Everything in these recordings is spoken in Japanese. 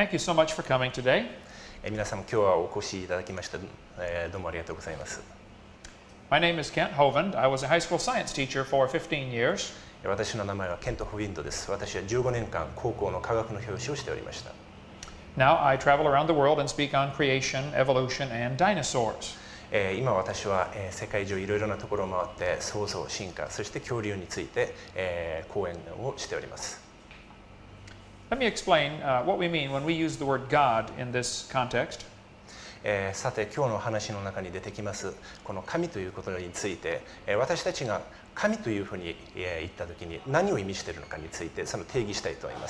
Thank you so much for coming today. 皆さん今日はお越しいただきました、どうもありがとうございます。 My name is Kent Hovind. I was a high school science teacher for 15 years. 私の名前はケント・ホビンドです。私は15年間高校の科学の教師をしておりました。 Now I travel around the world and speak on creation, evolution, and dinosaurs. 今私は世界中いろいろなところを回って創造、進化、そして恐竜について講演をしております。 Let me explain what we mean when we use the word God in this context. さて今日の話の中に出てきますこの神ということについて私たちが神というふうに言ったときに何を意味しているのかについてその定義したいと思います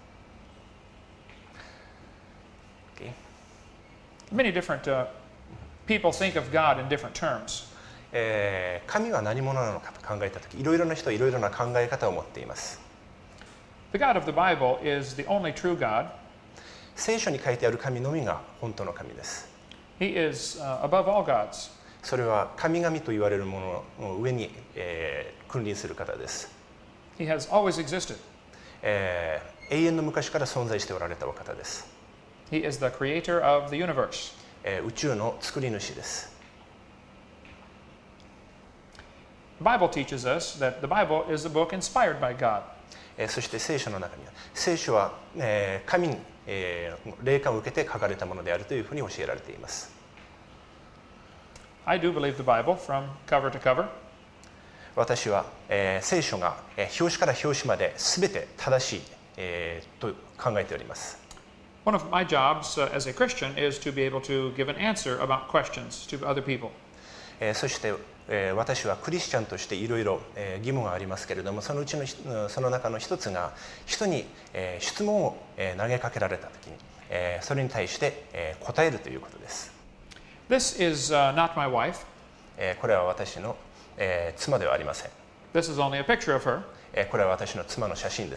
。Okay. Many different people think of God in different terms. 神は何者なのかと考えたときいろいろな人はいろいろな考え方を持っています。 The God of the Bible is the only true God. 聖書に書いてある神のみが本当の神です。 He is above all gods. それは神々と言われるものの上に、君臨する方です。 He has always existed. 永遠の昔から存在しておられたお方です。 He is the creator of the universe. 宇宙の作り主です。 The Bible teaches us that the Bible is a book inspired by God. そして聖書の中には聖書は神に霊感を受けて書かれたものであるというふうに教えられています。 I do believe the Bible from cover to cover. 私は聖書が表紙から表紙まで全て正しいと考えております。 One of my jobs as a Christian is to be able to give an answer about questions to other people. そして私はクリスチャンとしていろいろ疑問がありますけれどもその中の一つが人に質問を投げかけられたときにそれに対して答えるということです。 This is not my wife. これは私の妻ではありません。 This is only a picture of her. これは私の妻の写真です。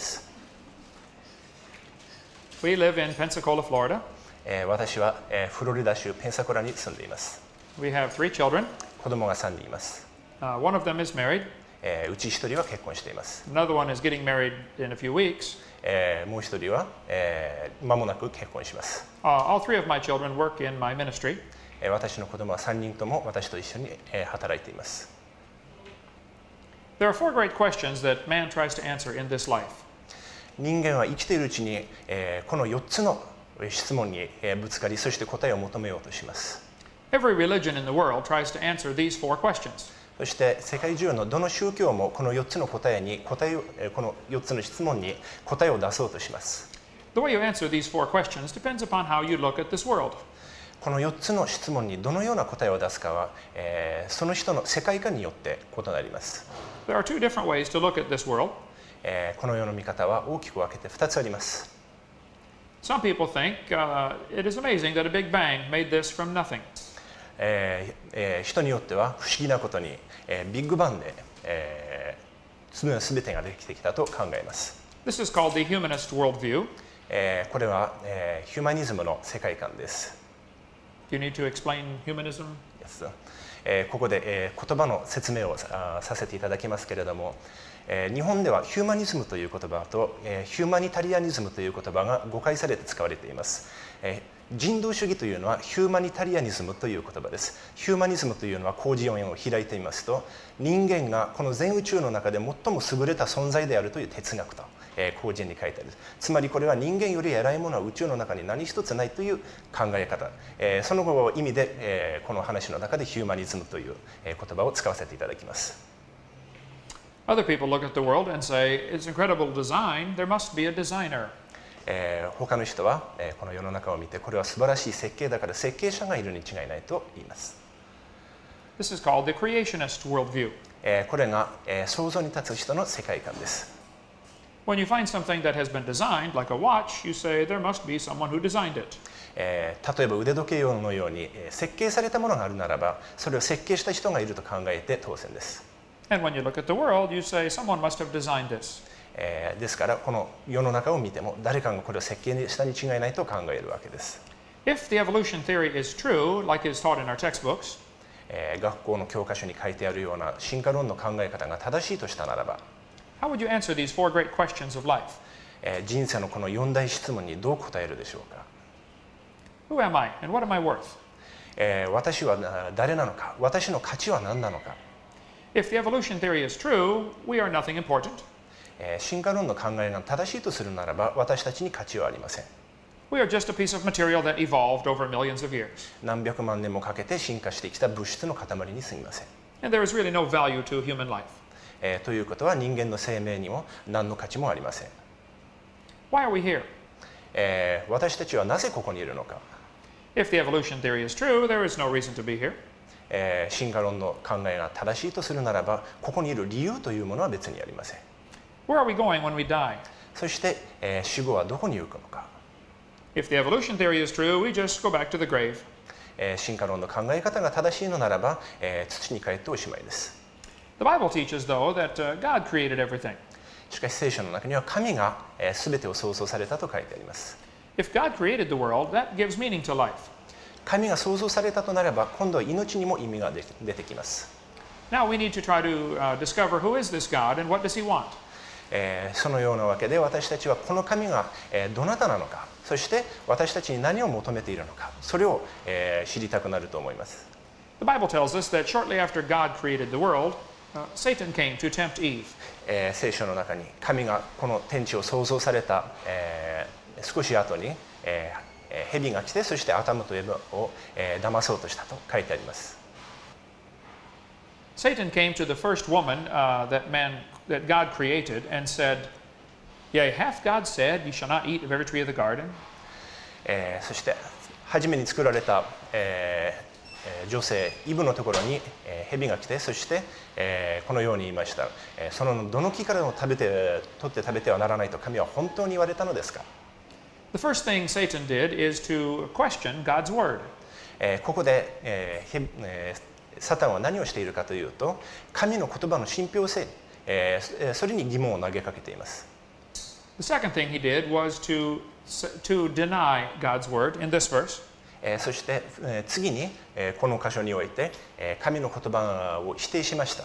We live in Pensacola, Florida. 私はフロリダ州ペンサコラに住んでいます。 We have 3 children. 子供が3人います。 One of them is married. うち1人は結婚しています。 Another one is getting married in a few weeks. もう1人は間もなく結婚します。 All 3 of my children work in my ministry. 私の子供は3人とも私と一緒に働いています。 There are 4 great questions that man tries to answer in this life. 人間は生きているうちにこの4つの質問にぶつかりそして答えを求めようとします。 Every religion in the world tries to answer these 4 questions. そして世界中のどの宗教もこの4つの答えにこの4つの質問に答えを出そうとします。 The way you answer these 4 questions depends upon how you look at this world. この4つの質問にどのような答えを出すかは、その人の世界観によって異なります。 There are 2 different ways to look at this world. この世の見方は大きく分けて2つあります。 Some people think it is amazing that a Big Bang made this from nothing. 人によっては不思議なことに、ビッグバンで、全てができてきたと考えます。 This is called the humanist worldview. これは、ヒューマニズムの世界観です。 Do you need to explain humanism? Yes. ここで、言葉の説明をさせていただきますけれども、日本ではヒューマニズムという言葉と、ヒューマニタリアニズムという言葉が誤解されて使われています。人道主義というのはヒューマニタリアニズムという言葉です。ヒューマニズムというのは広辞苑を開いてみますと人間がこの全宇宙の中で最も優れた存在であるという哲学と広辞苑に書いてある。つまりこれは人間より偉いものは宇宙の中に何一つないという考え方、その意味でこの話の中でヒューマニズムという言葉を使わせていただきます。 Other people look at the world and say, it's incredible design, there must be a designer. 他の人はこの世の中を見てこれは素晴らしい設計だから設計者がいるに違いないと言います。 This is called the creationist worldview. これが創造に立つ人の世界観です。 When you find something that has been designed, like a watch, you say there must be someone who designed it. 例えば腕時計のように設計されたものがあるならばそれを設計した人がいると考えて当然です。 And when you look at the world, you say someone must have designed this. ですからこの世の中を見ても誰かがこれを設計したに違いないと考えるわけです。 If the evolution theory is true, like is taught in our textbooks, 学校の教科書に書いてあるような進化論の考え方が正しいとしたならば how would you answer these 4 great questions of life? 人生のこの4大質問にどう答えるでしょうか。 Who am I and what am I worth? 私は誰なのか、私の価値は何なのか。 If the evolution theory is true, we are nothing important. 進化論の考えが正しいとするならば、私たちに価値はありません。 We are just a piece of material that evolved over millions of years. 何百万年もかけて進化してきた物質の塊に過ぎません。 And there is really no value to human life. ということは人間の生命にも何の価値もありません。 Why are we here? 私たちはなぜここにいるのか。 If the evolution theory is true, there is no reason to be here. 進化論の考えが正しいとするならば、ここにいる理由というものは別にありません。 Where are we going when we die? そして、死後はどこに行くのか。 If the evolution theory is true, we just go back to the grave. 進化論の考え方が正しいのならば、土に帰っておしまいです。 The Bible teaches, though, that God created everything. しかし聖書の中には神が全てを創造されたと書いてあります。 If God created the world, that gives meaning to life. 神が創造されたとなれば、今度は命にも意味が出てきます。 Now we need to try to discover who is this God and what does he want. そのようなわけで私たちはこの神がどなたなのか、そして私たちに何を求めているのか、それを知りたくなると思います。 The Bible tells us that shortly after God created the world, Satan came to tempt Eve. 聖書の中に神がこの天地を創造された、少し後に、蛇が来て、そしてアダムとエバを、騙そうとしたと書いてあります。 Satan came to the first woman that God created and said, Yea, hath God said, You shall not eat of every tree of the garden? そして初めに作られた、女性イブのところに、蛇が来て、そして、このように言いました。そのどの木からも取って食べてはならないと神は本当に言われたのですか。 The first thing Satan did is to question God's word. ここで、サタンは何をしているかというと、神の言葉の信憑性、それに疑問を投げかけています。 The second thing he did was to deny God's word in this verse. そして次にこの箇所において神の言葉を否定しました。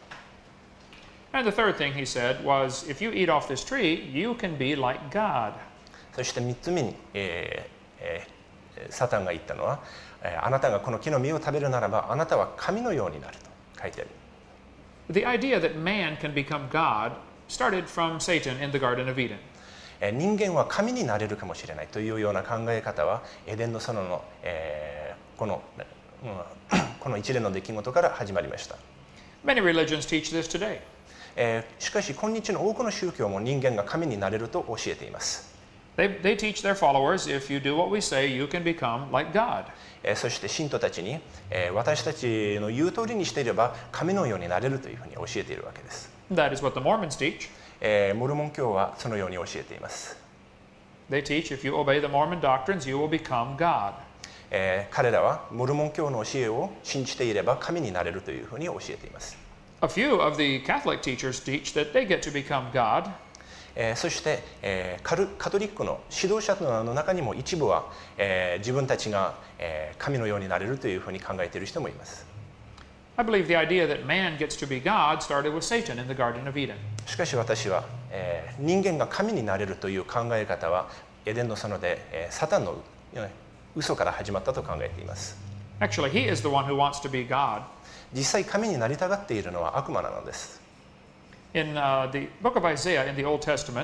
And the third thing he said was, If you eat off this tree, you can be like God. そして3つ目に、サタンが言ったのは、あなたがこの木の実を食べるならばあなたは神のようになると書いてある。 The idea that man can become God started from Satan in the Garden of Eden. 人間は神になれるかもしれないというような考え方はエデンの園の、この一連の出来事から始まりました。 Many religions teach this today. しかし今日の多くの宗教も人間が神になれると教えています。 They teach their followers, if you do what we say, you can become like God. そして信徒たちに、私たちの言う通りにしていれば神のようになれるというふうに教えているわけです。 That is what the Mormons teach. モルモン教はそのように教えています。 They teach, if you obey the Mormon doctrines, you will become God. 彼らはモルモン教の教えを信じていれば神になれるというふうに教えています。 A few of the Catholic teachers teach that they get to become God. そして、カトリックの指導者の中にも一部は、自分たちが、神のようになれるというふうに考えている人もいます。 I believe the idea that man gets to be God started with Satan in the Garden of Eden. しかし私は、人間が神になれるという考え方はエデンの園で、サタンの嘘から始まったと考えています。 Actually, he is the one who wants to be God. 実際神になりたがっているのは悪魔なのです。 In the book of Isaiah in the Old Testament,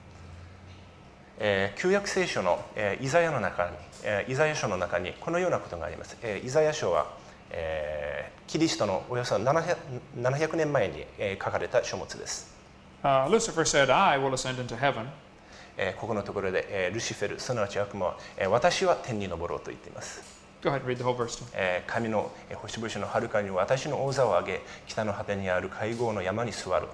旧約聖書の、イザヤ書の中にこのようなことがあります。イザヤ書は、キリストのおよそ700年前に、書かれた書物です。 Lucifer said, I will ascend into heaven. ここのところで、ルシフェル、すなわち悪魔は、私は天に昇ろうと言っています。 Go ahead and read the whole verse. 神の星々の遥かに私の王座を上げ、北の果てにある会合の山に座る。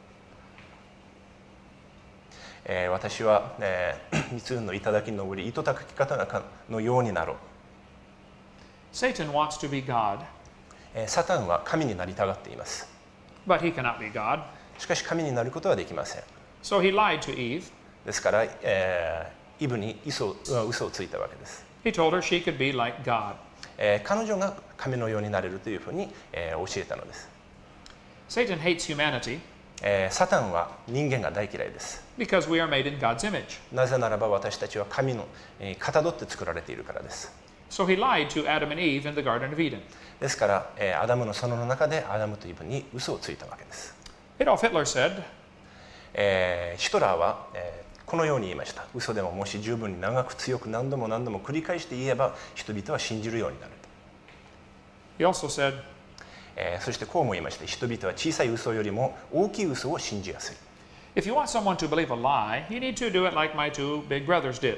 私は、三の頂に登り、糸高き方のようになろう。 Satan wants to be God, サタンは神になりたがっています。 but he cannot be God. しかし神になることはできません。 So he lied to Eve. ですから、イブに嘘をついたわけです。 He told her she could be like God. 彼女が神のようになれるというふうに、教えたのです。 Satan hates humanity. サタンは人間が大嫌いです。 because we are made in God's image. なぜならば私たちは神のかたどって作られているからです。 So he lied to Adam and Eve in the Garden of Eden. ですから、アダムの園の中でアダムとイブに嘘をついたわけです。 Adolf Hitler said, ヒトラーは、このように言いました。嘘でももし十分に長く強く何度も何度も繰り返して言えば人々は信じるようになると。 he also said, そしてこうも言いました。人々は小さい嘘よりも大きい嘘を信じやすい。 if you want someone to believe a lie, you need to do it like my two big brothers did.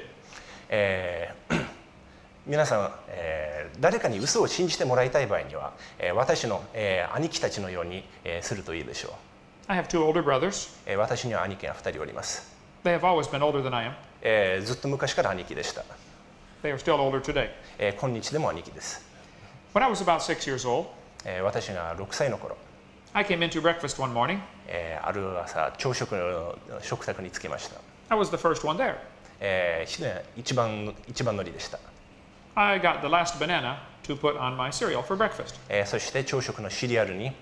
皆さん、誰かに嘘を信じてもらいたい場合には、私の、兄貴たちのように、するといいでしょ I have two older brothers. う。私には兄貴が2人おります。 They have always been older than I am. ずっと昔から兄貴でした。 They are still older today. 今日でも兄貴です。 When I was about 6 years old, 私が6歳の頃、 I came into breakfast one morning. ある朝朝食の食卓に着きました。 I was the first one there. 一番乗りでした。 I got the last banana to put on my cereal for breakfast. そして朝食のシリアルに、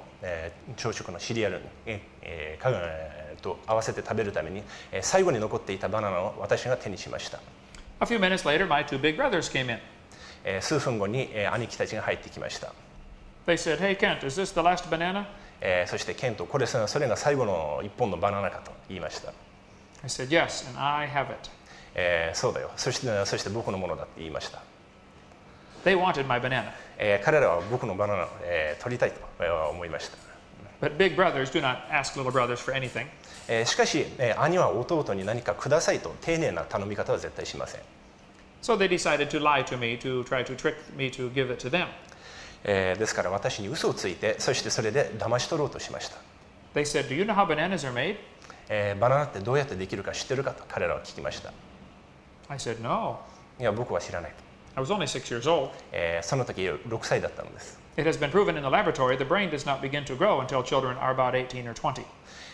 と合わせて食べるために、最後に残っていたバナナを私が手にしました。 A few minutes later, my two big brothers came in. 数分後に、兄貴たちが入ってきました。 They said, "Hey Kent, is this the last banana?" そしてケント、それが最後の一本のバナナかと言いました。 I said, "Yes, and I have it." そうだよ。そして僕のものだって言いました。 They wanted my banana. 彼らは僕のバナナを、取りたいと思いました。 But big brothers do not ask little brothers for anything. しかし、兄は弟に何かくださいと丁寧な頼み方は絶対しません。 So they decided to lie to me to try to trick me to give it to them. ですから私に嘘をついて、そしてそれで騙し取ろうとしました。 They said, "Do you know how bananas are made?" バナナってどうやってできるか知ってるかと彼らは聞きました。 I said, "No." いや、僕は知らないと。 I was only 6 years old. その時6歳だったのです。 It has been proven in the laboratory the brain does not begin to grow until children are about 18 or 20.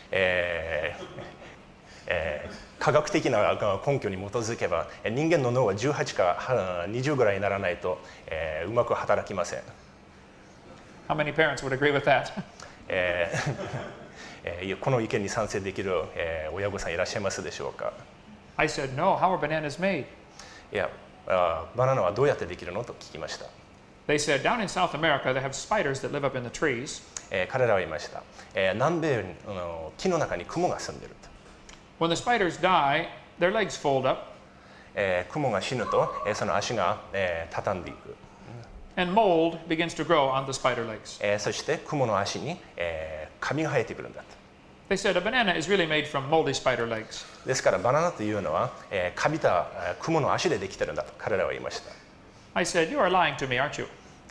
科学的な根拠に基づけば人間の脳は18か20ぐらいにならないと、うまく働きません。 How many parents would agree with that? この意見に賛成できる、親御さんいらっしゃいますでしょうか。 I said, "No, how are bananas made?" いや、バナナはどうやってできるのと聞きました。 They said, "Down in South America, they have spiders that live up in the trees. 彼らは言いました。南米の木の中に雲が住んでいると。 When the spiders die, their legs fold up, 雲が死ぬと、その足が、畳んでいく。 and mold begins to grow on the spider legs." そして雲の足に、カビが生えてくるんだと。 They said a banana is really made from moldy spider legs. ですからバナナというのは、カビた雲の足でできてるんだと彼らは言いました。 I said, "You are lying to me, aren't you?"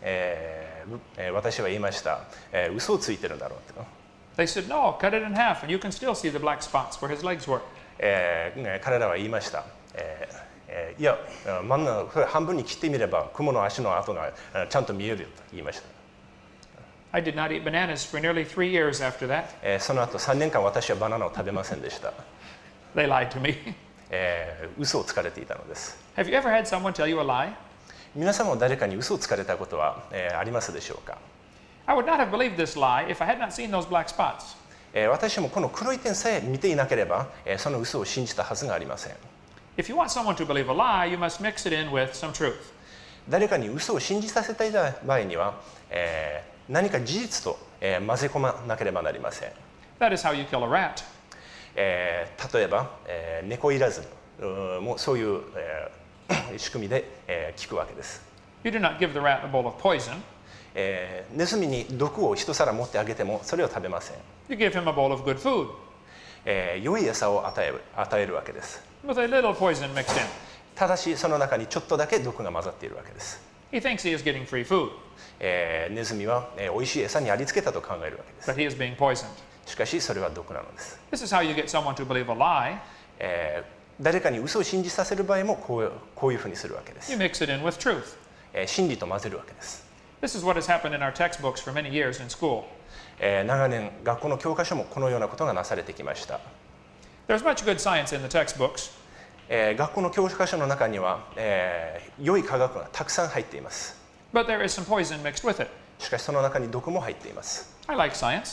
私は言いました、嘘をついてるんだろうと。 They said, "No, cut it in half, and you can still see the black spots where his legs were." 彼らは言いました。いや、半分に切ってみれば雲の足の跡がちゃんと見えるよと言いました。 I did not eat bananas for nearly 3 years after that. その後3年間私はバナナを食べませんでした。 They lied to me. 嘘をつかれていたのです。 Have you ever had someone tell you a lie? 皆さんも誰かに嘘をつかれたことは、ありますでしょうか。 I would not have believed this lie if I had not seen those black spots. 私もこの黒い点さえ見ていなければ、その嘘を信じたはずがありません。 If you want someone to believe a lie, you must mix it in with some truth. 誰かに嘘を信じさせたい場合には、何か事実と、混ぜ込まなければなりません。 That is how you kill a rat. 例えば、猫いらずもそういう、仕組みで、聞くわけです。 You do not give the rat a bowl of poison. ネズミに毒を一皿持ってあげてもそれを食べません。 You give him a bowl of good food 良い餌を与えるわけです。 with a little poison mixed in. ただしその中にちょっとだけ毒が混ざっているわけです。 He thinks he is getting free food, ネズミは、美味しい餌にありつけたと考えるわけです。 but he is being poisoned. しかしそれは毒なのです。 This is how you get someone to believe a lie. 誰かに嘘を信じさせる場合もこういうふうにするわけです。 You mix it in with truth. 真理と混ぜるわけです。 This is what has happened in our textbooks for many years in school. 長年学校の教科書もこのようなことがなされてきました。 There's much good science in the textbooks, 学校の教科書の中には、良い科学がたくさん入っています。 but there is some poison mixed with it. しかしその中に毒も入っています。 I like science.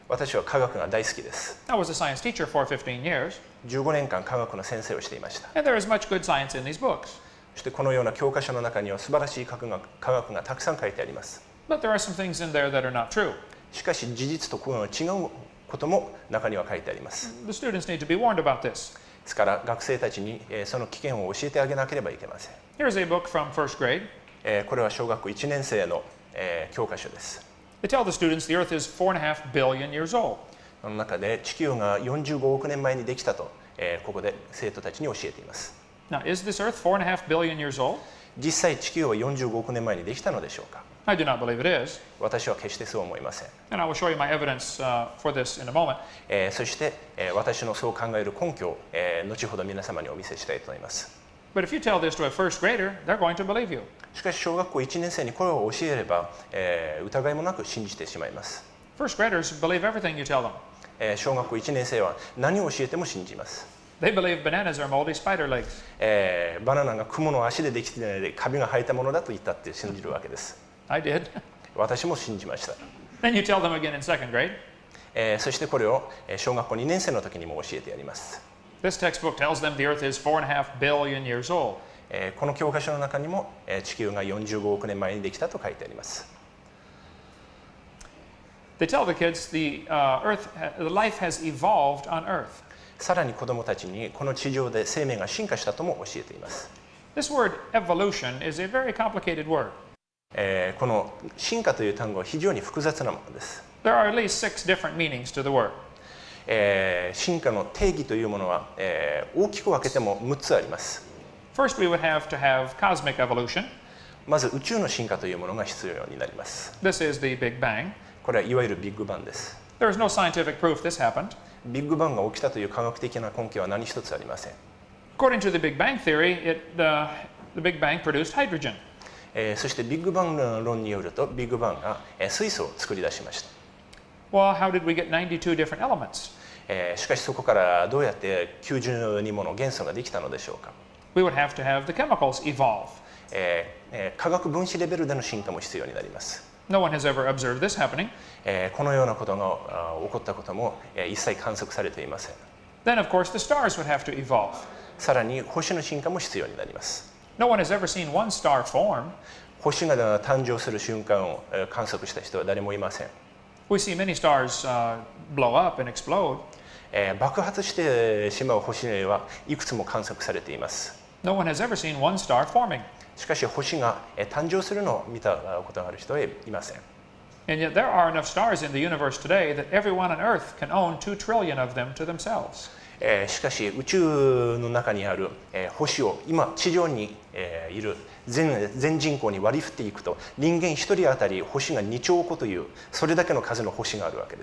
私は科学が大好きです。 I was a science teacher for 15 years, 15年間科学の先生をしていました。 and there is much good science in these books. そしてこのような教科書の中には素晴らしい科学がたくさん書いてあります。 But there are some things in there that are not true. しかし事実と違うことも中には書いてあります。 The students need to be warned about this. ですから学生たちにその危険を教えてあげなければいけません。 Here's a book from first grade. これは小学校1年生の教科書です。 They tell the students the earth is 4.5 billion years old. その中で地球が45億年前にできたとここで生徒たちに教えています。 Now, is this earth 4.5 billion years old? 実際地球は45億年前にできたのでしょうか。 I do not believe it is. 私は決してそう思いません。 And I will show you my evidence for this in a moment. そして私のそう考える根拠を後ほど皆様にお見せしたいと思います。 But if you tell this to a first grader, they're going to believe you. しかし小学校1年生にこれを教えれば疑いもなく信じてしまいます。 First graders believe everything you tell them. 小学校1年生は何を教えても信じます。 They believe bananas are moldy spider legs. バナナが蜘蛛の足でできていないのでカビが生えたものだと言ったって信じるわけです。 I did. 私も信じました。 Then you tell them again in second grade. そしてこれを小学校2年生の時にも教えてやります。 This textbook tells them the earth is 4.5 billion years old. この教科書の中にも地球が45億年前にできたと書いてあります。 They tell the kids the life has evolved on earth. さらに子どもたちにこの地上で生命が進化したとも教えています。 This word evolution is a very complicated word. この進化という単語は非常に複雑なものです。 There are at least 6 different meanings to the word. 進化の定義というものは大きく分けても6つあります。 First, we would have to have cosmic evolution. まず宇宙の進化というものが必要になります。 This is the Big Bang. これはいわゆるビッグバンです。 There is no scientific proof this happened. ビッグバンが起きたという科学的な根拠は何一つありません。 According to the Big Bang theory, the Big Bang produced hydrogen. そしてビッグバン論によるとビッグバンが水素を作り出しました。 Well, how did we get 92 different elements? しかしそこからどうやって92もの元素ができたのでしょうか。 We would have to have the chemicals evolve. 化学分子レベルでの進化も必要になります。 No one has ever observed this happening. このようなことが起こったことも一切観測されていません。 Then, of course, the stars would have to evolve. さらに星の進化も必要になります。 No one has ever seen one star form. 星が誕生する瞬間を観測した人は誰もいません。 We see many stars blow up and explode. 爆発してしまう星はいくつも観測されています。 No one has ever seen one star forming. しかし星が誕生するのを見たことがある人はいません。 And yet, there are enough stars in the universe today that everyone on Earth can own 2 trillion of them to themselves. しかし宇宙の中にある星を今地上にいる全人口に割り振っていくと人間1人当たり星が2兆個というそれだけの数の星があるわけです。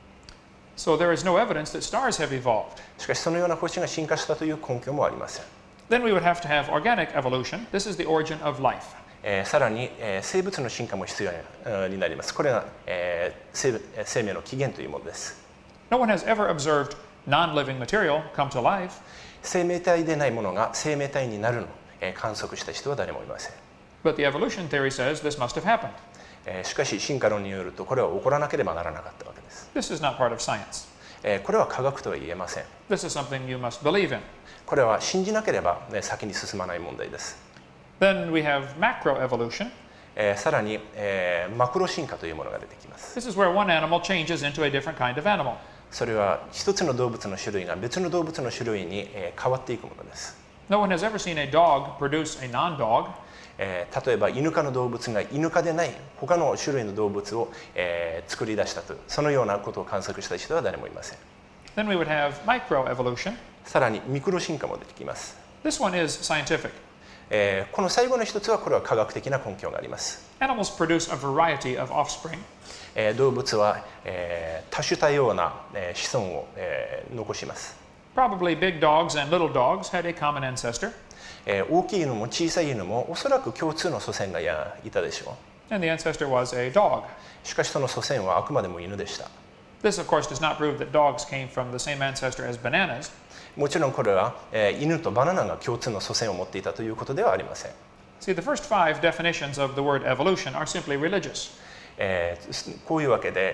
So there is no evidence that stars have evolved. しかしそのような星が進化したという根拠もありません。 Then we would have to have organic evolution. This is the origin of life. さらに生物の進化も必要になります。これが生命の起源というものです。 No one has ever observed non-living material come to life. 生命体でないものが生命体になるのを観測した人は誰もいません。 But the evolution theory says this must have happened. しかし進化論によるとこれは起こらなければならなかったわけです。 This is not part of science. これは科学とは言えません。 This is something you must believe in. これは信じなければ先に進まない問題です。 Then we have macroevolution. さらにマクロ進化というものが出てきます。 This is where one animal changes into a different kind of animal. それは一つの動物の種類が別の動物の種類に変わっていくものです。 No one has ever seen a dog produce a non-dog. 例えばイヌ科の動物がイヌ科でない他の種類の動物を作り出したとそのようなことを観測した人は誰もいません。 Then we would have microevolution. さらにミクロ進化も出てきます。 This one is scientific. この最後の一つはこれは科学的な根拠があります。 Animals produce a variety of offspring. 動物は多種多様な子孫を残します。 Probably big dogs and little dogs had a common ancestor. 大きい犬も小さい犬もおそらく共通の祖先がいたでしょう。 And the ancestor was a dog. しかしその祖先はあくまでも犬でした。 This, of course, does not prove that dogs came from the same ancestor as bananas. もちろんこれは犬とバナナが共通の祖先を持っていたということではありません。 See, the first 5 definitions of the word evolution are simply religious. こういうわけで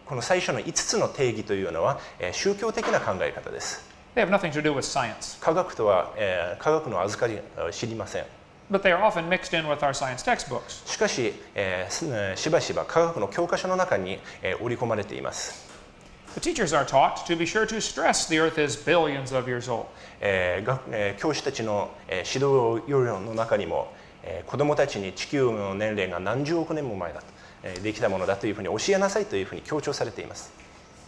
この最初の5つの定義というのは、宗教的な考え方です。 They have nothing to do with science. 科学とは、科学の預かりを知りません。 But they are often mixed in with our science textbooks. しかし、しばしば科学の教科書の中に、織り込まれています。 The teachers are taught to be sure to stress the earth is billions of years old. 教師たちの、指導要領の中にも、子どもたちに地球の年齢が何十億年も前だと、できたものだというふうに教えなさいというふうに強調されています。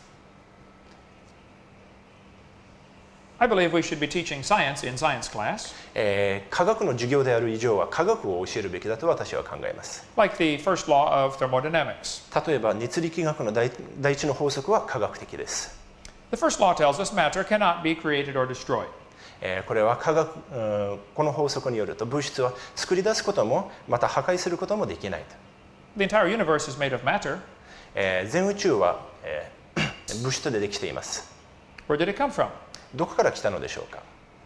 I believe we should be teaching science in science class. 科学の授業である以上は科学を教えるべきだと私は考えます。 Like the first law of thermodynamics. 例えば熱力学の第一の法則は科学的です。 The first law tells us matter cannot be created or destroyed. これはこの法則によると物質は作り出すこともまた破壊することもできないと。 The entire universe is made of matter. 全宇宙は、物質でできています。 Where did it come from? どこから来たのでしょうか。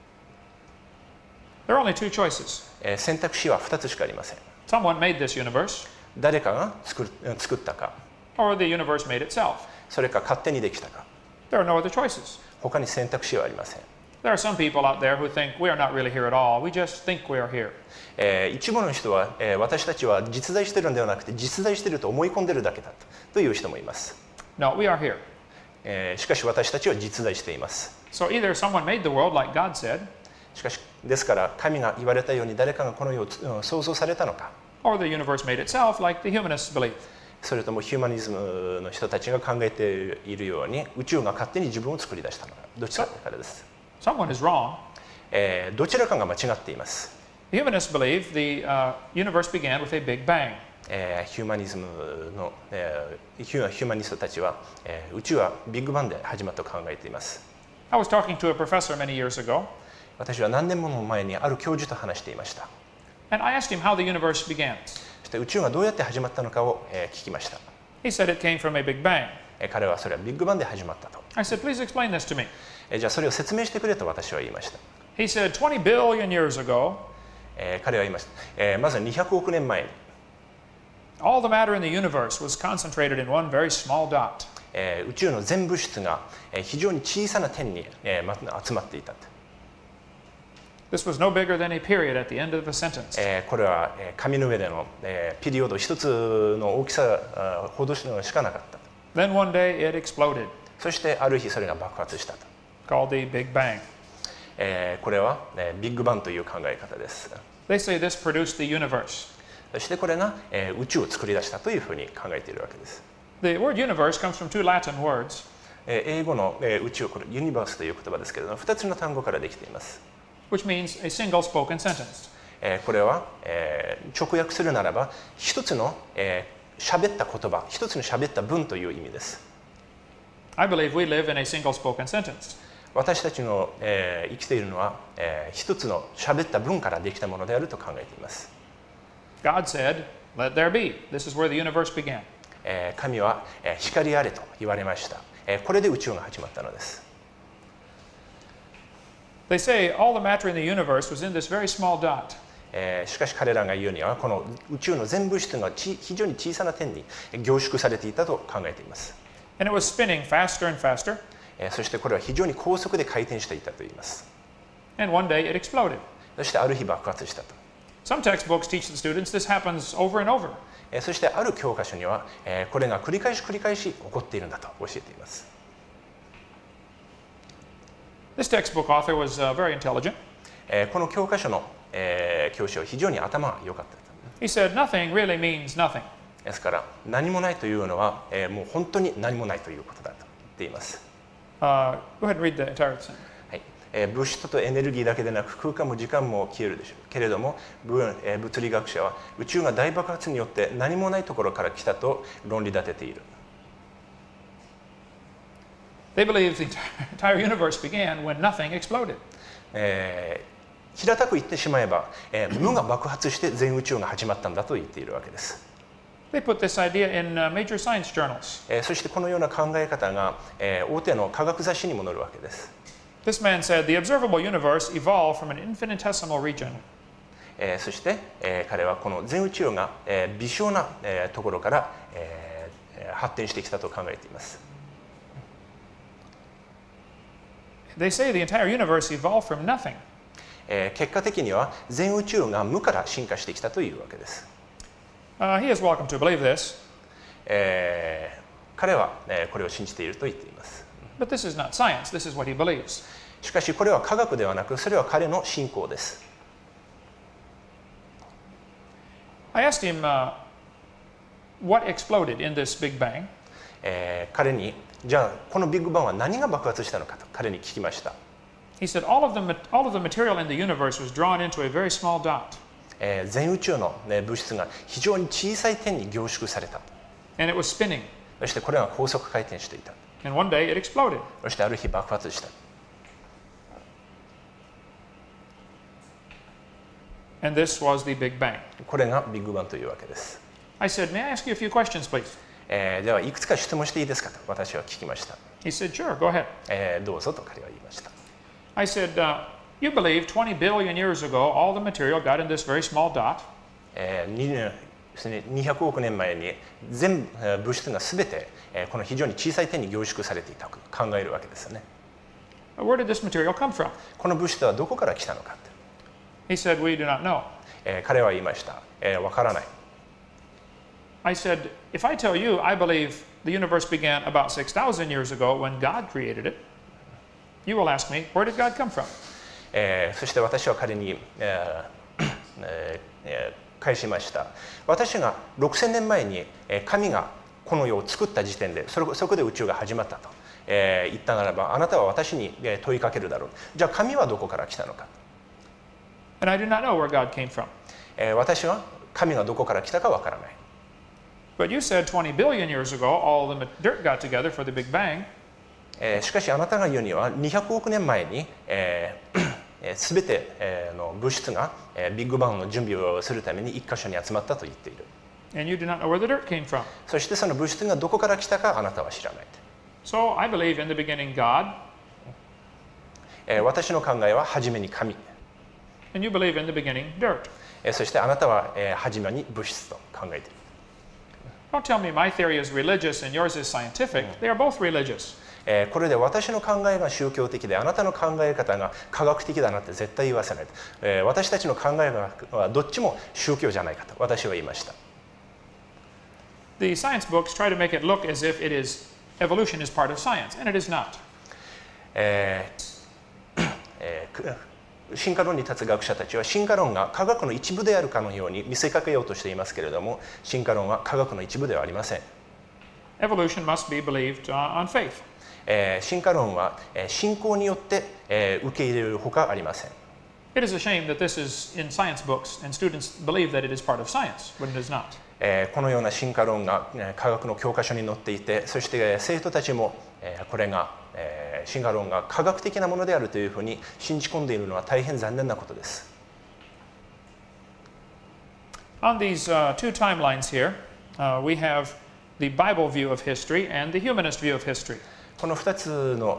There are only two choices. 選択肢は2つしかありません。 Someone made this universe, 誰かが作ったか、 or the universe made itself. それか勝手にできたか。 There are no other choices. 他に選択肢はありません。 There are some people out there who think we are not really here at all. We just think we are here. 一部の人は、私たちは実在しているのではなくて実在していると思い込んでいるだけだという人もいます。 No, we are here. しかし私たちは実在しています。 So either someone made the world like God said, しかしですから神が言われたように誰かがこの世を創造されたのか、 or the universe made itself like the humanists believe. それともヒューマニズムの人たちが考えているように宇宙が勝手に自分を作り出したのか、どちらからです。 Someone is wrong. どちらかが間違っています。 The humanists believe the universe began with a big bang. ヒューマニズムの、ヒューマニストたちは、宇宙はビッグバンで始まったと考えています。 I was talking to a professor many years ago, 私は何年も前にある教授と話していました。 and I asked him how the universe began. そして宇宙がどうやって始まったのかを、聞きました。 He said it came from a big bang. 彼はそれはビッグバンで始まったと。 I said, please explain this to me. じゃあそれを説明してくれと私は言いました。 He said, 20 billion years ago, 彼は言いました。まず200億年前に、 all the matter in the universe was concentrated in one very small dot. 宇宙の全物質が、非常に小さな点に、集まっていた。 This was no bigger than a period at the end of a sentence. これは、紙の上での、ピリオド一つの大きさほどしかなかった。 Then one day it exploded, そしてある日それが爆発したと。 called the Big Bang. これは、ビッグバンという考え方です。 They say this produced the universe. そしてこれが、宇宙を作り出したというふうに考えているわけです。 The word universe comes from two Latin words, 英語の、宇宙、これユニバースという言葉ですけれども、2つの単語からできています。 which means a single spoken sentence. これは、直訳するならば、一つの喋った言葉、一つの喋った文という意味です。 I believe we live in a single spoken sentence. 私たちの、生きているのは、一つの喋った文からできたものであると考えています。 God said, let there be. This is where the universe began. 神は、光あれと言われました。これで宇宙が始まったのです。 They say all the matter in the universe was in this very small dot. しかし彼らが言うにはこの宇宙の全物質が非常に小さな点に凝縮されていたと考えています。 And it was spinning faster and faster. そしてこれは非常に高速で回転していたと言います。 And one day it exploded. そしてある日爆発したと。 Some textbooks teach the students this happens over and over. そしてある教科書にはこれが繰り返し起こっているんだと教えています。 This textbook author was very intelligent. この教科書の教師は非常に頭が良かった。 He said nothing really means nothing. ですから何もないというのはもう本当に何もないということだと言っています。 Go ahead and read the entire thing. はい、物質とエネルギーだけでなく空間も時間も消えるでしょうけれども物理学者は宇宙が大爆発によって何もないところから来たと論理立てている。 They believe the entire universe began when nothing exploded. 平たく言ってしまえば、無が爆発して全宇宙が始まったんだと言っているわけです。 They put this idea in major science journals. そしてこのような考え方が、大手の科学雑誌にも載るわけです。 This man said the observable universe evolved from an infinitesimal region. そして、彼はこの全宇宙が微小なところから発展してきたと考えています。 They say the entire universe evolved from nothing. 結果的には全宇宙が無から進化してきたというわけです。 He is welcome to believe this. 彼はこれを信じていると言っています。 But this is not science. This is what he believes. しかしこれは科学ではなく、それは彼の信仰です。 I asked him what exploded in this Big Bang. 彼に、じゃあこのビッグバンは何が爆発したのかと彼に聞きました。 He said all of the material in the universe was drawn into a very small dot. 全宇宙の、物質が非常に小さい点に凝縮された。 And it was spinning. そしてこれが高速回転していた。 And one day it exploded. そしてある日爆発した。 And this was the Big Bang. これがビッグバンというわけです。 I said, may I ask you a few questions, please? ではいくつか質問していいですかと私は聞きました。 He said, sure, go ahead. どうぞと彼は言いました。 I said, you believe 20 billion years ago all the material got in this very small dot? 200億年前に全物質がすべてこの非常に小さい点に凝縮されていたと考えるわけですよね。 Where did this material come from? この物質はどこから来たのか。 He said, we do not know. 彼は言いました。わからない。 I said, if I tell you I believe the universe began about 6,000 years ago when God created it, you will ask me, where did God come from? そして私は彼に、返しました。私が6000年前に神がこの世を作った時点でそこで宇宙が始まったと、言ったならばあなたは私に問いかけるだろう。じゃあ神はどこから来たのか。 And I do not know where God came from. 私は神がどこから来たかわからない。 But you said 20 billion years ago all the dirt got together for the Big Bang. しかしあなたが言うには200億年前にすべての物質がビッグバンの準備をするために一箇所に集まったと言っている。 And you do not know where the dirt came from. そしてその物質がどこから来たかあなたは知らない。 So I believe in the beginning God. 私の考えは初めに神。 And you believe in the beginning dirt. そしてあなたは初めに物質と考えている。 Don't tell me my theory is religious and yours is scientific. They are both religious. これで私の考えが宗教的であなたの考え方が科学的だなって絶対言わせない。私たちの考えはどっちも宗教じゃないかと私は言いました。 The science books try to make it look as if evolution is part of science, and it is not. 進化論に立つ学者たちは進化論が科学の一部であるかのように見せかけようとしていますけれども、進化論は科学の一部ではありません。 Evolution must be believed on faith. 進化論は信仰によって受け入れるほかありません。 It is a shame that this is in science books and students believe that it is part of science when it is not. このような進化論が科学の教科書に載っていて、そして生徒たちもこれが進化論が科学的なものであるというふうに信じ込んでいるのは大変残念なことです。 On these two timelines here, we have the Bible view of history and the humanist view of history. この2つの、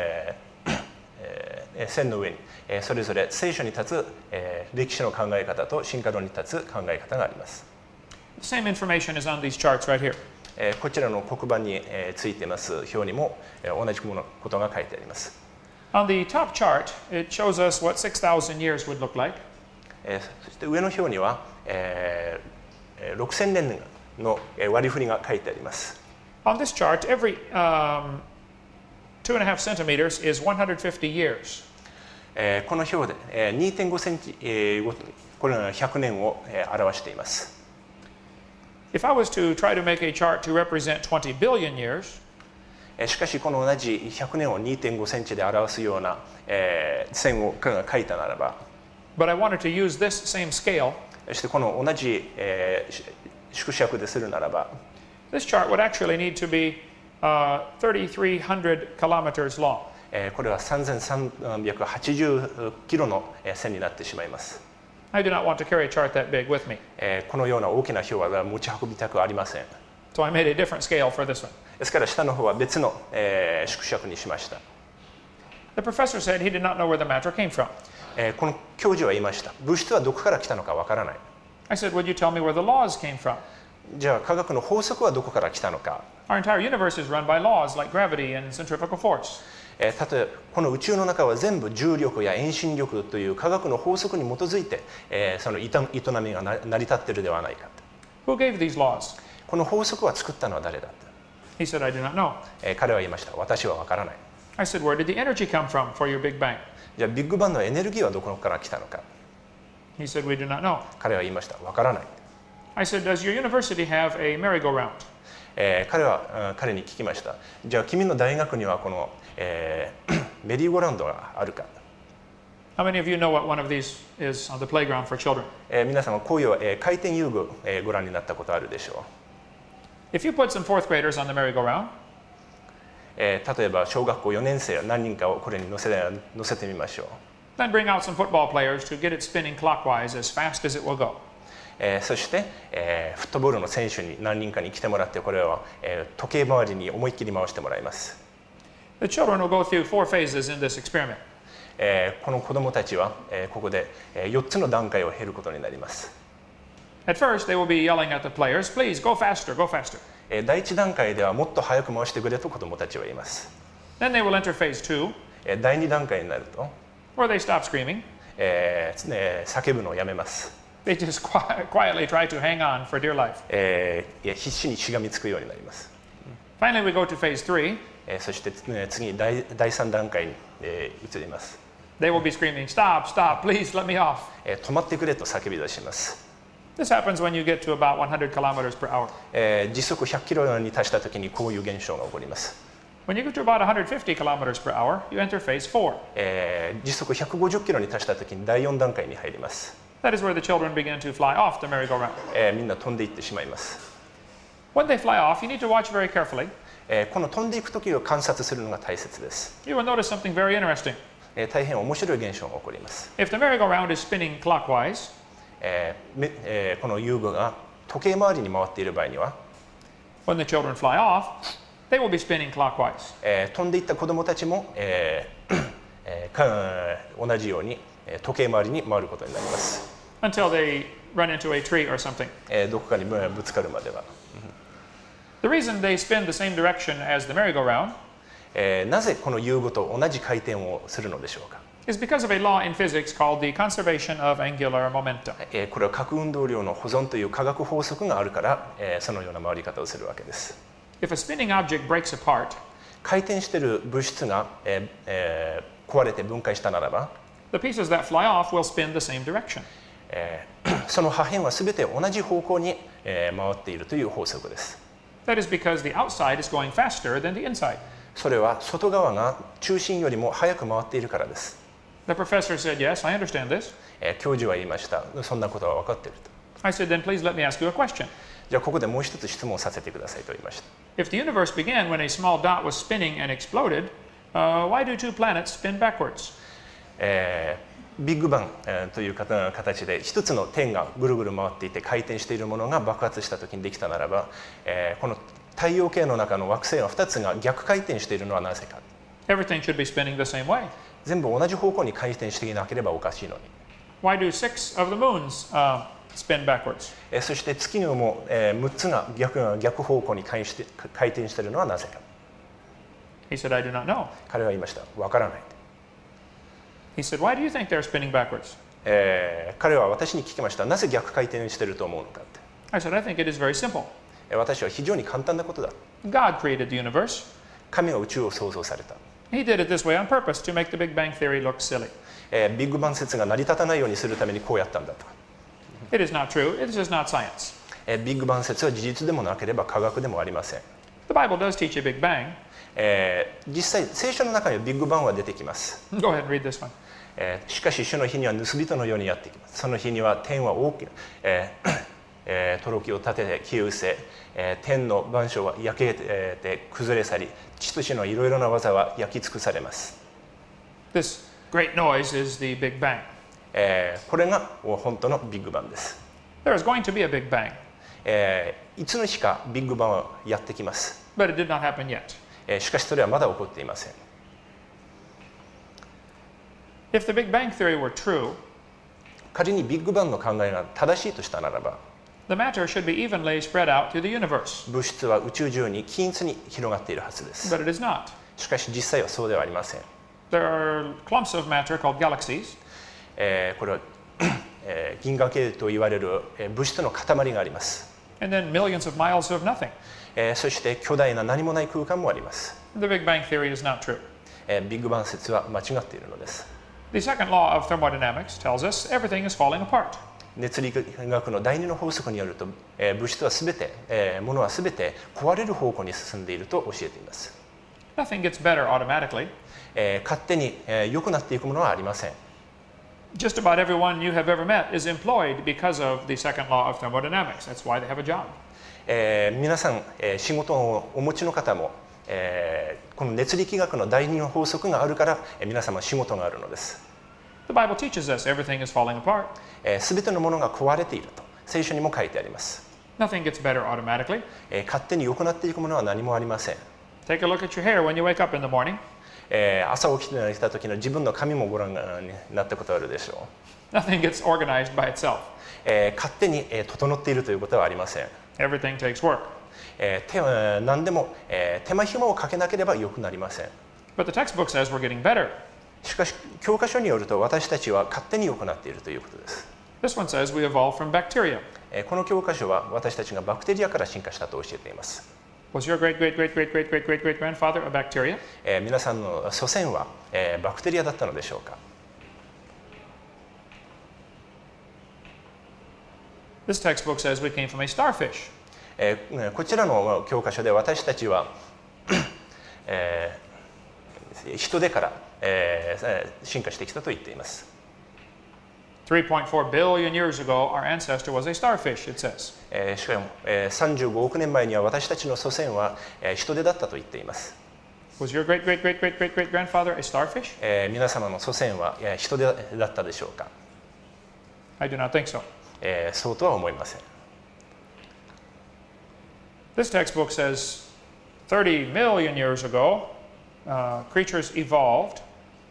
線の上に、それぞれ聖書に立つ、歴史の考え方と進化論に立つ考え方があります。 The same information is on these charts right here. こちらの黒板についています表にも同じことが書いてあります。 On the top chart, it shows us what 6,000 years would look like. そして上の表には、6000年の割り振りが書いてあります。 On this chart, every 2.5 centimeters is 150 years. この表で2.5 センチこれが100年を表しています。 If I was to try to make a chart to represent 20 billion years, しかしこの同じ100年を 2.5 センチで表すような線を書いたならば、 but I wanted to use this same scale, そしてこの同じ縮尺でするならば、 this chart would actually need to be 3,300 kilometers long. これは3380キロの線になってしまいます。 I do not want to carry a chart that big with me. このような大きな表は持ち運びたくありません。 So I made a different scale for this one. ですから下の方は別の縮尺にしました。 The professor said he did not know where the matter came from. この教授は言いました。物質はどこから来たのかわからない。 I said, would you tell me where the laws came from? じゃあ科学の法則はどこから来たのか。 Our entire universe is run by laws like gravity and centrifugal force. 例えばこの宇宙の中は全部重力や遠心力という科学の法則に基づいて、その営みが成り立っているではないか。 Who gave these laws? この法則は作ったのは誰だ。 He said, I do not know. 彼は言いました。私は分からない。 I said, where did the energy come from for your Big Bang? じゃあビッグバンのエネルギーはどこから来たのか。 He said, we do not know. 彼は言いました。分からない。 I said, does your university have a merry-go-round? 彼に聞きました。じゃあ君の大学にはこの、メリーゴラウンドがあるか。 How many of you know what one of these is on the playground for children? 皆さんはこういう、回転遊具、ご覧になったことあるでしょう。 If you put some fourth graders on the merry-go-round, 例えば小学校4年生何人かをこれに乗せてみましょう。 then bring out some football players to get it spinning clockwise as fast as it will go. そして、フットボールの選手に何人かに来てもらってこれを、時計回りに思いっきり回してもらいます。 The children will go through 4 phases in this experiment. この子どもたちは、ここで、4つの段階を経ることになります。 At first, they will be yelling at the players, please go faster, go faster. 第1段階ではもっと早く回してくれと子どもたちは言います。 Then they will enter phase 2, 第2段階になると、 where they stop screaming. 叫ぶのをやめます。 They just quietly try to hang on for dear life. 必死にしがみつくようになります。 Finally, we go to phase 3. そして、次第3段階に、移ります。 They will be screaming, stop, stop, please let me off. 止まってくれと叫び出します。 This happens when you get to about 100 kilometers per hour. 時速100キロに達したときにこういう現象が起こります。 When you get to about 150 kilometers per hour, you enter phase 4. 時速150キロに達したときに第4段階に入ります。 That is where the children begin to fly off the merry-go-round. みんな飛んでいってしまいます。 When they fly off, you need to watch very carefully. この飛んでいくときを観察するのが大切です。 You will notice something very interesting. 大変面白い現象が起こります。 If the merry-go-round is spinning clockwise, この遊具が時計回りに回っている場合には、 when the children fly off, they will be spinning clockwise. 飛んでいった子どもたちも、同じように時計回りに回ることになります。 Until they run into a tree or something. どこかにぶつかるまでは。 The reason they spin the same direction as the merry-go-round なぜこの遊具と同じ回転をするのでしょうか。 is because of a law in physics called the conservation of angular momentum. これは核運動量の保存という化学法則があるから、そのような回り方をするわけです。 If a spinning object breaks apart, 回転している物質が、壊れて分解したならば、 the pieces that fly off will spin the same direction. その破片はすべて同じ方向に、回っているという法則です。 That is because the outside is going faster than the inside. それは外側が中心よりも速く回っているからです。 The professor said, yes, I understand this. 教授は言いました。そんなことは分かっていると。 I said, then please let me ask you a question. じゃあここでもう一つ質問させてくださいと言いました。 If the universe began when a small dot was spinning and exploded, why do 2 planets spin backwards? ビッグバンという形で一つの点がぐるぐる回っていて回転しているものが爆発した時にできたならば、この太陽系の中の惑星が2つが逆回転しているのはなぜか。 Everything should be spinning the same way. 全部同じ方向に回転していなければおかしいのに。 Why do 6 of the moons spin backwards? そして月にも6つが逆方向に回転しているのはなぜか。 He said, I do not know. 彼は言いました。わからない。 He said, why do you think they're spinning backwards? 彼は私に聞きました。なぜ逆回転していると思うのかって。 I said, I think it is very simple. 私は非常に簡単なことだ。 God created the universe. 神が宇宙を創造された。 He did it this way on purpose to make the Big Bang Theory look silly. ビッグバン説が成り立たないようにするためにこうやったんだと。 It is not true. It is just not science. ビッグバン説は事実でもなければ科学でもありません。 The Bible does teach a Big Bang. 実際聖書の中にはビッグバンは出てきます。 Go ahead and read this one. しかし主の日には盗人のようにやってきます。その日には天は大きな、とろきを立てて消え失せ、天の万象は焼けて崩れ去り、地と地のいろいろな技は焼き尽くされます。 This great noise is the Big Bang. これが本当のビッグバンです。 There is going to be a Big Bang, いつの日かビッグバンはやってきます。 but it did not happen yet. しかしそれはまだ起こっていません。 If the Big Bang Theory were true, 仮にビッグバンの考えが正しいとしたならば、 The matter should be evenly spread out through the universe, 物質は宇宙中に均一に広がっているはずです。 but it is not. しかし実際はそうではありません。 There are clumps of matter called galaxies, これは、銀河系と言われる物質の塊があります。 and then millions of miles of nothing. そして巨大な何もない空間もあります。 The Big Bang Theory is not true. ビッグバン説は間違っているのです。 The second law of thermodynamics tells us everything is falling apart. 熱力学の第二の法則によると、物質はすべて、物はすべて壊れる方向に進んでいると教えています。 Nothing gets better automatically. 勝手に良くなっていくものはありません。 Just about everyone you have ever met is employed because of the second law of thermodynamics. That's why they have a job. 皆さん、仕事をお持ちの方も、この熱力学の第二の法則があるから、皆様仕事があるのです。 The Bible teaches us everything is falling apart. すべてのものが壊れていると聖書にも書いてあります。 Nothing gets better automatically. 勝手に良くなっていくものは何もありません。 Take a look at your hair when you wake up in the morning. 朝起きてきた時の自分の髪もご覧になったことあるでしょう。 Nothing gets organized by itself. 勝手に整っているということはありません。 Everything takes work. 何でも手間暇をかけなければ良くなりません。 But the textbook says we're getting better. しかし教科書によると私たちは勝手に良くなっているということです。 This one says we evolved from bacteria. この教科書は私たちがバクテリアから進化したと教えています。 Was your great great great great great great great great grandfather a bacteria? 皆さんの祖先はバクテリアだったのでしょうか。 This textbook says we came from a starfish. こちらの教科書で私たちは、人手から、進化してきたと言っています。 3.4 billion years ago, our ancestor was a starfish, it says. しかも、35億年前には私たちの祖先は、人手だったと言っています。 Was your great great great great great great grandfather a starfish? 皆様の祖先は人手だったでしょうか。 I do not think so. そうとは思いません。 This textbook says 30 million years ago, creatures evolved.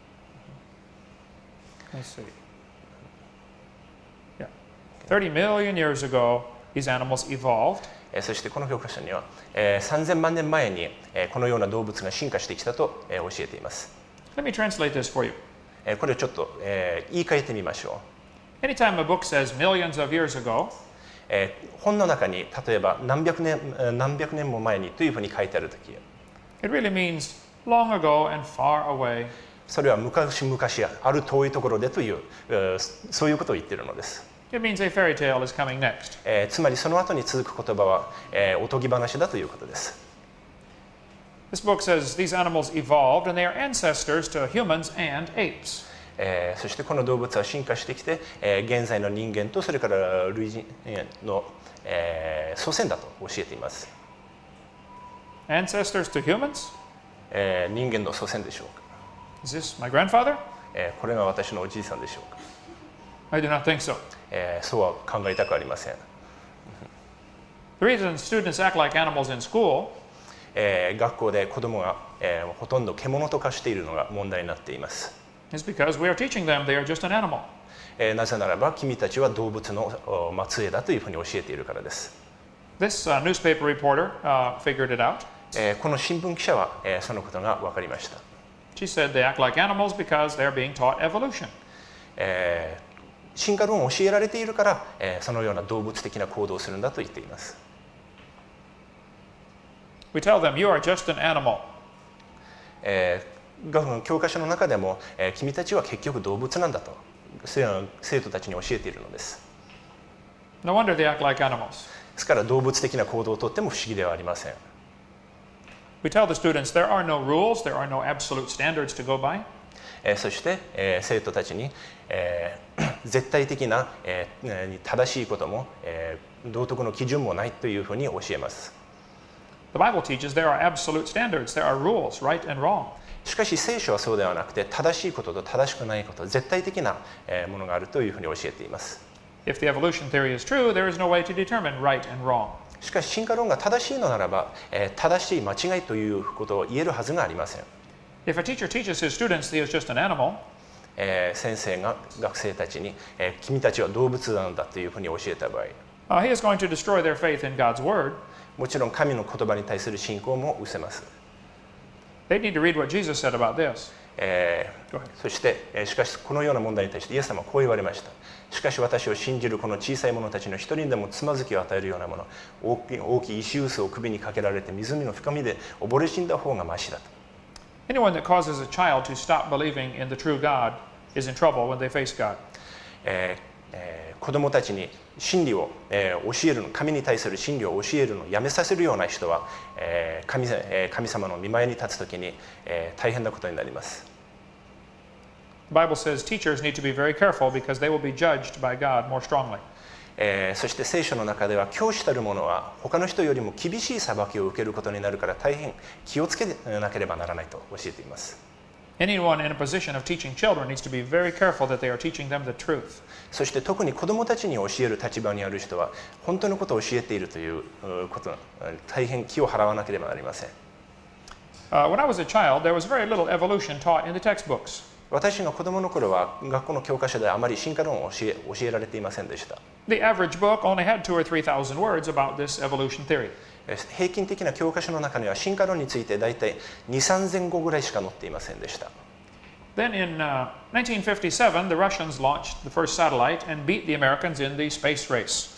Let's see. Yeah. 30 million years ago, these animals evolved. そしてこの教科書には、3000万年前に、このような動物が進化してきたと、教えています。 Let me translate this for you. これをちょっと、言い換えてみましょう。 Anytime a book says millions of years ago, 本の中に例えば何百年も前にというふうに書いてあるとき、 it really means long ago and far away. それは昔々ある遠いところでという、そういうことを言っているのです。 It means a fairy tale is coming next. つまりその後に続く言葉は、おとぎ話だということです。 This book says these animals evolved and they are ancestors to humans and apes. そしてこの動物は進化してきて、現在の人間とそれから類人の、祖先だと教えています。 Ancestors to humans? 人間の祖先でしょうか。 Is this my grandfather? これが私のおじいさんでしょうか。 I do not think so. そうは考えたくありません。 The reason students act like animals in school 学校で子どもが、ほとんど獣と化しているのが問題になっています。 is because we are teaching them they are just an animal. なぜならば君たちは動物の末裔だというふうに教えているからです。 This newspaper reporter figured it out. この新聞記者は、そのことが分かりました。 She said they act like animals because they're being taught evolution. 進化論を教えられているから、そのような動物的な行動をするんだと言っています。 We tell them you are just an animal. 教科書の中でも、君たちは結局動物なんだと生徒たちに教えているのです。 No wonder they act like animals. ですから動物的な行動をとっても不思議ではありません。 We tell the students there are no rules, there are no absolute standards to go by. そして、生徒たちに、絶対的な、正しいことも、道徳の基準もないというふうに教えます。 The Bible teaches there are absolute standards, there are rules, right and wrong. しかし聖書はそうではなくて正しいことと正しくないこと、絶対的なものがあるというふうに教えています。 If the evolution theory is true, there is no way to determine right and wrong. しかし進化論が正しいのならば、正しい間違いということを言えるはずがありません。 If a teacher teaches his students he is just an animal, 先生が学生たちに、君たちは動物なんだというふうに教えた場合、 He is going to destroy their faith in God's word. もちろん神の言葉に対する信仰も失せます。 They need to read what Jesus said about this. そして、しかしこのような問題に対してイエス様はこう言われました。しかし私を信じるこの小さい者たちの一人でもつまずきを与えるようなもの、大きい石臼を首にかけられて湖の深みで溺れ死んだ方がましだと。 Anyone that causes a child to stop believing in the true God is in trouble when they face God. 子供たちに真理を、教えるの、神に対する真理を教えるのをやめさせるような人は、神様の御前に立つときに、大変なことになります。 The Bible says teachers need to be very careful because they will be judged by God more strongly. そして聖書の中では教師たる者は他の人よりも厳しい裁きを受けることになるから大変気をつけなければならないと教えています。 Anyone in a position of teaching children needs to be very careful that they are teaching them the truth. そして特に子どもたちに教える立場にある人は本当のことを教えているということ大変気を払わなければなりません。 When I was a child, there was very little evolution taught in the textbooks. 私が子どもの頃は学校の教科書であまり進化論を教えられていませんでした。 The average book only had 2,000 or 3,000 words about this evolution theory. 平均的な教科書の中には進化論についてだいたい2、3,000語ぐらいしか載っていませんでした。 Then in 1957, the Russians launched the first satellite and beat the Americans in the space race.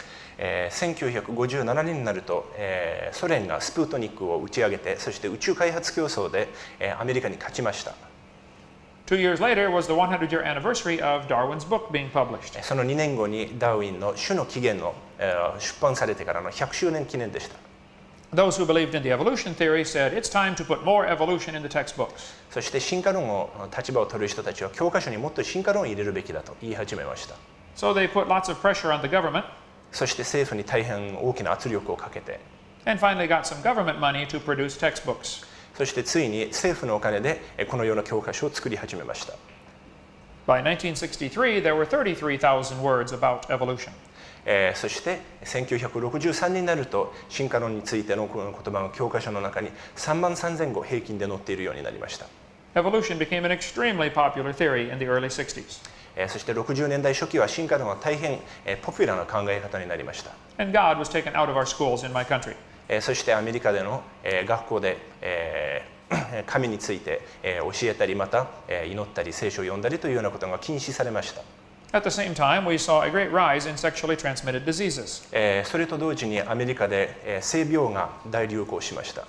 1957年になると、ソ連がスプートニックを打ち上げて、そして宇宙開発競争で、アメリカに勝ちました。 2 years later was the 100-year anniversary of Darwin's book being published. その2年後にダーウィンの種の起源の、出版されてからの100周年記念でした。 Those who believed in the evolution theory said it's time to put more evolution in the textbooks. そして進化論を立場を取る人たちは教科書にもっと進化論を入れるべきだと言い始めました。 So they put lots of pressure on the government そして政府に大変大きな圧力をかけて、 and finally got some government money to produce textbooks. そしてついに政府のお金でこのような教科書を作り始めました。 By 1963, there were 33,000 words about evolution. そして1963年になると進化論についての言葉が教科書の中に33,000語平均で載っているようになりました。 Evolution became an extremely popular theory in the early 60s. そして60年代初期は進化論は大変ポピュラーな考え方になりました。 And God was taken out of our schools in my country. そしてアメリカでの学校で神について教えたりまた祈ったり聖書を読んだりというようなことが禁止されました。 At the same time, we saw a great rise in sexually transmitted diseases. それと同時にアメリカで性病が大流行しました。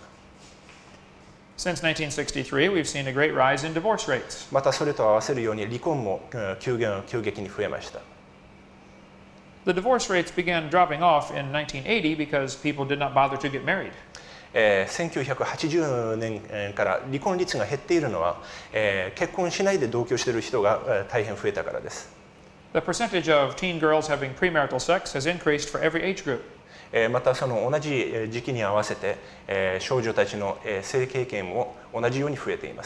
Since 1963, we've seen a great rise in divorce rates. またそれと合わせるように離婚も急激に増えました。 The divorce rates began dropping off in 1980 because people did not bother to get married. 1980年から離婚率が減っているのは、結婚しないで同居している人が大変増えたからです。 The percentage of teen girls having premarital sex has increased for every age group. またその同じ時期に合わせて、少女たちの性経験も同じように増えています。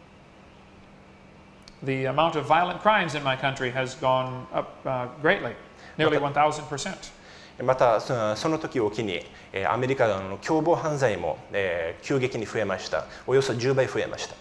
The amount of violent crimes in my country has gone up greatly, nearly 1,000%. またその時を機にアメリカの凶暴犯罪も急激に増えました。およそ10倍増えました。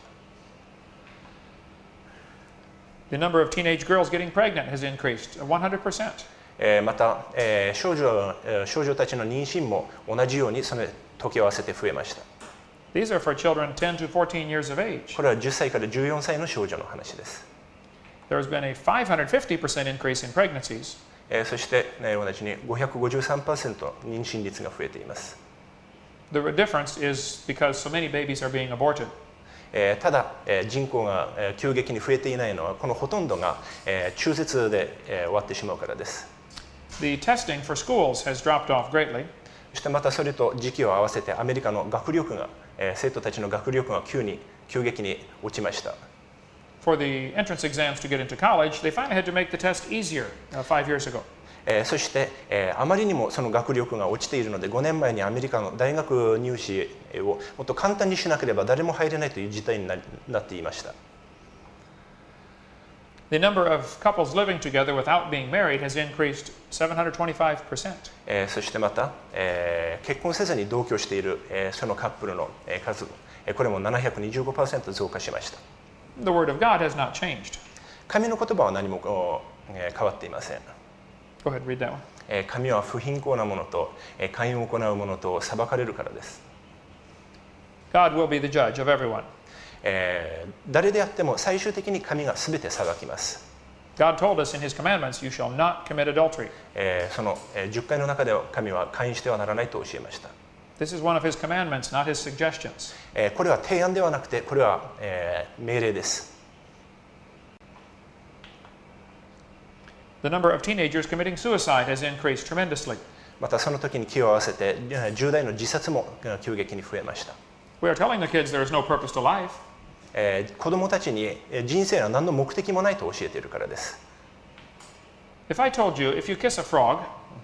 The number of teenage girls getting pregnant has increased 100%. また少女たちの妊娠も同じようにその時を合わせて増えました。 These are for children 10 to 14 years of age. これは10歳から14歳の少女の話です。 There has been a 550% increase in pregnancies. そして同じに 553% の妊娠率が増えています。 The difference is because so many babies are being aborted. ただ人口が急激に増えていないのはこのほとんどが中絶で終わってしまうからです。 The testing for schools has dropped off greatly. そしてまたそれと時期を合わせてアメリカの学力が生徒たちの学力が急激に落ちました。 For the entrance exams to get into college, they finally had to make the test easier 5 years ago. そしてあまりにもその学力が落ちているので5年前にアメリカの大学入試をもっと簡単にしなければ誰も入れないという事態になっていました。 The number of couples living together without being married has increased 725%. そしてまた結婚せずに同居しているそのカップルの数これも725% 増加しました。 The word of God has not changed. 神の言葉は何も変わっていません。 Go ahead, read that one. 神は不貧困な者と姦淫を行う者と裁かれるからです。 God will be the judge of everyone. 誰であっても最終的に神が全て裁きます。 God told us in His commandments, you shall not commit adultery. その10回の中では神は姦淫してはならないと教えました。 This is one of His commandments, not His suggestions. これは提案ではなくて、これは命令です。 The number of teenagers committing suicide has increased tremendously. またその時に気を合わせて10代の自殺も急激に増えました。 We are telling the kids there is no purpose to life. 子どもたちに人生は何の目的もないと教えているからです。 If I told you, if you kiss a frog,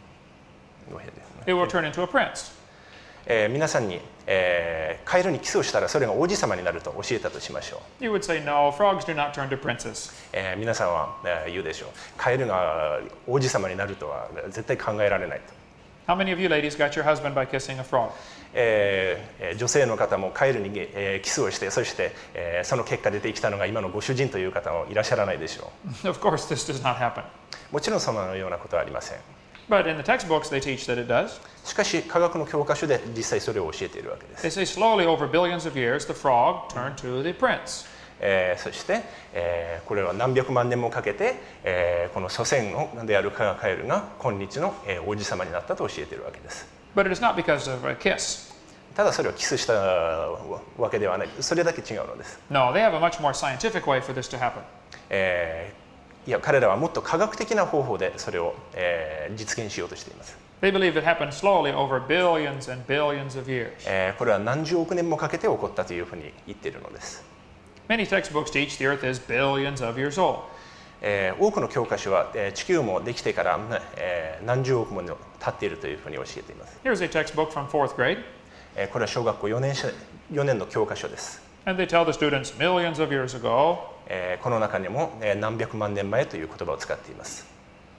it will turn into a prince. 皆さんに、カエルにキスをしたらそれが王子様になると教えたとしましょう。 You would say, no, frogs do not turn to princes. 皆さんは、言うでしょう。カエルが王子様になるとは絶対考えられないと。 How many of you ladies got your husband by kissing a frog? 女性の方もカエルに、キスをして、そして、その結果出てきたのが今のご主人という方もいらっしゃらないでしょう。 Of course, this does not happen. もちろんそのようなことはありません。 But in the textbooks, they teach that it does. しかし科学の教科書で実際それを教えているわけです。 They say slowly over billions of years, the frog turned to the prince. そして、これは何百万年もかけて、この祖先であるカエルが今日の、王子様になったと教えているわけです。 But it is not because of a kiss. ただそれをキスしたわけではない。それだけ違うのです。 No, they have a much more scientific way for this to happen. いや、彼らはもっと科学的な方法でそれを、実現しようとしています。 They believe it happened slowly over billions and billions of years. これは何十億年もかけて起こったというふうに言っているのです。 Many textbooks teach the earth is billions of years old. 多くの教科書は、地球もできてから、何十億も経っているというふうに教えています。 Here's a textbook from 4th grade. これは小学校4年の教科書です。 And they tell the students millions of years ago. この中にも、何百万年前という言葉を使っています。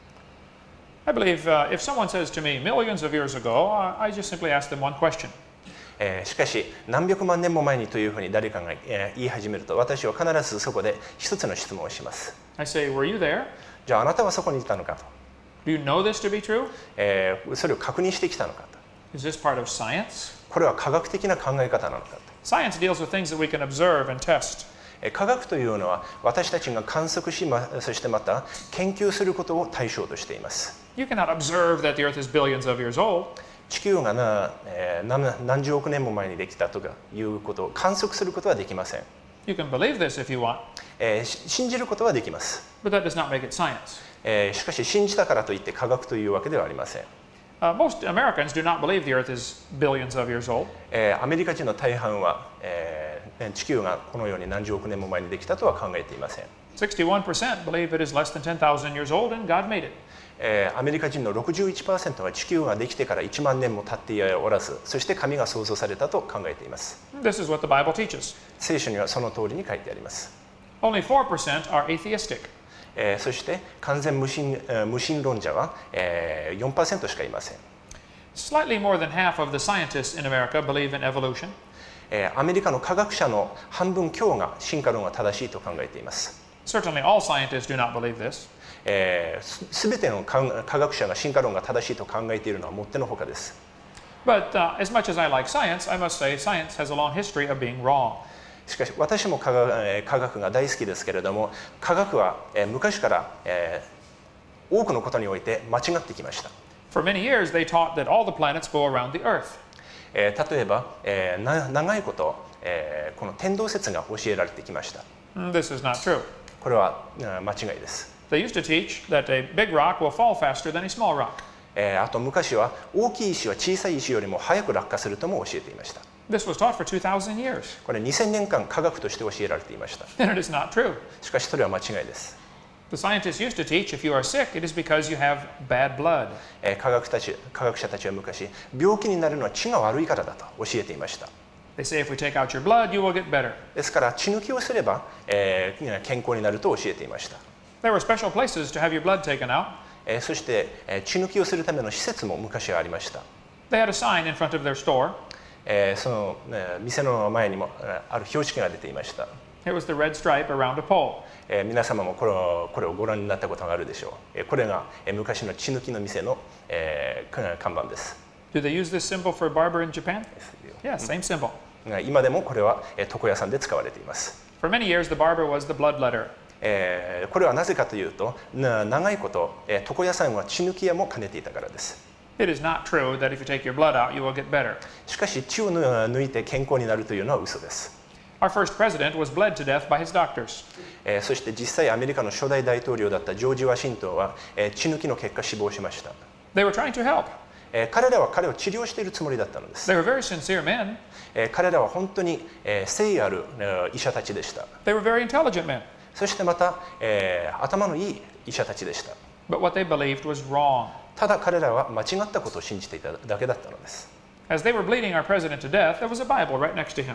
I believe if someone says to me millions of years ago, I just simply ask them one question. しかし何百万年も前にというふうに誰かが言い始めると、私は必ずそこで一つの質問をします。 I say, were you there? じゃああなたはそこにいたのかと。 Do you know this to be true? それを確認してきたのかと。 Is this part of science? これは科学的な考え方なのかと。 Science deals with things that we can observe and test. 科学というのは私たちが観測し、そしてまた研究することを対象としています。 You cannot observe that the earth is billions of years old. 地球が何十億年も前にできたとかいうことを観測することはできません。 You can believe this if you want. 信じることはできます。 But that does not make it science. しかし信じたからといって科学というわけではありません。 Most Americans do not believe the earth is billions of years old. アメリカ人の大半は、地球がこのように何十億年も前にできたとは考えていません。 61% believe it is less than 10,000 years old and God made it. アメリカ人の 61% は地球ができてから1万年も経っておらず、そして神が創造されたと考えています。 This is what the Bible teaches. 聖書にはその通りに書いてあります。 Only 4% are atheistic. そして完全無神論者は、4% しかいません。 Slightly more than half of the scientists in America believe in evolution. アメリカの科学者の半分強が進化論が正しいと考えています。 Certainly all scientists do not believe this. すべての科学者が進化論が正しいと考えているのはもってのほかです。 But as much as I like science, I must say science has a long history of being wrong. しかし私も科学が大好きですけれども、科学は昔から多くのことにおいて間違ってきました。 For many years, they taught that all the planets go around the Earth. 例えば、長いこと、この天動説が教えられてきました。 This is not true. これは間違いです。 They used to teach that a big rock will fall faster than a small rock. あと昔は大きい石は小さい石よりも早く落下するとも教えていました。 This was taught for 2,000 years. これ2000年間科学として教えられていました。 And it is not true. しかしそれは間違いです。 The scientists used to teach if you are sick, it is because you have bad blood. 科学者たちは昔、病気になるのは血が悪いからだと教えていました。 They say if we take out your blood, you will get better. ですから血抜きをすれば、健康になると教えていました。 There were special places to have your blood taken out. そして血抜きをするための施設も昔はありました。 They had a sign in front of their store. その店の前にもある標識が出ていました。 It was the red stripe around a pole. 皆様もこれをご覧になったことがあるでしょう。これが昔の血抜きの店の看板です。 Do they use this symbol for a barber in Japan? Yeah, same symbol. 今でもこれは床屋さんで使われています。 For many years, the barber was the bloodletter. これはなぜかというと、長いこと床屋さんは血抜き屋も兼ねていたからです。 It is not true that if you take your blood out, you will get better. しかし血を抜いて健康になるというのは嘘です。 Our first president was bled to death by his doctors. そして実際アメリカの初代大統領だったジョージ・ワシントンは血抜きの結果死亡しました。 They were trying to help. 彼らは彼を治療しているつもりだったのです。 They were very sincere men. 彼らは本当に誠意ある医者たちでした。 They were very intelligent men. そしてまた頭のいい医者たちでした。 But what they believed was wrong. ただ彼らは間違ったことを信じていただけだったのです。 As they were bleeding our president to death, there was a Bible right next to him.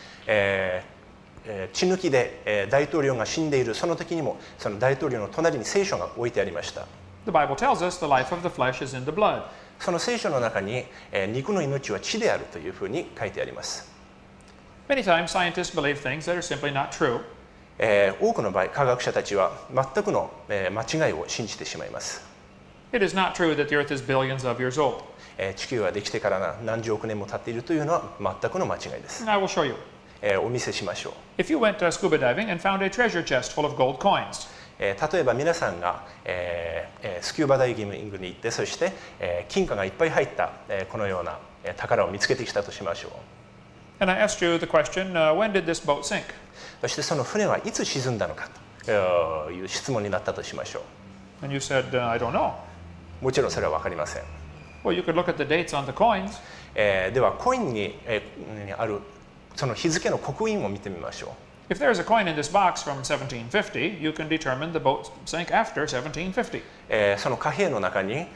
血抜きで大統領が死んでいるその時にもその大統領の隣に聖書が置いてありました。 The Bible tells us the life of the flesh is in the blood. その聖書の中に肉の命は血であるというふうに書いてあります。 Many times, scientists believe things that are simply not true. 多くの場合科学者たちは全くの間違いを信じてしまいます。 It is not true that the earth is billions of years old. 地球はできてから何十億年も経っているというのは全くの間違いです。 And I will show you. お見せしましょう。 If you went scuba diving and found a treasure chest full of gold coins, 例えば皆さんがスキューバダイビングに行ってそして金貨がいっぱい入ったこのような宝を見つけてきたとしましょう。 and I asked you the question, when did this boat sink? そしてその船はいつ沈んだのかという質問になったとしましょ And you said, I don't know. う。もちろんそれは分かりません。 Well, you could look at the dates on the coins. ではコインにあるその日付の刻印を見てみましょう。 If there is a coin in this box from 1750, you can determine the boat sank after 1750. その貨幣の中に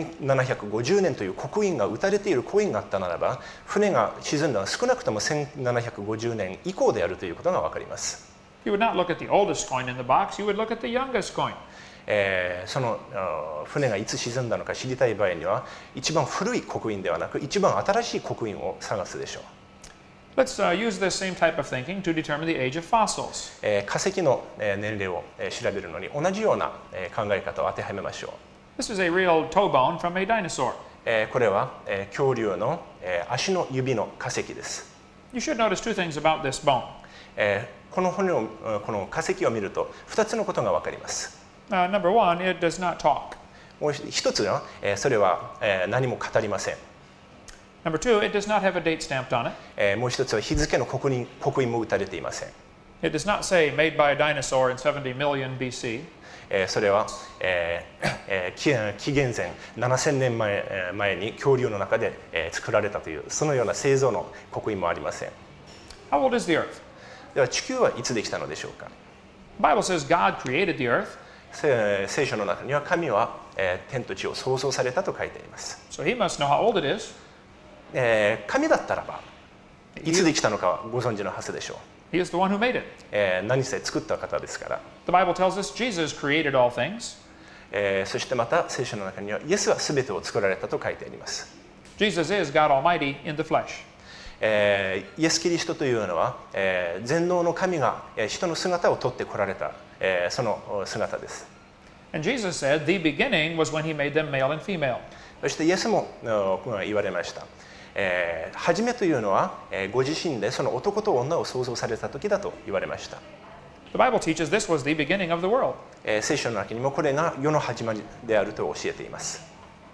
1750年という刻印が打たれているコインがあったならば船が沈んだのは少なくとも1750年以降であるということが分かります。 You would not look at the oldest coin in the box, you would look at the youngest coin. その船がいつ沈んだのか知りたい場合には一番古い刻印ではなく一番新しい刻印を探すでしょう。 Let's use this same type of thinking to determine the age of fossils. 化石の年齢を調べるのに同じような考え方を当てはめましょう。 This is a real toe bone from a dinosaur. これは恐竜の足の指の化石です。 You should notice two things about this bone. この化石を見ると2つのことが分かります。 Number one, it does not talk. もう一つはそれは何も語りません。 Number two, it does not have a date stamped on it. もう一つは日付の刻印も打たれていません。 It does not say made by a dinosaur in 70 million BC. それは紀元前7000年前に恐竜の中で作られたというそのような製造の刻印もありません。 How old is the earth? では地球はいつできたのでしょうか。 The Bible says God created the earth, 聖書の中には神は天と地を創造されたと書いています。 so he must know how old it is. 神だったらばいつできたのかはご存知のはずでしょう。 He is the one who made it. 何せ作った方ですから。 The Bible tells us Jesus created all things. そしてまた聖書の中にはイエスは全てを作られたと書いてあります。 Jesus is God Almighty in the flesh. イエス・キリストというのは全能の神が人の姿をとってこられたその姿です。 And Jesus said the beginning was when he made them male and female. そしてイエスも言われました。初めというのはご自身でその男と女を創造された時だと言われました。 The Bible teaches this was the beginning of the world. 聖書の中にもこれが世の始まりであると教えています。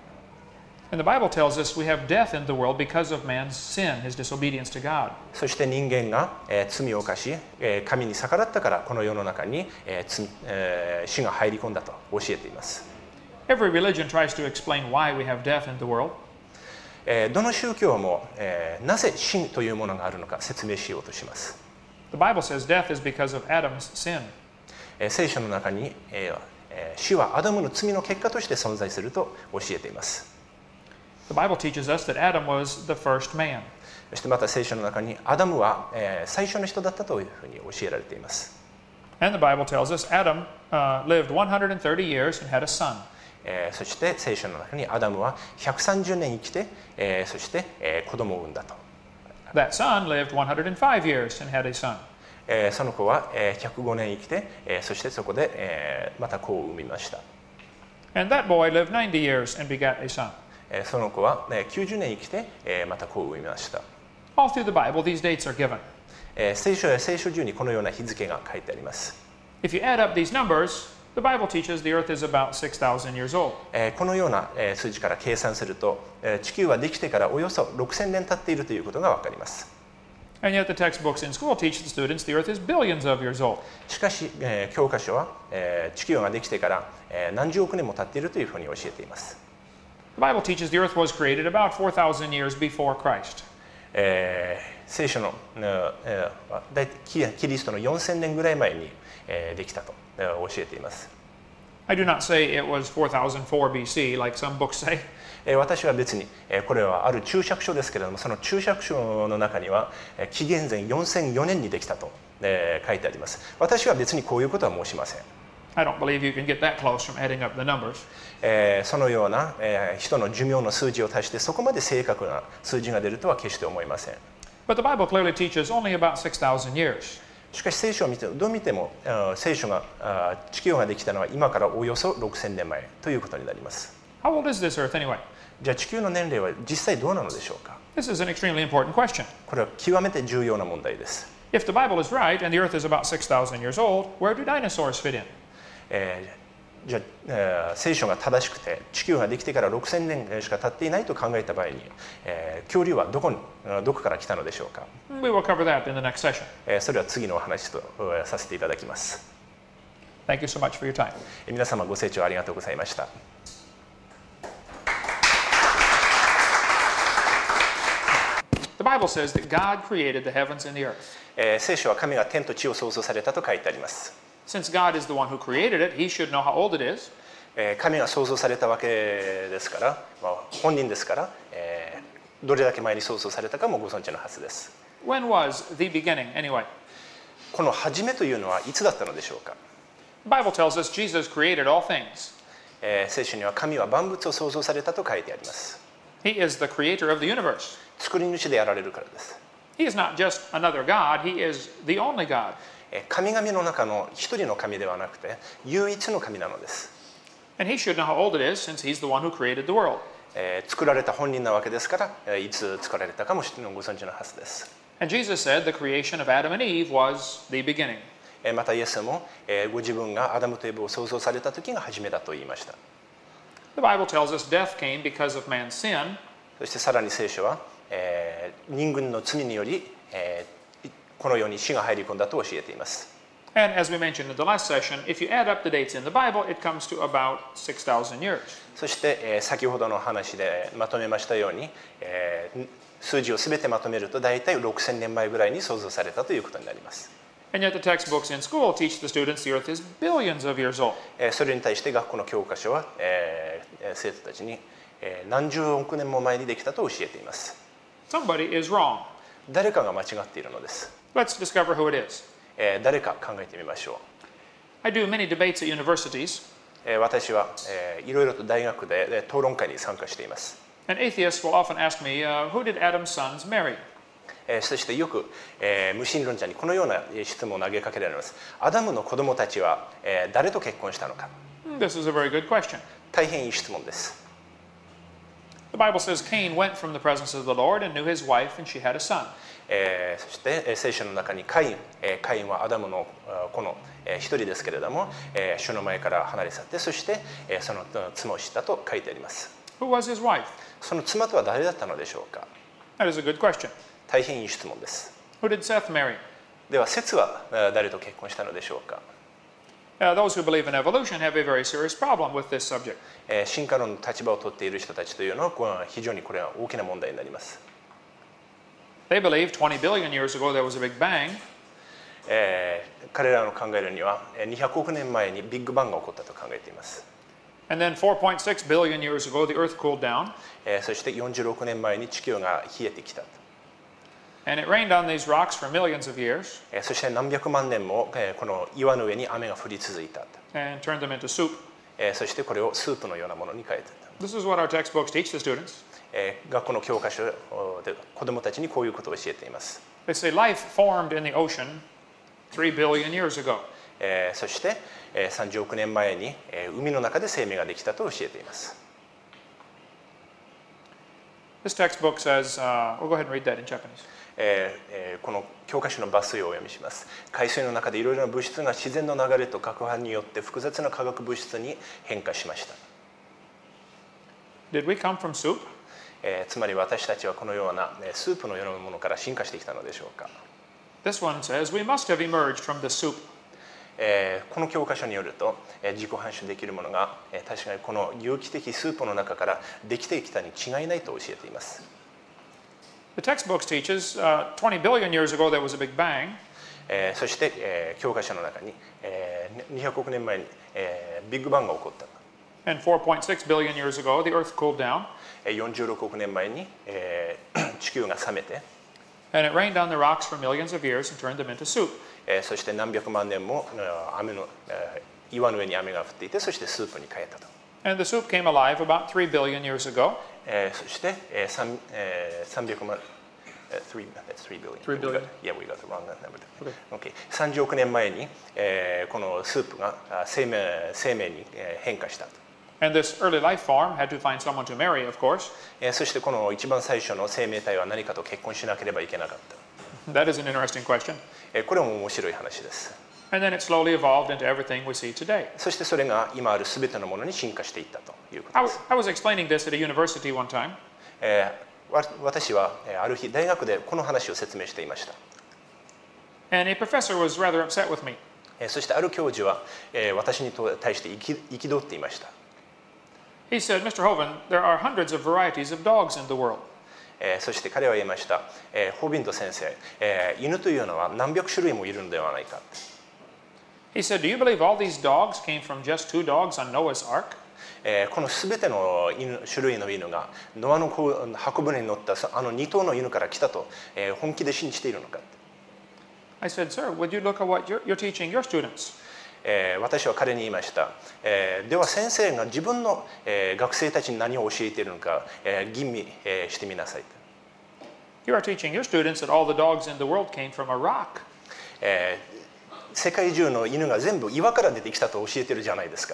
And the Bible tells us we have death in the world because of man's sin, his disobedience to God. そして人間が罪を犯し神に逆らったからこの世の中に死が入り込んだと教えています。 Every religion tries to explain why we have death in the world. どの宗教もなぜ死というものがあるのか説明しようとします。 The Bible says death is because of Adam's sin. 聖書の中に死はアダムの罪の結果として存在すると教えています。 The Bible teaches us that Adam was the first man. そしてまた聖書の中にアダムは最初の人だったというふうに教えられています。 And the Bible tells us Adam lived 130 years and had a son. そして聖書の中にアダムは130年生きてそして子供を産んだと。 That son lived 105 years and had a son. その子は105年生きて、そしてそこでまた子を産みました。 And that boy lived 90 years and begat a son. その子は90年生きてまた子を産みました。 All through the Bible, these dates are given. 聖書中にこのような日付が書いてあります。 If you add up these numbers, the Bible teaches the earth is about 6,000 years old. このような数字から計算すると、地球はできてからおよそ6000年経っているということがわかります。 And yet the textbooks in school teach the students the earth is billions of years old. しかし、教科書は、地球ができてから、何十億年も経っているというふうに教えています。 The Bible teaches the earth was created about 4,000 years before Christ. 聖書の、キリストの4000年ぐらい前に、できたと、教えています。 I do not say it was 4004 BC like some books say. 私は別にこれはある注釈書ですけれども、その注釈書の中には紀元前4004年にできたと書いてあります。私は別にこういうことは申しません。 I don't believe you can get that close from adding up the numbers. そのような人の寿命の数字を足してそこまで正確な数字が出るとは決して思いません。 But the Bible clearly teaches only about 6,000 years. しかし聖書を見てどう見ても聖書が地球ができたのは今からおよそ6000年前ということになります。 How old is this earth anyway? じゃあ地球の年齢は実際どうなのでしょうか。 This is an extremely important question. これは極めて重要な問題です。 If the Bible is right and the earth is about 6,000 years old, where do dinosaurs fit in? じゃあ、聖書が正しくて地球ができてから6000年しか経っていないと考えた場合に、恐竜はどこから来たのでしょうか。 We will cover that in the next session. それは次のお話とさせていただきます。 Thank you so much for your time. 皆様ご清聴ありがとうございました。 The Bible says that God created the heavens and the earth. 聖書は神が天と地を創造されたと書いてあります。 Since God is the one who created it, he should know how old it is. 神が創造されたわけですから、本人ですから、どれだけ前に創造されたかもご存知のはずです。 When was the beginning anyway? この初めというのはいつだったのでしょうか。 The Bible tells us Jesus created all things. 聖書には神は万物を創造されたと書いてあります。 He is the creator of the universe. 作り主でやられるからです。 He is not just another God, he is the only God. 神々の中の一人の神ではなくて唯一の神なのです。 And he should know how old it is since he's the one who created the world. 作られた本人なわけですから、いつ作られたかもご存知のはずです。 And Jesus said the creation of Adam and Eve was the beginning. またイエスもご自分がアダムとエブを創造された時が初めだと言いました。 The Bible tells us death came because of man's sin. そしてさらに聖書は、人間の罪により、この世に死が入り込んだと教えています。 And as we mentioned in the last session, if you add up the dates in the Bible, it comes to about 6,000 years. そして、先ほどの話でまとめましたように、数字をすべてまとめると大体6000年前ぐらいに創造されたということになります。 And yet the textbooks in school teach the students the earth is billions of years old. それに対して学校の教科書は、生徒たちに、何十億年も前にできたと教えています。 Somebody is wrong. 誰かが間違っているのです。 Let's discover who it is. 誰か考えてみましょ I do many debates at universities, う。私は、いろいろと大学で討論会に参加しています。 and atheists will often ask me, who did Adam's sons marry? そしてよく、無神論者にこのような質問を投げかけられます。アダムの子供たちは、誰と結婚したのか。 This is a very good question. 大変いい質問です。 The Bible says Cain went from the presence of the Lord and knew his wife, and she had a son. そして聖書の中にカインはアダムの子の一人ですけれども、主の前から離れ去って、そしてその妻を知ったと書いてあります。 Who was his wife? その妻とは誰だったのでしょうか。 That is a good question. 大変いい質問です。 Who did Seth marry? ではセツは誰と結婚したのでしょうか。 Those who believe in evolution have a very serious problem with this subject. 進化論の立場を取っている人たちというのは非常にこれは大きな問題になります。 They believe 20 billion years ago there was a big bang, 彼らの考えるには200億年前にビッグバンが起こったと考えています。 and then 4.6 billion years ago the earth cooled down, そして46年前に地球が冷えてきた。 and it rained on these rocks for millions of years そして何百万年もこの岩の上に雨が降り続いた。 and turned them into soup. そしてこれをスープのようなものに変えていた。 This is what our textbooks teach the students. 学校の教科書で子どもたちにこういうことを教えています。 They say life formed in the ocean 3 billion years ago. そして、30億年前に、海の中で生命ができたと教えています。 This textbook says, we'll go ahead and read that in Japanese. この教科書の抜粋をお読みします。海水の中でいろいろな物質が自然の流れと攪拌によって複雑な化学物質に変化しました。 Did we come from soup? つまり私たちはこのようなスープのようなものから進化してきたのでしょうか。 This one says, we must have emerged from the soup. この教科書によると自己繁殖できるものが確かにこの有機的スープの中からできてきたに違いないと教えています。 The textbook teaches 20 billion years ago there was a big bang. そして、教科書の中に、200億年前に、ビッグバンが起こった。 And 4.6 billion years ago the earth cooled down. 46億年前に、地球が冷めて、 And it rained on the rocks for millions of years and turned them into soup. そして何百万年も岩の上に雨が降っていて、そしてスープに変えたと。 And the soup came alive about 3 billion years ago. そして、300万3 billion. 3 billion. Yeah, we got the wrong number. Okay. 30億年前に、このスープが生命に変化した。 And this early life form had to find someone to marry, of course. そしてこの一番最初の生命体は何かと結婚しなければいけなかった。 That is an interesting question. これも面白い話です。 And then it slowly evolved into everything we see today. そしてそれが今あるすべてのものに進化していったということです。 I was explaining this at a university one time. 私はある日大学でこの話を説明していました。 And a professor was rather upset with me. そしてある教授は私に対して憤っていました。 He said, Mr. Hovind, there are hundreds of varieties of dogs in the world. そして彼は言いました。ホービント先生、犬というのは何百種類もいるのではないか。 He said, do you believe all these dogs came from just 2 dogs on Noah's Ark? このすべての種類の犬がノアの箱舟に乗ったあの2頭の犬から来たと本気で信じているのか。 I said, sir, would you look at what you're teaching your students? 私は彼に言いました。では先生が自分の学生たちに何を教えているのか吟味してみなさい。 You are teaching your students that all the dogs in the world came from a rock. 世界中の犬が全部岩から出てきたと教えてるじゃないですか。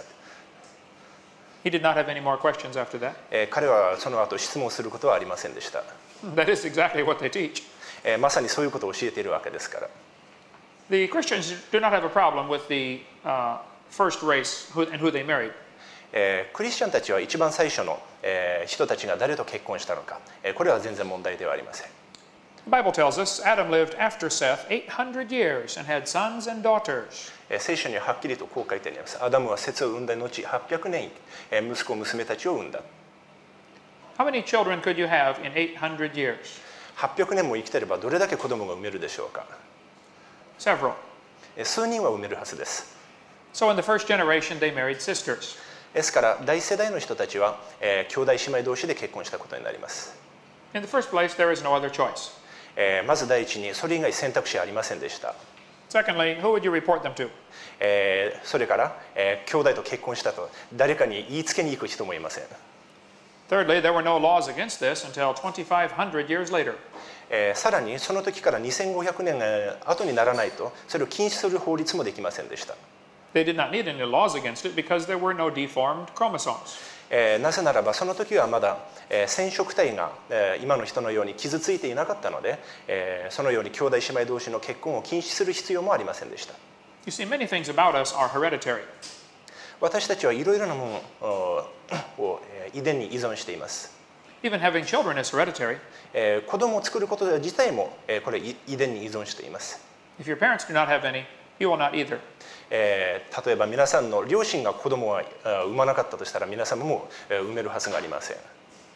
He did not have any more questions after that. 彼はその後質問することはありませんでした。 That is exactly what they teach. まさにそういうことを教えているわけですから。 The Christians do not have a problem with the first race and who they married. クリスチャンたちは一番最初の人たちが誰と結婚したのか、これは全然問題ではありません。 The Bible tells us Adam lived after Seth 800 years and had sons and daughters. 聖書にははっきりとこう書いてあります。アダムはセツを産んだ後800年息子娘たちを産んだ。 How many children could you have in 800 years? 800年も生きてればどれだけ子供が産めるでしょうか。 Several. 数人は産めるはずです。 So in the first generation they married sisters. ですから大世代の人たちは、兄弟姉妹同士で結婚したことになります。 In the first place, there is no other choice. まず第一にそれ以外選択肢はありませんでした。 Secondly, who would you report them to? それから、兄弟と結婚したと誰かに言いつけに行く人もいません。 Thirdly, there were no laws against this until 2,500 years later. さらにその時から2500年後にならないとそれを禁止する法律もできませんでした。 They did not need any laws against it because there were no deformed chromosomes. なぜならばその時はまだ染色体が今の人のように傷ついていなかったのでそのように兄弟姉妹同士の結婚を禁止する必要もありませんでした。 You see, many things about us are hereditary. 私たちはいろいろなものを遺伝に依存しています。 Even having children is hereditary. 子供を作ること自体もこれ遺伝に依存しています。 If your parents do not have any, you will not either. 例えば皆さんの両親が子供を産まなかったとしたら皆様も産めるはずがありません。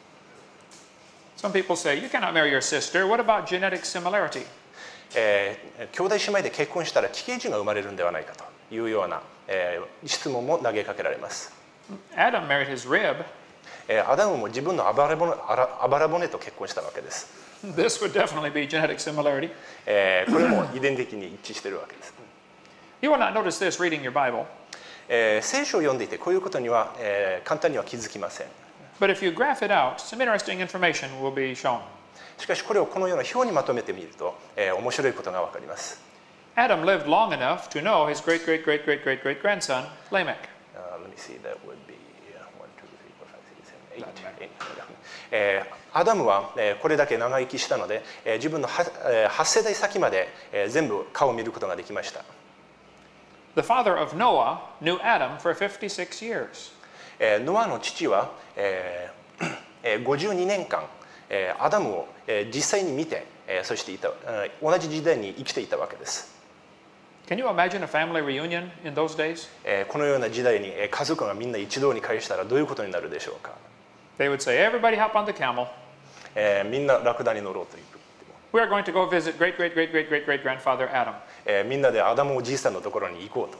Some people say, you cannot marry your sister. What about genetic similarity? 兄弟姉妹で結婚したら奇形児が生まれるんではないかというような質問も投げかけられます。 Adam married his rib. アダムも自分のあばら骨と結婚したわけです。 This would definitely be genetic similarity. これも遺伝的に一致しているわけです。 You will not notice this reading your Bible. 聖書を読んでいてこういうことには簡単には気づきません。 But if you graph it out, some interesting information will be shown. しかしこれをこのような表にまとめてみると面白いことがわかります。 Adam lived long enough to know his great, great, great, great, great, great grandson, Lamech. Let me see, that would be 1, 2, 3, 4, 5, 6, 7, 8.アダムはこれだけ長生きしたので、自分の8世代先まで全部顔を見ることができました。 The father of Noah knew Adam for 56 years. ノアの父は52年間アダムを実際に見て、そして同じ時代に生きていたわけです。 Can you imagine a family reunion in those days? このような時代に家族がみんな一堂に会したらどういうことになるでしょうか。 They would say, everybody hop on the camel. みんなラクダに乗ろうと言っても We are going to go visit great, great, great, great, great, great grandfather Adam. みんなでアダムおじいさんのところに行こうと。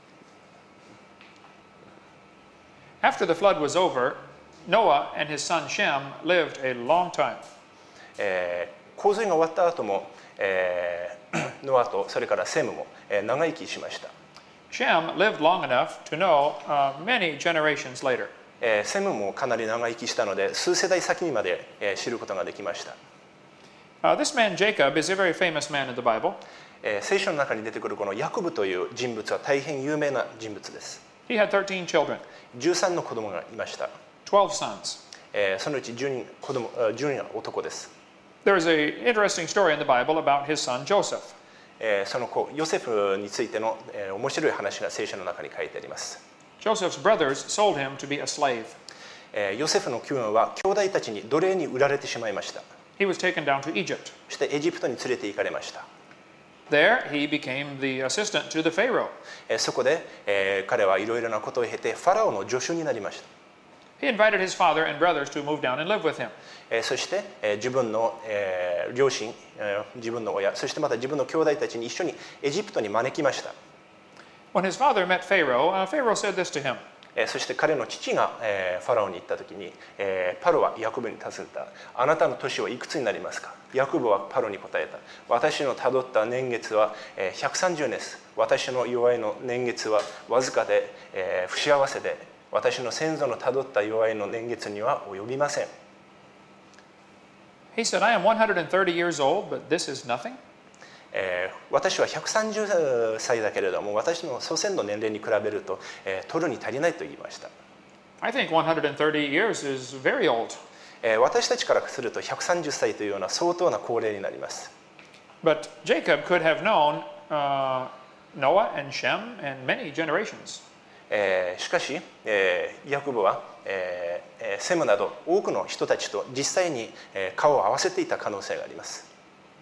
After the flood was over, Noah and his son Shem lived a long time. 洪水が終わった後も、ノアとそれからセムも、長生きしました。 Shem lived long enough to know many generations later. セムもかなり長生きしたので数世代先にまで、知ることができました。 This man Jacob is a very famous man in the Bible. 聖書の中に出てくるこのヤコブという人物は大変有名な人物です。 He had 13 children, 13の子供がいました。 12 sons. そのうち10人は男です。 There is an interesting story in the Bible about his son Joseph. その子ヨセフについての、面白い話が聖書の中に書いてあります。 Joseph's brothers sold him to be a slave. ヨセフの兄弟は兄弟たちに奴隷に売られてしまいました。 He was taken down to Egypt. そしてエジプトに連れて行かれました。 There, he became the assistant to the Pharaoh. そこで、彼はいろいろなことを経てファラオの助手になりました。 He invited his father and brothers to move down and live with him. そして、自分の、両親、自分の親、そしてまた自分の兄弟たちに一緒にエジプトに招きました。 When his father met Pharaoh, Pharaoh said this to him. そして彼の父が、ファラオに行った時に、パロはヤコブに尋ねた。あなたの年はいくつになりますか。ヤコブはパロに答えた。私のたどった年月は130年です。私の弱いの年月はわずかで、不幸せで、私の先祖のたどった弱いの年月には及びません。 He said, I am 130 years old, but this is nothing. 私は130歳だけれども私の祖先の年齢に比べると、取るに足りないと言いました。 I think 130 years is very old. 私たちからすると130歳というような相当な高齢になります。 But Jacob could have known Noah and Shem and many generations. しかし、ヤコブは、セムなど多くの人たちと実際に、顔を合わせていた可能性があります。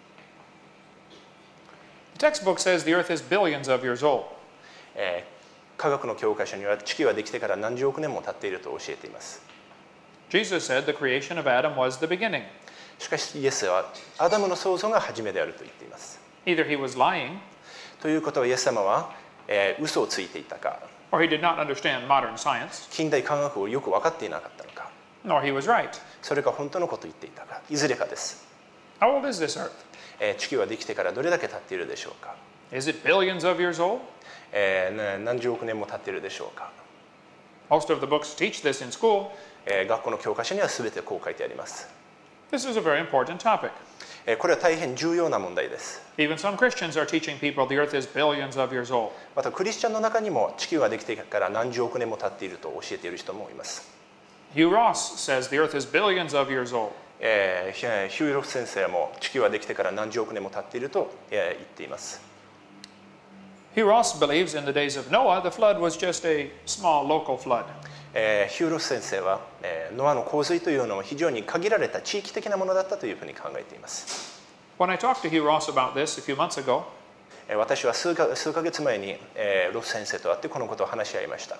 The textbook says the earth is billions of years old. 科学の教科書には地球はできてから何十億年も経っていると教えています。 Jesus said the creation of Adam was the beginning. しかしイエスはアダムの創造が初めであると言っています。 Either he was lying, ということはイエス様は、嘘をついていたか、 or he did not understand modern science, 近代科学をよく分かっていなかったのか、 nor he was right. それか本当のことを言っていたか、いずれかです。 How old is this earth? 地球はできてからどれだけ経っているでしょうか。 Is it billions of years old? 何十億年も経っているでしょうか。 Most of the books teach this in school. 学校の教科書には全てこう書いてあります。 This is a very important topic. これは大変重要な問題です。 Even some Christians are teaching people the earth is billions of years old. またクリスチャンの中にも地球ができてから何十億年も経っていると教えている人もいます。 Hugh Ross says the earth is billions of years old. ヒューロフ先生も地球はできてから何十億年も経っていると言っています。 Hugh Ross believes in the days of Noah, the flood was just a small local flood. ヒューロフ先生は、ノアの洪水というのは非常に限られた地域的なものだったというふうに考えています。 When I talked to Hugh Ross about this a few months ago, 私は数ヶ月前に、ロフ先生と会ってこのことを話し合いました。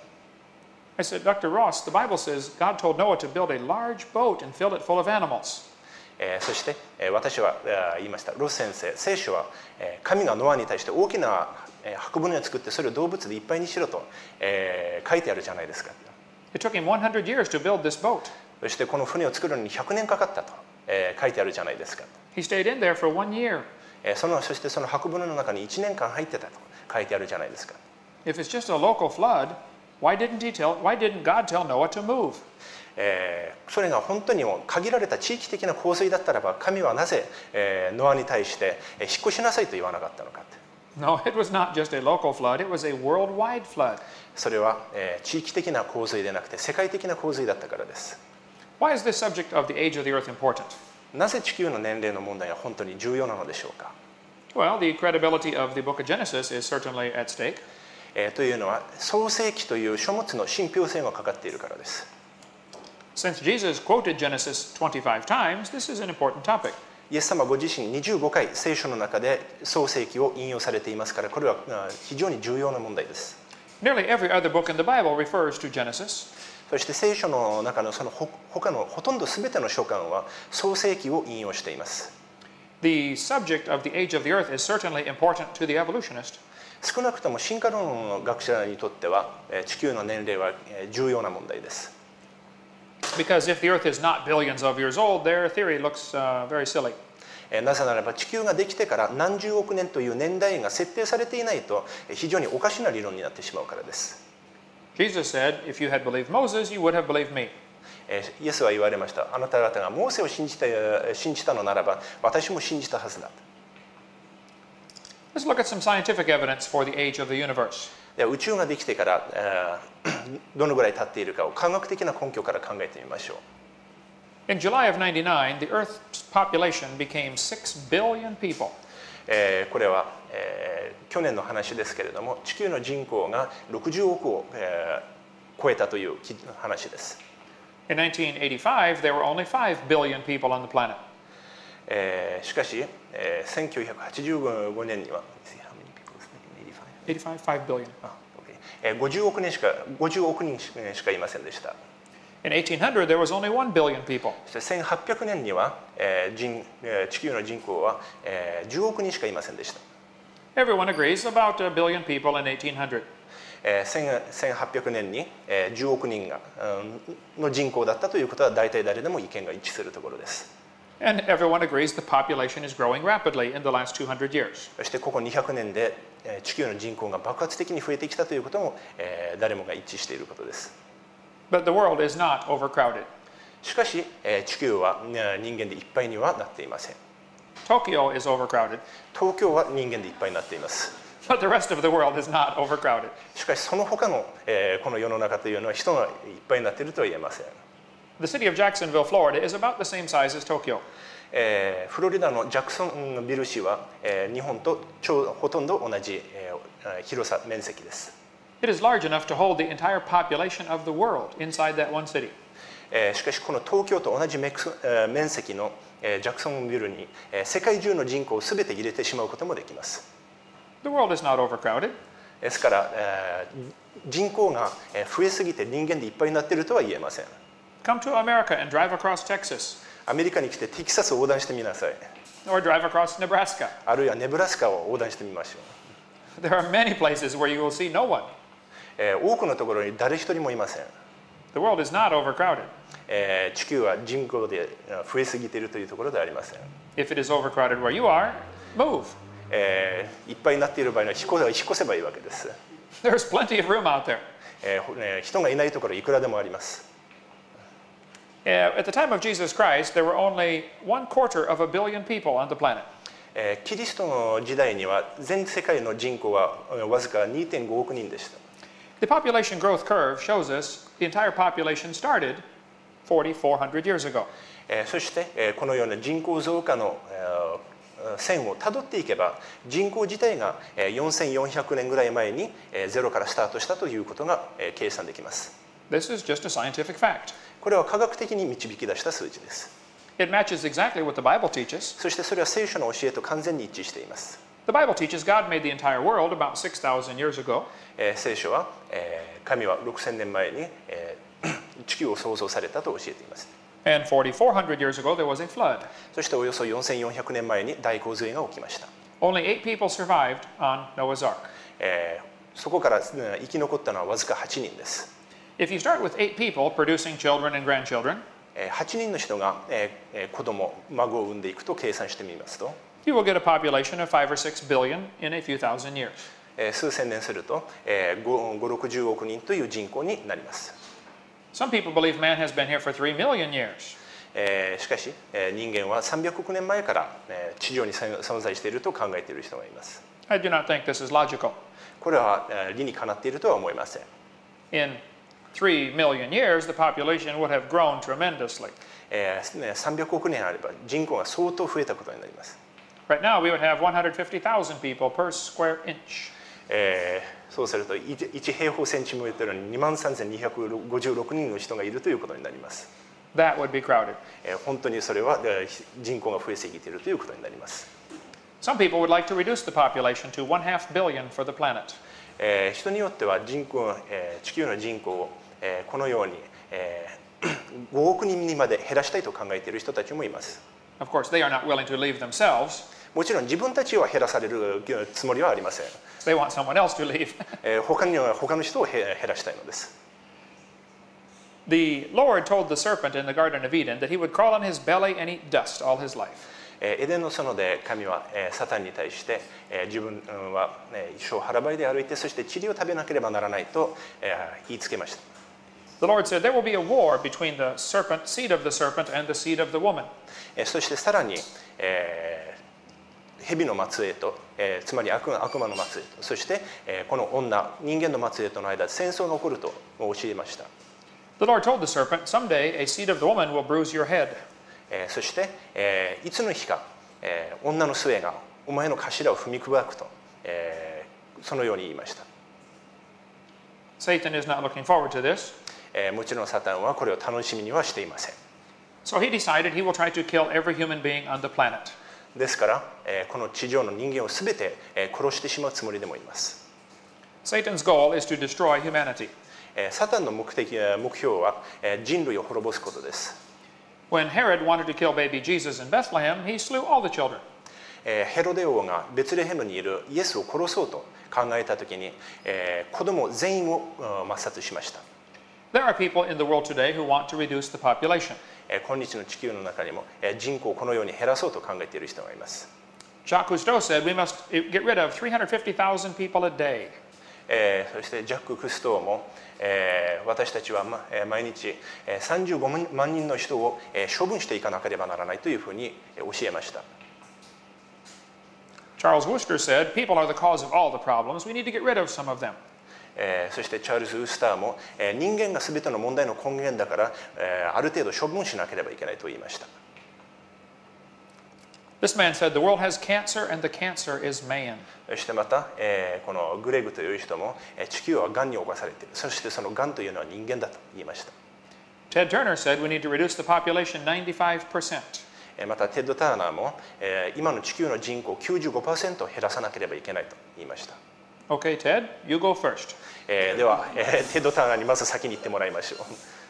I said, Dr. Ross, the Bible says God told Noah to build a large boat and fill it full of animals. そして、私は言いました。ロフ先生、聖書は、神がノアに対して大きな箱舟を作ってそれを動物でいっぱいにしろと、書いてあるじゃないですか。 It took him 100 years to build this boat. そしてこの船を作るのに100年かかったと、書いてあるじゃないですか。 He stayed in there for 1 year. そしてその箱舟の中に1年間入ってたと書いてあるじゃないですか。 If it's just a local flood, why didn't God tell Noah to move? それが本当にも限られた地域的な洪水だったらば神はなぜ、ノアに対して引っ越しなさいと言わなかったのかって。 No, it was not just a local flood, it was a worldwide flood. それは、地域的な洪水でなくて世界的な洪水だったからです。 Why is this subject of the age of the earth important? なぜ地球の年齢の問題は本当に重要なのでしょうか。 Well, the credibility of the book of Genesis is certainly at stake. というのは創世記という書物の信憑性がかかっているからです。 Since Jesus quoted Genesis 25 times, this is an important topic. イエス様ご自身25回聖書の中で創世記を引用されていますから、これは非常に重要な問題です。 Nearly every other book in the Bible refers to Genesis. そして聖書の中のその他のほとんど全ての書簡は創世記を引用しています。 The subject of the age of the earth is certainly important to the evolutionist. 少なくとも進化論の学者にとっては地球の年齢は重要な問題です。 Because if the earth is not billions of years old, their theory looks very silly. なぜならば地球ができてから何十億年という年代が設定されていないと非常におかしな理論になってしまうからです。 Jesus said, if you had believed Moses, you would have believed me. イエスは言われました。あなた方がモーセを信じたのならば私も信じたはずだ。 Let's look at some scientific evidence for the age of the universe. では宇宙ができてからどのぐらい経っているかを科学的な根拠から考えてみましょう。 In July of 99, the Earth's population became 6 billion people. これは、去年の話ですけれども地球の人口が60億を、超えたという話です。 In 1985, there were only 5 billion people on the planet. しかし、1985年には 85, 5 billion. 50億人しかいませんでした。 In 1800, there was only 1 billion people. そして1800年には、地球の人口は、10億人しかいませんでした。 Everyone agrees about a billion people in 1800. 1800年に10億人の人口だったということは大体誰でも意見が一致するところです。 And everyone agrees the population is growing rapidly in the last 200 years. そしてここ200年で地球の人口が爆発的に増えてきたということも誰もが一致していることです。 But the world is not overcrowded. しかし地球は人間でいっぱいにはなっていません。 Tokyo is overcrowded, 東京は人間でいっぱいになっています。 but the rest of the world is not overcrowded. しかしその他のこの世の中というのは人がいっぱいになっているとは言えません。 The city of Jacksonville, Florida is about the same size as Tokyo. フロリダのジャクソンビル市は日本とほとんど同じ広さ面積です。 It is large enough to hold the entire population of the world inside that one city. しかしこの東京と同じ面積のジャクソンビルに世界中の人口を全て入れてしまうこともできます。 The world is not overcrowded. ですから人口が増えすぎて人間でいっぱいになっているとは言えません。 Come to America and drive across Texas, アメリカに来てテキサスを横断してみなさい。 or drive across Nebraska. あるいはネブラスカを横断してみましょ There are many places where you will see no one. う。多くのところに誰一人もいません。 The world is not overcrowded. 地球は人口で増えすぎているというところではありません。 If it is overcrowded where you are, move. いっぱいになっている場合は引っ越せばいいわけです。 There's plenty of room out there. 人がいないところいくらでもあります。 At the time of Jesus Christ, there were only 1/4 of a billion people on the planet. キリストの時代には全世界の人口はわずか 2.5 億人でした。 The population growth curve shows us the entire population started 4,400 years ago. そしてこのような人口増加の線をたどっていけば人口自体が4400年ぐらい前にゼロからスタートしたということが計算できます。 This is just a scientific fact. これは科学的に導き出した数字です。 It matches exactly what the Bible teaches. そしてそれは聖書の教えと完全に一致しています。 The Bible teaches God made the entire world about 6,000 years ago. 聖書は神は6000年前に地球を創造されたと教えています。 And 4,400 years ago, there was a flood. そしておよそ4400年前に大洪水が起きました。 Only 8 people survived on Noah's Ark. そこから生き残ったのはわずか8人です。 If you start with 8 people producing children and grandchildren, 8人の人が子供、孫を産んでいくと計算してみますと、 you will get a population of 5 or 6 billion in a few thousand years. 数千年すると5、60億人という人口になります。 Some people believe man has been here for 3 million years. しかし人間は300億年前から地上に存在していると考えている人がいます。 I do not think this is logical. これは理にかなっているとは思いません。 In 3 million years, the population would have grown tremendously. 300億年あれば人口が相当増えたことになります。 Right now, we would have 150,000 people per square inch. そうすると 1平方センチメートルに23,256人の人がいるということになります。 That would be crowded. 本当にそれは人口が増えすぎているということになります。 Some people would like to reduce the population to 1/2 billion for the planet. 人によっては地球の人口をこのように5億人にまで減らしたいと考えている人たちもいます。 Of course, they are not willing to leave themselves. もちろん自分たちは減らされるつもりはありません。 They want someone else to leave. 他の人を減らしたいのです。 The Lord told the serpent in the Garden of Eden that he would crawl on his belly and eat dust all his life. エデンの園で神はサタンに対して自分は一生腹ばいで歩いてそして塵を食べなければならないと言いつけました。 The Lord said there will be a war between the serpent, seed of the serpent, and the seed of the woman. そしてさらに蛇の末裔とつまり悪魔の末裔とそしてこの女人間の末裔との間で戦争が起こると教えました。 The Lord told the serpent, someday a seed of the woman will bruise your head. そしていつの日か女の末がお前の頭を踏み砕くとそのように言いました。 Satan is not looking forward to this. もちろんサタンはこれを楽しみにはしていません。 So he decided he will try to kill every human being on the planet. ですからこの地上の人間をすべて殺してしまうつもりでもいます。 Satan's goal is to destroy humanity. サタンの目標は人類を滅ぼすことです。 When Herod wanted to kill baby Jesus in Bethlehem, he slew all the children. ヘロデ王がベツレヘムにいるイエスを殺そうと考えたときに子供全員を抹殺しました。 There are people in the world today who want to reduce the population. 今日の地球の中にも人口をこのように減らそうと考えている人がいます。 Jacques Cousteau said we must get rid of 350,000 people a day. そしてジャック・クストーも私たちは毎日35万人の人を処分していかなければならないというふうに教えました。 Charles Worcester said people are the cause of all the problems. We need to get rid of some of them. そしてチャールズ・ウスターも人間が全ての問題の根源だからある程度処分しなければいけないと言いました。 This man said the world has cancer and the cancer is man. そしてまたこのグレグという人も地球はがんに侵されている。そしてそのがんというのは人間だと言いました。 Ted Turner said we need to reduce the population 95%. またテッド・ターナーも今の地球の人口を 95% 減らさなければいけないと言いました。 Okay, Ted, you go first. ではテッド・ターナーにまず先に行ってもらいましょう。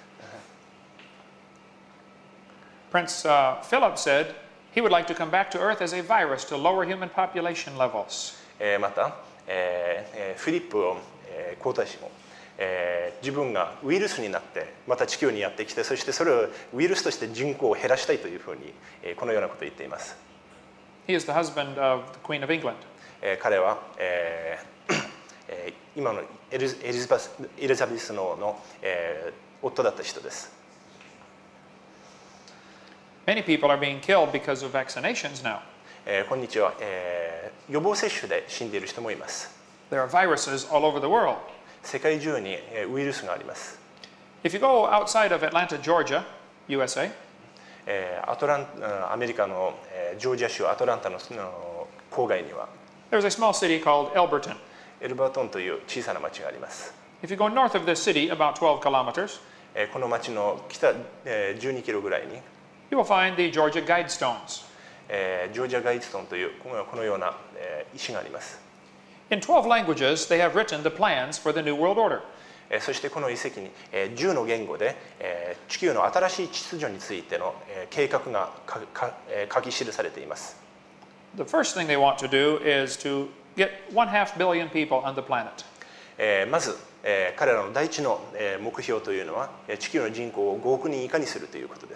Prince Philip said he would like to come back to Earth as a virus to lower human population levels. またフィリップ皇太子も自分がウイルスになってまた地球にやってきてそしてそれをウイルスとして人口を減らしたいというふうにこのようなことを言っています。 He is the husband of the Queen of England. 彼は今のエリザベスの夫だった人です。 Many people are being killed because of vaccinations now. 今日は予防接種で死んでいる人もいます。 There are viruses all over the world. 世界中にウイルスがあります。 If you go outside of Atlanta, Georgia, USA, アメリカのジョージア州アトランタの郊外には there's a small city called Elberton. エルバートンという小さな町があります。 If you go north of this city, about 12 kilometers, この町の北12キロぐらいに you will find the Georgia Guidestones. ジョージアガイドストンというこのような石があります。 In 12 languages, they have written the plans for the New World Order. そしてこの遺跡に10の言語で地球の新しい秩序についての計画が書き記されています。 The first thing they want to do is to get 1/2 billion people on the planet. まず彼らの第一の目標というのは地球の人口を5億人以下にするということです。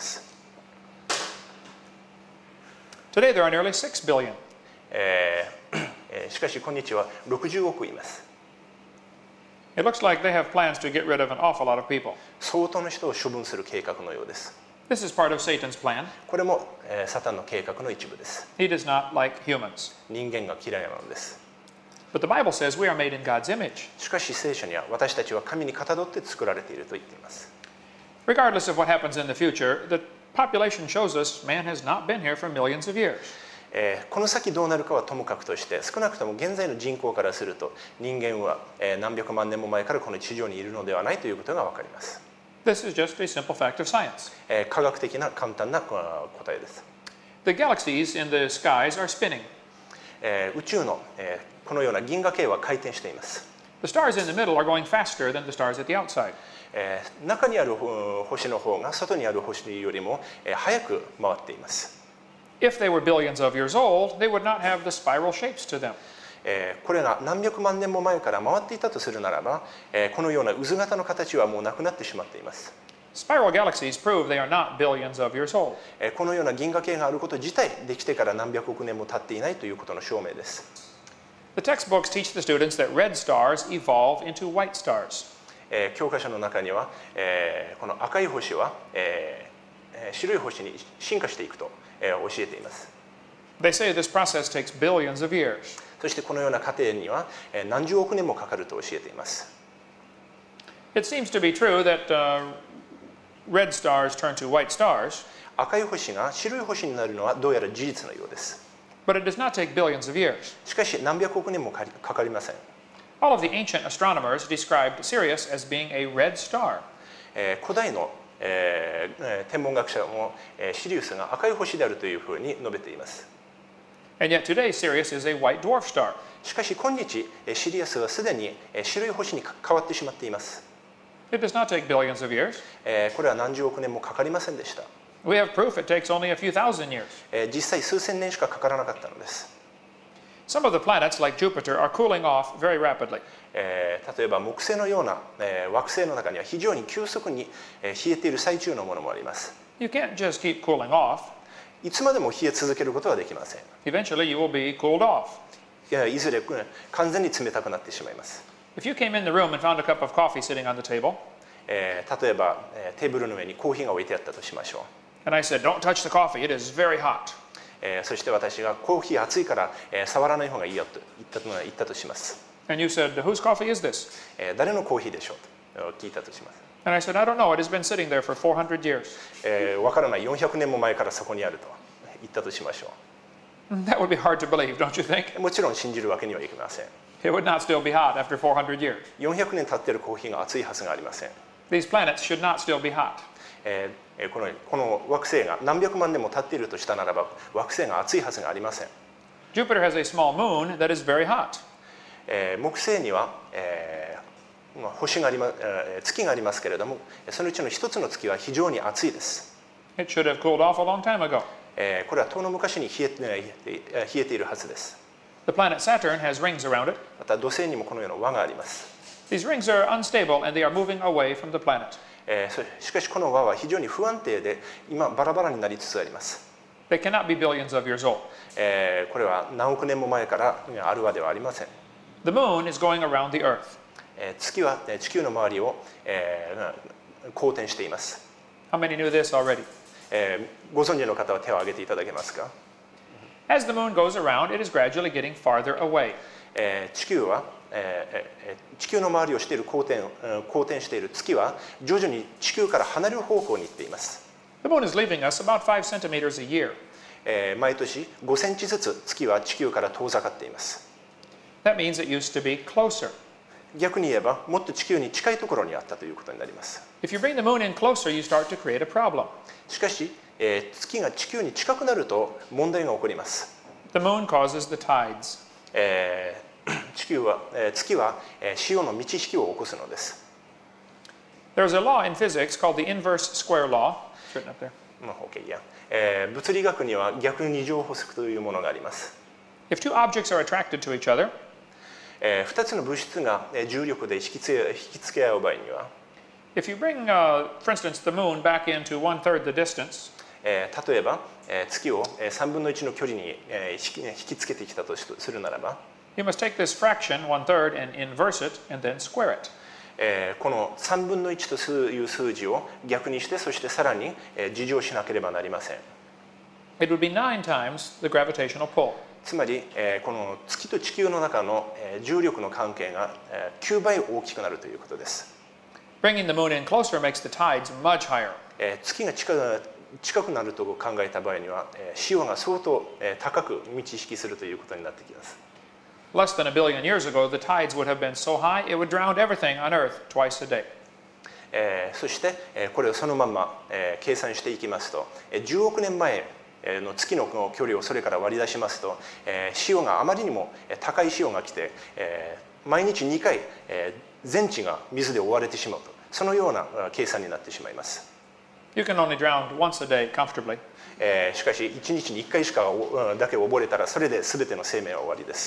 Today there are nearly 6 billion. しかし今日は60億います。 It looks like they have plans to get rid of an awful lot of people. 相当の人を処分する計画のようです。 This is part of Satan's plan. これもサタンの計画の一部です。 He does not like humans. 人間が嫌いなのです。 But the Bible says we are made in God's image. しかし聖書には私たちは神にかたどって作られていると言っています。 Regardless of what happens in the future, the population shows us man has not been here for millions of years. この先どうなるかはともかくとして、少なくとも現在の人口からすると人間は何百万年も前からこの地上にいるのではないということが分かります。 This is just a simple fact of science. 科学的な簡単な答えです。 The galaxies in the skies are spinning. 宇宙のこのような銀河系は回転しています。 The stars in the middle are going faster than the stars at the outside. 中にある星の方が外にある星よりも早く回っています。 If they were billions of years old, they would not have the spiral shapes to them. これが何百万年も前から回っていたとするならば、このような渦型の形はもうなくなってしまっています。 Spiral galaxies prove they are not billions of years old. このような銀河系があること自体、できてから何百億年も経っていないということの証明です。 The textbooks teach the students that red stars evolve into white stars. 教科書の中には、この赤い星は、白い星に進化していくと、教えています。 They say this process takes billions of years. そしてこのような過程には、何十億年もかかると教えています。 It seems to be true that red stars turn to white stars, 赤い星が白い星になるのはどうやら事実のようです。 but it does not take billions of years. しかし何百億年もかかりません。 All of the ancient astronomers described Sirius as being a red star. 古代の、天文学者も、シリウスが赤い星であるというふうに述べています。 And yet today Sirius is a white dwarf star. しかし今日シリウスはすでに白い星に変わってしまっています。 It does not take billions of years. これは何十億年もかかりませんでした。 We have proof it takes only a few thousand years. 実際数千年しかかからなかったのです。 Some of the planets, like Jupiter, are cooling off very rapidly. 例えば木星のような、惑星の中には非常に急速に、冷えている最中のものもあります。 You can't just keep cooling off. いつまでも冷え続けることはできません。 Eventually you will be cooled off. いずれ完全に冷たくなってしまいます。 If you came in the room and found a cup of coffee sitting on the table, 例えば、テーブルの上にコーヒーが置いてあったとしましょう。 and I said, "Don't touch the coffee, it is very hot." そして私がコーヒー熱いから、触らない方がいいよと言ったとします。 And you said, "Whose coffee is this?" 誰のコーヒーでしょうと聞いたとします。 And I said, "I don't know. It has been sitting there for 400 years." わからない400年も前からそこにあると言ったとしましょ That would be hard to believe, don't you think? う。もちろん信じるわけにはいきません。 It would not still be hot after 400 years. 400年経っているコーヒーが熱いはずがありません。 These planets should not still be hot. この惑星が何百万年も経っているとしたならば惑星が熱いはずがありません。 Jupiter has a small moon that is very hot. 木星には、星があり月がありますけれども、そのうちの一つの月は非常に熱いです。 It should have cooled off a long time ago. これは遠の昔に冷えているはずです。 The planet Saturn has rings around it. また土星にもこのような輪があります。 These rings are unstable and they are moving away from the planet. しかしこの輪は非常に不安定で今バラバラになりつつあります。 They cannot be billions of years old. これは何億年も前からある輪ではありません。 The moon is going around the Earth. 月は地球の周りを、公転しています。 How many knew this already? ご存知の方は手を挙げていただけますか？ As the moon goes around, it is gradually getting farther away. 地球は、地球の周りをしている公転している月は徐々に地球から離れる方向に行っています。 The moon is leaving us about 5 centimeters a year. 毎年5センチずつ月は地球から遠ざかっています。 That means it used to be closer. 逆に言えばもっと地球に近いところにあったということになります。 If you bring the moon in closer, you start to create a problem. しかし、月が地球に近くなると問題が起こります。 The moon causes the tides. 月は潮の満ち引きを起こすのです。 There's a law in physics called the inverse square law. It's written up there. 物理学には逆二乗法則というものがあります。 If two objects are attracted to each other, 2つの物質が重力で引きつけ合う場合には、 if you bring, for instance, the moon back into 1/3 the distance, 例えば月を3分の1の距離に引きつけてきたとするならば、 you must take this fraction, 1/3, and inverse it, and then square it. この3分の1という数字を逆にして、そしてさらに自乗しなければなりません。 It would be 9 times the gravitational pull. つまり、この月と地球の中の重力の関係が9倍大きくなるということです。 Bringing the moon in closer makes the tides much higher. 月が近くなると考えた場合には、潮が相当高く満ち引きするということになってきます。 Less than a billion years ago, the tides would have been so high it would drown everything on Earth twice a day. そしてこれをそのまま計算していきますと、10億年前の月の距離をそれから割り出しますと、潮があまりにも高い潮が来て、毎日2回全地が水で覆われてしまうと、そのような計算になってしまいます。 You can only drown once a day comfortably. しかし1日に1回しかだけ溺れたらそれで全ての生命は終わりです。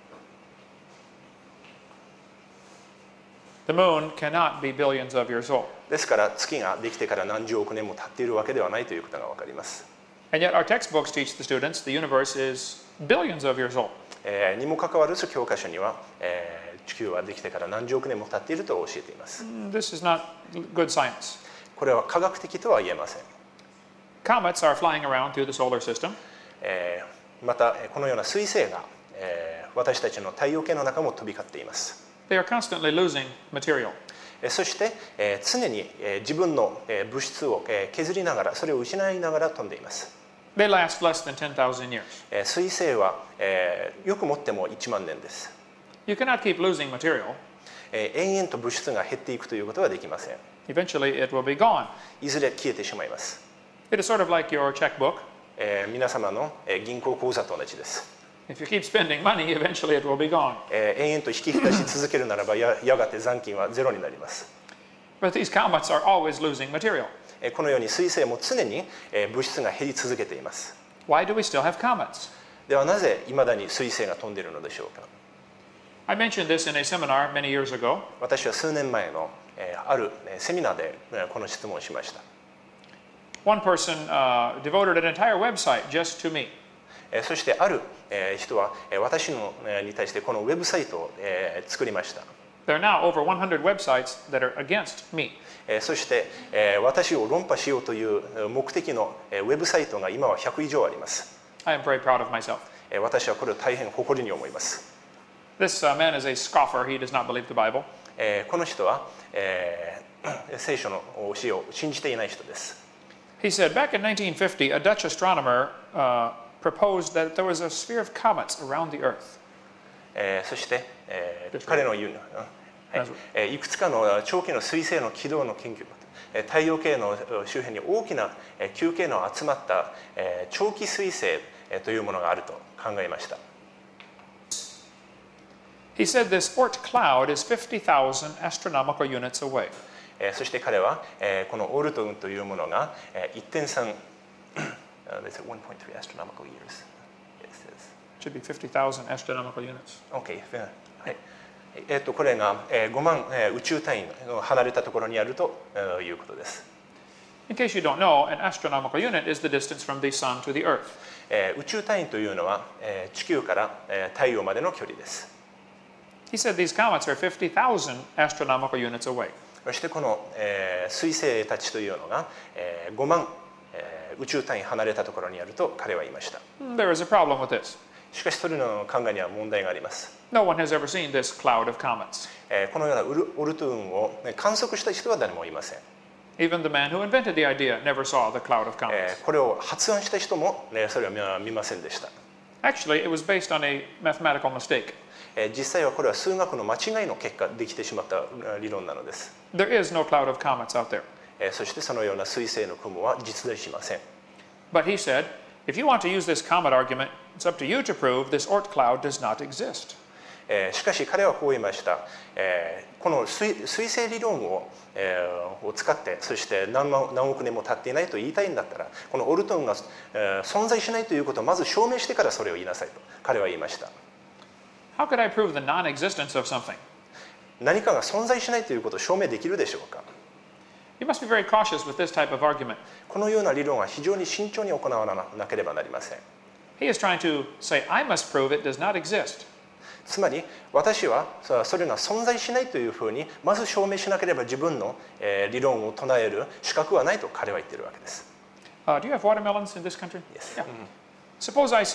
The moon cannot be billions of years old. ですから月ができてから何十億年も経っているわけではないということが分かります。 And yet our textbooks teach the students the universe is billions of years old. にもかかわらず教科書には、地球はできてから何十億年も経っていると教えています。 This is not good science. これは科学的とは言えません。 Comets are flying around through the solar system. またこのような彗星が、私たちの太陽系の中も飛び交っています。 They are constantly losing material. そして、常に、自分の、物質を、削りながらそれを失いながら飛んでいます。 They last less than 10,000 years. 彗星は、よくもっても1万年です。 You cannot keep losing material. 延々と物質が減っていくということはできません。 Eventually it will be gone. いずれ消えてしまいます。 It is sort of like your checkbook. 皆様の銀行口座と同じです。 If you keep spending money, eventually it will be gone. 延々と引き出し続けるならばやがて残金はゼロになります。 But these comets are always losing material. このように彗星も常に物質が減り続けています。 Why do we still have comets? ではなぜいまだに彗星が飛んでいるのでしょうか。 I mentioned this in a seminar many years ago. 私は数年前のあるセミナーでこの質問をしました。 One person devoted an entire website just to me. そしてある人は私のに対してこのウェブサイトを作りました。 There are now over 100 websites that are against me. そして私を論破しようという目的のウェブサイトが今は100以上あります。 I am very proud of myself. 私はこれを大変誇りに思います。 This man is a scoffer. He does not believe the Bible. この人は聖書の教えを信じていない人です。 He said back in 1950, a Dutch astronomer proposed that there was a sphere of comets around the Earth. そして、彼の言う、いくつかの長期の彗星の軌道の研究、太陽系の周辺に大きな球形の集まった長期彗星というものがあると考えました。 He said this Oort cloud is 50,000 astronomical units away. そして彼はこのオールト運というものが 1.3 1.3 astronomical years. It should be 50,000 astronomical units. Okay. はい。これが5万宇宙単位の離れたところにあるということです。 In case you don't know, an astronomical unit is the distance from the sun to the Earth. 宇宙単位というのは地球から太陽までの距離です。 He said these comets are 50,000 astronomical units away. そしてこの彗星たちというのが5万宇宙単位離れたところにあると彼は言いました。 There is a problem with this. しかしそれの考えには問題があります。 No one has ever seen this cloud of comets. このようなオルト運を観測した人は誰もいません。 Even the man who invented the idea never saw the cloud of comets. これを発案した人もそれは見ませんでした。 Actually, it was based on a mathematical mistake. 実際はこれは数学の間違いの結果できてしまった理論なのです。 There is no cloud of comets out there. そしてそのような彗星の雲は実在しません。 But he said, if you want to use this comet argument, it's up to you to prove this Oort cloud does not exist. しかし彼はこう言いました。この彗星理論を使ってそして何億年も経っていないと言いたいんだったらこのオルト運が存在しないということをまず証明してからそれを言いなさいと彼は言いました。 How could I prove the non-existence of something? 何かが存在しないということを証明できるでしょうか。 You must be very cautious with this type of argument. このような理論は非常に慎重に行わなければなりません。 He is trying to say, I must prove it does not exist. つまり私はそれが存在しないというふうにまず証明しなければ自分の理論を唱える資格はないと彼は言っているわけです。 Do you have watermelons in this country? Yes. Yeah. Suppose I said,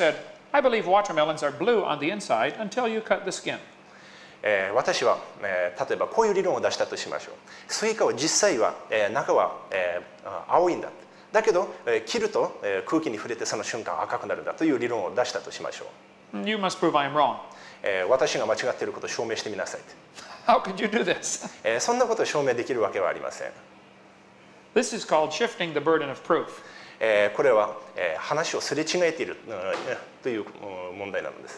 I believe watermelons are blue on the inside until you cut the skin. 私は、例えばこういう理論を出したとしましょう。スイカは実際は、中は、青いんだ。だけど、切ると、空気に触れてその瞬間赤くなるんだという理論を出したとしましょう。 You must prove I'm wrong. 私が間違っていることを証明してみなさい。 How could you do this? そんなことを証明できるわけはありません。 This is called shifting the burden of proof. これは、話をすれ違えている、という問題なのです。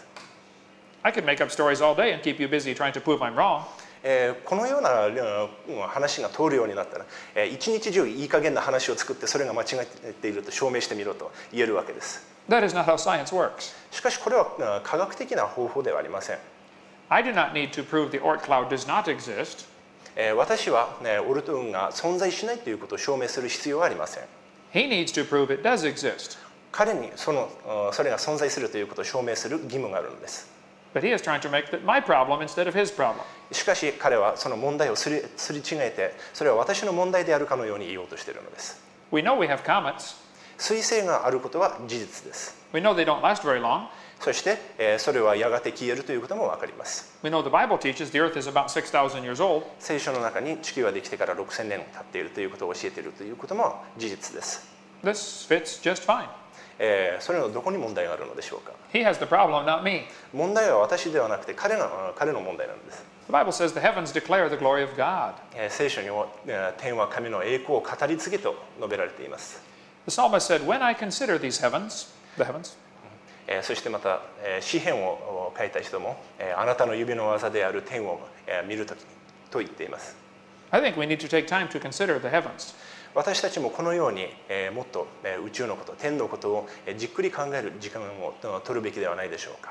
I could make up stories all day and keep you busy trying to prove I'm wrong. このような話が通るようになったら、一日中いい加減な話を作ってそれが間違っていると証明してみろと言えるわけです。 That is not how science works. しかしこれは科学的な方法ではありません。 I do not need to prove the Oort cloud does not exist. 私はオルト運が存在しないということを証明する必要はありません。 He needs to prove it does exist. 彼にそれが存在するということを証明する義務があるのです。 But he is trying to make that my problem instead of his problem. しかし彼はその問題をすり違えて、それは私の問題であるかのように言おうとしているのです。 We know we have comets. 彗星があることは事実です。 We know they don't last very long. そして、それはやがて消えるということも分かります。 We know the Bible teaches the earth is about 6,000 years old. 聖書の中に地球はできてから6000年経っているということを教えているということも事実です。 This fits just fine. それのどこに問題があるのでしょうか。 He has the problem, not me. 問題は私ではなくて彼の問題なんです。 The Bible says the heavens declare the glory of God. 聖書には天は神の栄光を語り継げと述べられています。 The psalmist said, when I consider these heavens, the heavens, そしてまた詩篇を書いた人もあなたの指の技である天を見るときと言っています。 I think we need to take time to consider the heavens. 私たちもこのようにもっと宇宙のこと、天のことをじっくり考える時間を取るべきではないでしょうか。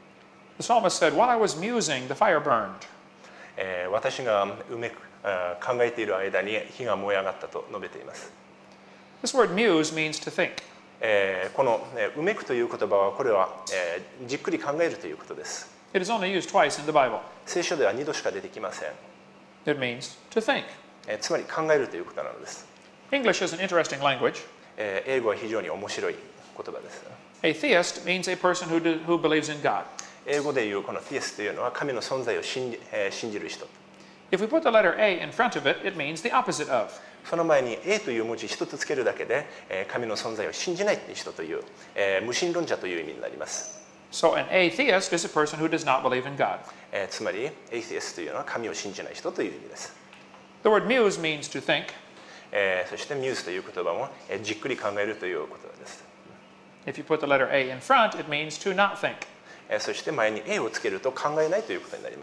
The psalmist said, while I was musing, the fire burned. 私が考えている間に火が燃え上がったと述べています。 This word muse means to think. このうめくという言葉はこれはじっくり考えるということです。 It is only used twice in the Bible. 聖書では2度しか出てきません。 It means to think. つまり考えるということなのです。 English is an interesting language. 英語は非常に面白い言葉です。 A theist means a person who believes in God. 英語でいうこのティエスというのは神の存在を信じる人。 If we put the letter A in front of it, it means the opposite of. その前に A という文字一つつけるだけで神の存在を信じない人という無神論者という意味になります。 So an atheist is a person who does not believe in God. つまり Atheist というのは神を信じない人という意味です。 The word muse means to think. そして Muse という言葉もじっくり考えるということです。 If you put the letter A in front, it means to not think. そして前に A をつけると考えないということになります。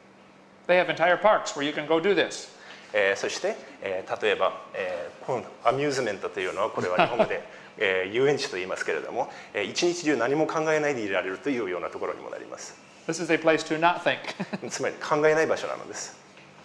They have entire parks where you can go do this. そして、例えば、このアミューズメントというのはこれは日本語で、遊園地と言いますけれども、一日中何も考えないでいられるというようなところにもなります。 This is a place to not think. つまり考えない場所なのです。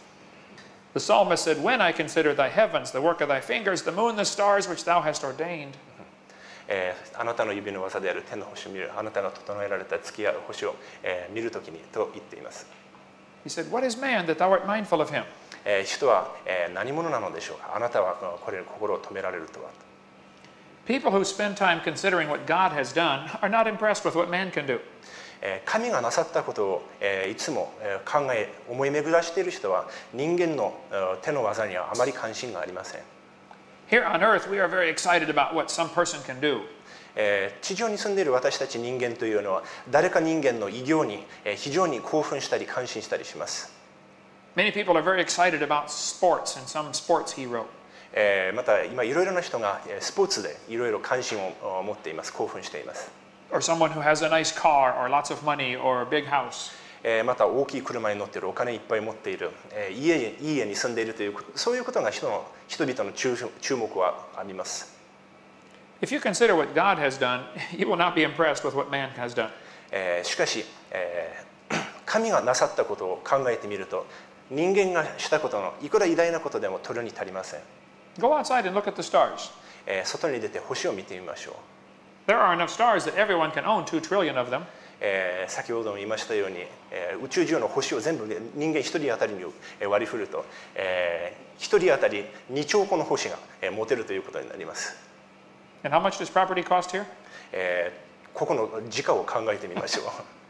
The psalmist said, when I consider thy heavens, the work of thy fingers, the moon, the stars which thou hast ordained. あなたの指の技である天の星を見る、あなたが整えられた月や星を、見るときにと言っています。 He said, what is man that thou art mindful of him? 人は、何者なのでしょうか。あなたはこれに心を止められるとは。 People who spend time considering what God has done are not impressed with what man can do. 神がなさったことをいつも考え思い巡らしている人は人間の手の技にはあまり関心がありません。 Here on earth, we are very excited about what some person can do. 地上に住んでいる私たち人間というのは誰か人間の偉業に非常に興奮したり感心したりします。 Many people are very excited about sports and some sports hero. また今いろいろな人がスポーツでいろいろ関心を持っています。興奮しています。 Or someone who has a nice car or lots of money or a big house. また大きい車に乗っている、お金いっぱい持っている、いい家に住んでいるというそういうことが人々の注目はあります。 If you consider what God has done, you will not be impressed with what man has done. しかし、神がなさったことを考えてみると人間がしたことのいくら偉大なことでも取るに足りません。 Go outside and look at the stars. 外に出て星を見てみましょう。 There are enough stars that everyone can own 2 trillion of them. 先ほども言いましたように、宇宙中の星を全部人間一人当たりに割り振ると、一人当たり2兆個の星が持てるということになります。 And how much does property cost here? ここの時価を考えてみましょう。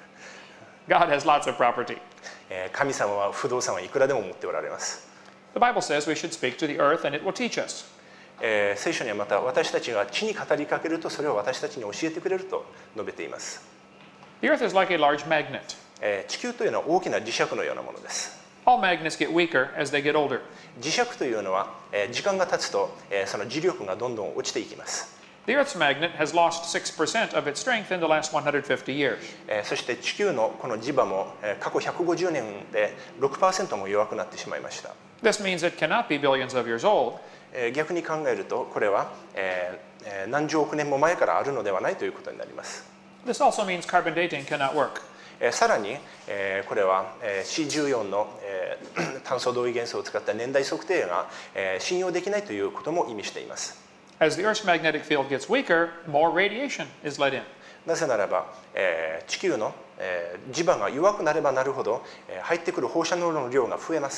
God has lots of property. 神様は不動産はいくらでも持っておられます。 The Bible says we should speak to the earth and it will teach us. 聖書にはまた私たちが地に語りかけるとそれを私たちに教えてくれると述べています。 The earth is like a large magnet. 地球というのは大きな磁石のようなものです。 All magnets get weaker as they get older. 磁石というのは時間が経つとその磁力がどんどん落ちていきます。 The Earth's magnet has lost 6% of its strength in the last 150 years. そして地球のこの磁場も過去150年で 6% も弱くなってしまいました。 This means it cannot be billions of years old. 逆に考えるとこれは何十億年も前からあるのではないということになります。 This also means carbon dating cannot work. さらにこれは C14 の炭素同位元素を使った年代測定が信用できないということも意味しています。 As the Earth's magnetic field gets weaker, more radiation is let in. なぜならば地球の磁場が弱くなればなるほど入ってくる放射能の量が増えます。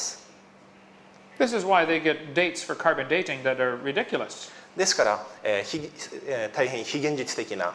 This is why they get dates for carbon dating that are ridiculous. ですから大変非現実的な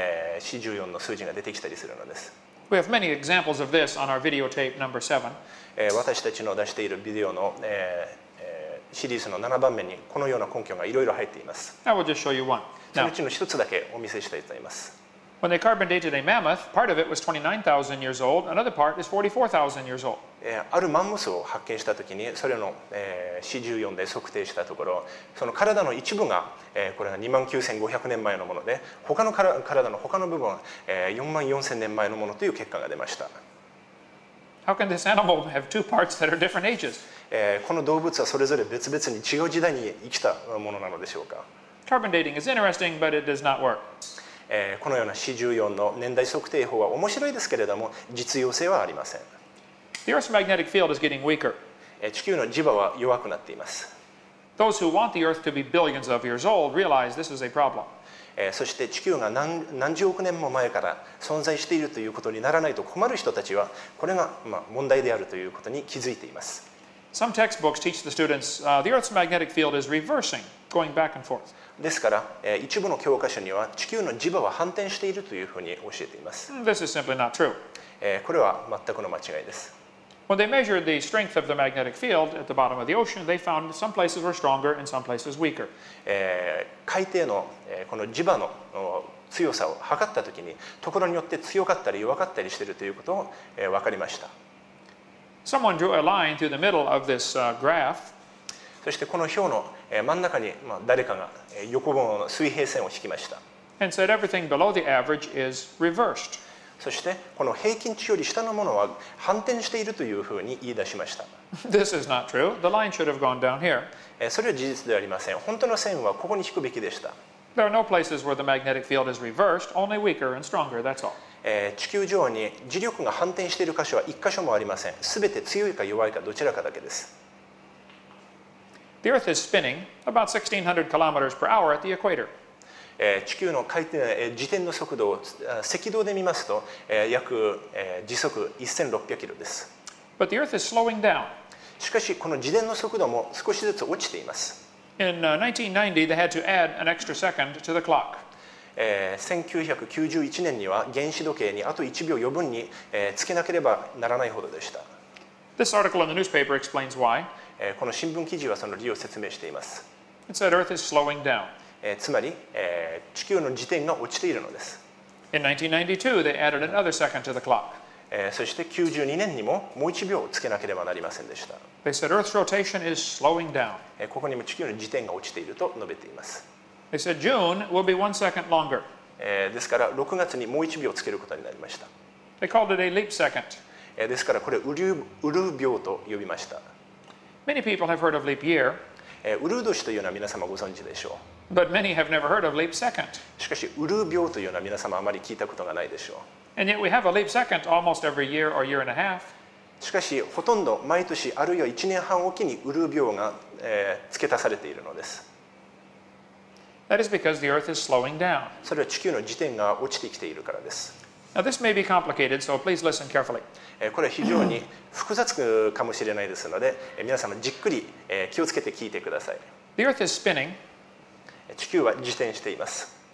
C14 の数字が出てきたりするのです。 We have many examples of this on our videotape number 7. 私たちの出しているビデオのシリーズの7番目にこのような根拠がいろいろ入っています。 I will just show you one. その Now, うちの一つだけお見せしたいと思います。 when they carbon dated a mammoth, part of it was 29,000 years old, another part is 44,000 years old. あるマンモスを発見したときにそれの C14 で測定したところその体の一部がこれが 29,500 年前のもので他の体の他の部分は 44,000 年前のものという結果が出ました。 How can this animal have two parts that are different ages? この動物はそれぞれ別々に違う時代に生きたものなのでしょうか。 Carbon dating is interesting, but it does not work. このような C14 の年代測定法は面白いですけれども実用性はありません。 The Earth's magnetic field is getting weaker. 地球の磁場は弱くなっています。 Those who want the Earth to be billions of years old realize this is a problem. そして地球が何十億年も前から存在しているということにならないと困る人たちはこれが問題であるということに気づいています。 Some textbooks teach the students the Earth's magnetic field is reversing, going back and forth. ですから一部の教科書には地球の磁場は反転しているというふうに教えています。 This is simply not true. これは全くの間違いです。 When they measured the strength of the magnetic field at the bottom of the ocean, they found some places were stronger and some places weaker. 海底のこの磁場の強さを測ったときにところによって強かったり弱かったりしているということを分かりました。 Someone drew a line through the middle of this graph. そしてこの表の真ん中に誰かが横棒の水平線を引きました。 And said everything below the average is reversed. そしてこの平均値より下のものは反転しているというふうに言い出しました。 This is not true. The line should have gone down here. それは事実ではありません。本当の線はここに引くべきでした。 There are no places where the magnetic field is reversed, only weaker and stronger, that's all. 地球上に磁力が反転している箇所は1箇所もありません。すべて強いか弱いかどちらかだけです。 The Earth is spinning about 1,600 kilometers per hour at the equator. 地球の自転の速度を赤道で見ますと約時速1600キロです。 But the Earth is slowing down. しかしこの自転の速度も少しずつ落ちています。 In 1990, they had to add an extra second to the clock. 1991年には原子時計にあと1秒余分につけなければならないほどでした。 This article in the newspaper explains why. この新聞記事はその理由を説明しています。 It said Earth is slowing down. つまり地球の自転が落ちているのです。 In 1992, they added another second to the clock. そして92年にももう1秒つけなければなりませんでした。 They said Earth's rotation is slowing down. ここにも地球の自転が落ちていると述べています。 They said June will be 1 second longer. ですから6月にもう1秒つけることになりました。 They called it a leap second. ですからこれウルー秒と呼びました。 Many people have heard of leap year, ウルー年というのは皆様ご存知でしょ but many have never heard of leap second. う。しかしウルー秒というのは皆様あまり聞いたことがないでしょ And yet we have a leap second almost every year or year and a half. う。しかしほとんど毎年あるいは1年半おきにウルー秒が付け足されているのです。 That is because the Earth is slowing down. それは地球の自転が落ちてきているからです。 Now, this may be complicated, so please listen carefully. これは非常に複雑かもしれないですので皆様じっくり気をつけて聞いてください。 The Earth is spinning, 地球は自転しています。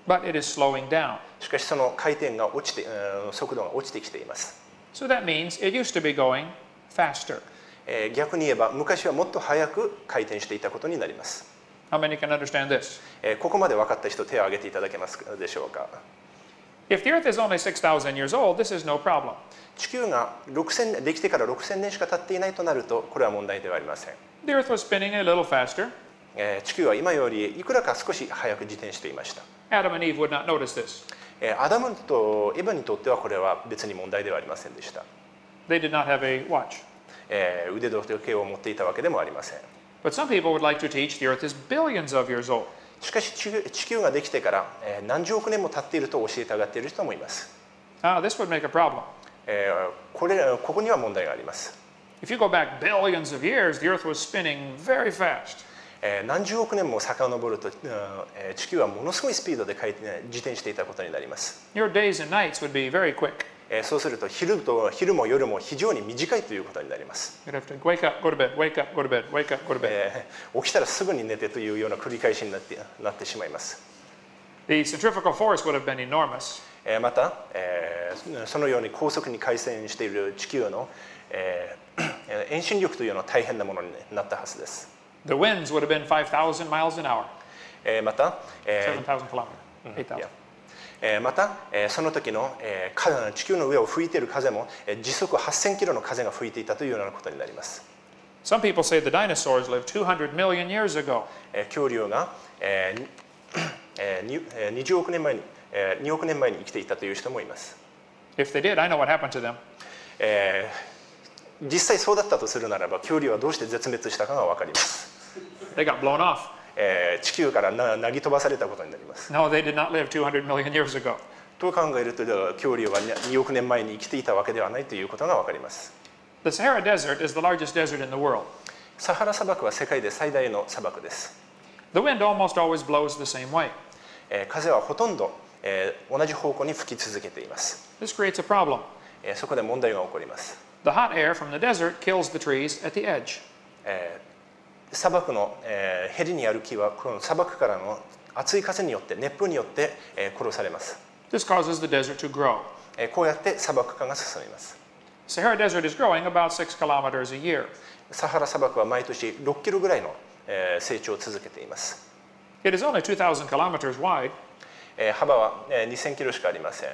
but it is slowing down. しかしその回転が落ちて、速度が落ちてきています。 So that means it used to be going faster. 逆に言えば昔はもっと速く回転していたことになります。 How many can understand this? ここまで分かった人、手を挙げていただけますでしょうか。 If the Earth is only 6,000 years old, this is no problem. 地球ができてから6000年しか経っていないとなると、これは問題ではありません。 The Earth was spinning a little faster. 地球は今よりいくらか少し早く自転していました。 Adam and Eve would not notice this. アダムとエヴァにとってはこれは別に問題ではありませんでした。 They did not have a watch. 腕時計を持っていたわけでもありません。 But some people would like to teach the Earth is billions of years old. しかし地球ができてから何十億年も経っていると教えたがっている人もいます。 This would make a problem. ここには問題があります。 If you go back billions of years, the Earth was spinning very fast. 何十億年も遡ると地球はものすごいスピードで自転していたことになります。 Your days and nights would be very quick. そうすると昼も夜も非常に短いということになります。 You'd have to wake up, go to bed, wake up, go to bed, wake up, go to bed. 起きたらすぐに寝てというような繰り返しになってしまいます。 The centrifugal force would have been enormous. また、そのように高速に回転している地球の、遠心力というのは大変なものになったはずです。 The winds would have been 5,000 miles an hour. また、 7,000 kilometers. 8,000. また、その時の、地球の上を吹いている風も時速8000キロの風が吹いていたというようなことになります。 Some people say the dinosaurs lived 200 million years ago. 恐竜が、20億年前に、2億年前に生きていたという人もいます。 If they did, I know what happened to them. 実際そうだったとするならば、恐竜はどうして絶滅したかが分かります。 They got blown off. 地球から投げ飛ばされたことになります。 No, they did not live 200 million years ago. と考えると、恐竜は2億年前に生きていたわけではないということが分かります。 The Sahara Desert is the largest desert in the world. サハラ砂漠は世界で最大の砂漠です。 The wind almost always blows the same way. 風はほとんど、同じ方向に吹き続けています。 This creates a problem. そこで問題が起こります。 The hot air from the desert kills the trees at the edge. 砂漠の、へりにある木はこの砂漠からの熱い風によって熱風によって、殺されます。 This causes the desert to grow. こうやって砂漠化が進みます。 Sahara Desert is growing about 6 kilometers a year. サハラ砂漠は毎年6キロぐらいの、成長を続けています。 It is only 2,000 kilometers wide. 幅は、2000キロしかありません。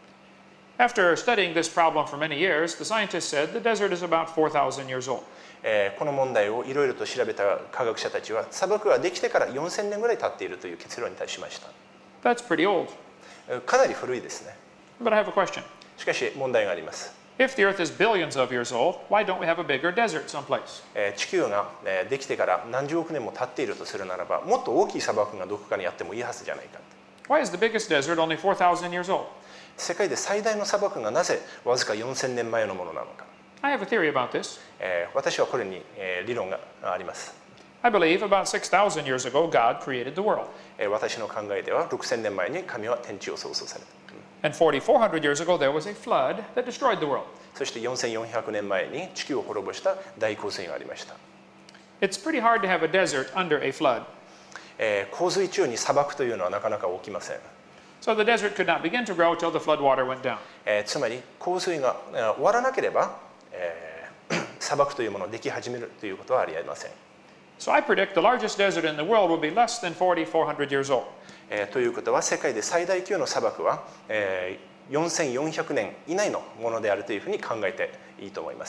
After studying this problem for many years, the scientists said the desert is about 4,000 years old. この問題をいろいろと調べた科学者たちは砂漠ができてから4000年ぐらい経っているという結論に達しました。 That's pretty old. かなり古いですね。 But I have a question. しかし問題があります。 If the Earth is billions of years old, why don't we have a bigger desert someplace? 地球ができてから何十億年も経っているとするならば、もっと大きい砂漠がどこかにあってもいいはずじゃないか。 Why is the biggest desert only 4,000 years old? 世界で最大の砂漠がなぜわずか4000年前のものなのか。 I have a theory about this. 私はこれに理論があります。 I believe about 6,000 years ago, God created the world. 私の考えでは6000年前に神は天地を創造された。 And 4,400 years ago, there was a flood that destroyed the world. そして4400年前に地球を滅ぼした大洪水がありました。 It's pretty hard to have a desert under a flood. 洪水中に砂漠というのはなかなか起きません。 So the desert could not begin to grow till the flood water went down. つまり洪水が終わらなければ、砂漠というものができ始めるということはありえません。 So I predict the largest desert in the world will be less than 4,400 years old. ということは世界で最大級の砂漠は、4400年以内のものであるというふうに考えていいと思います。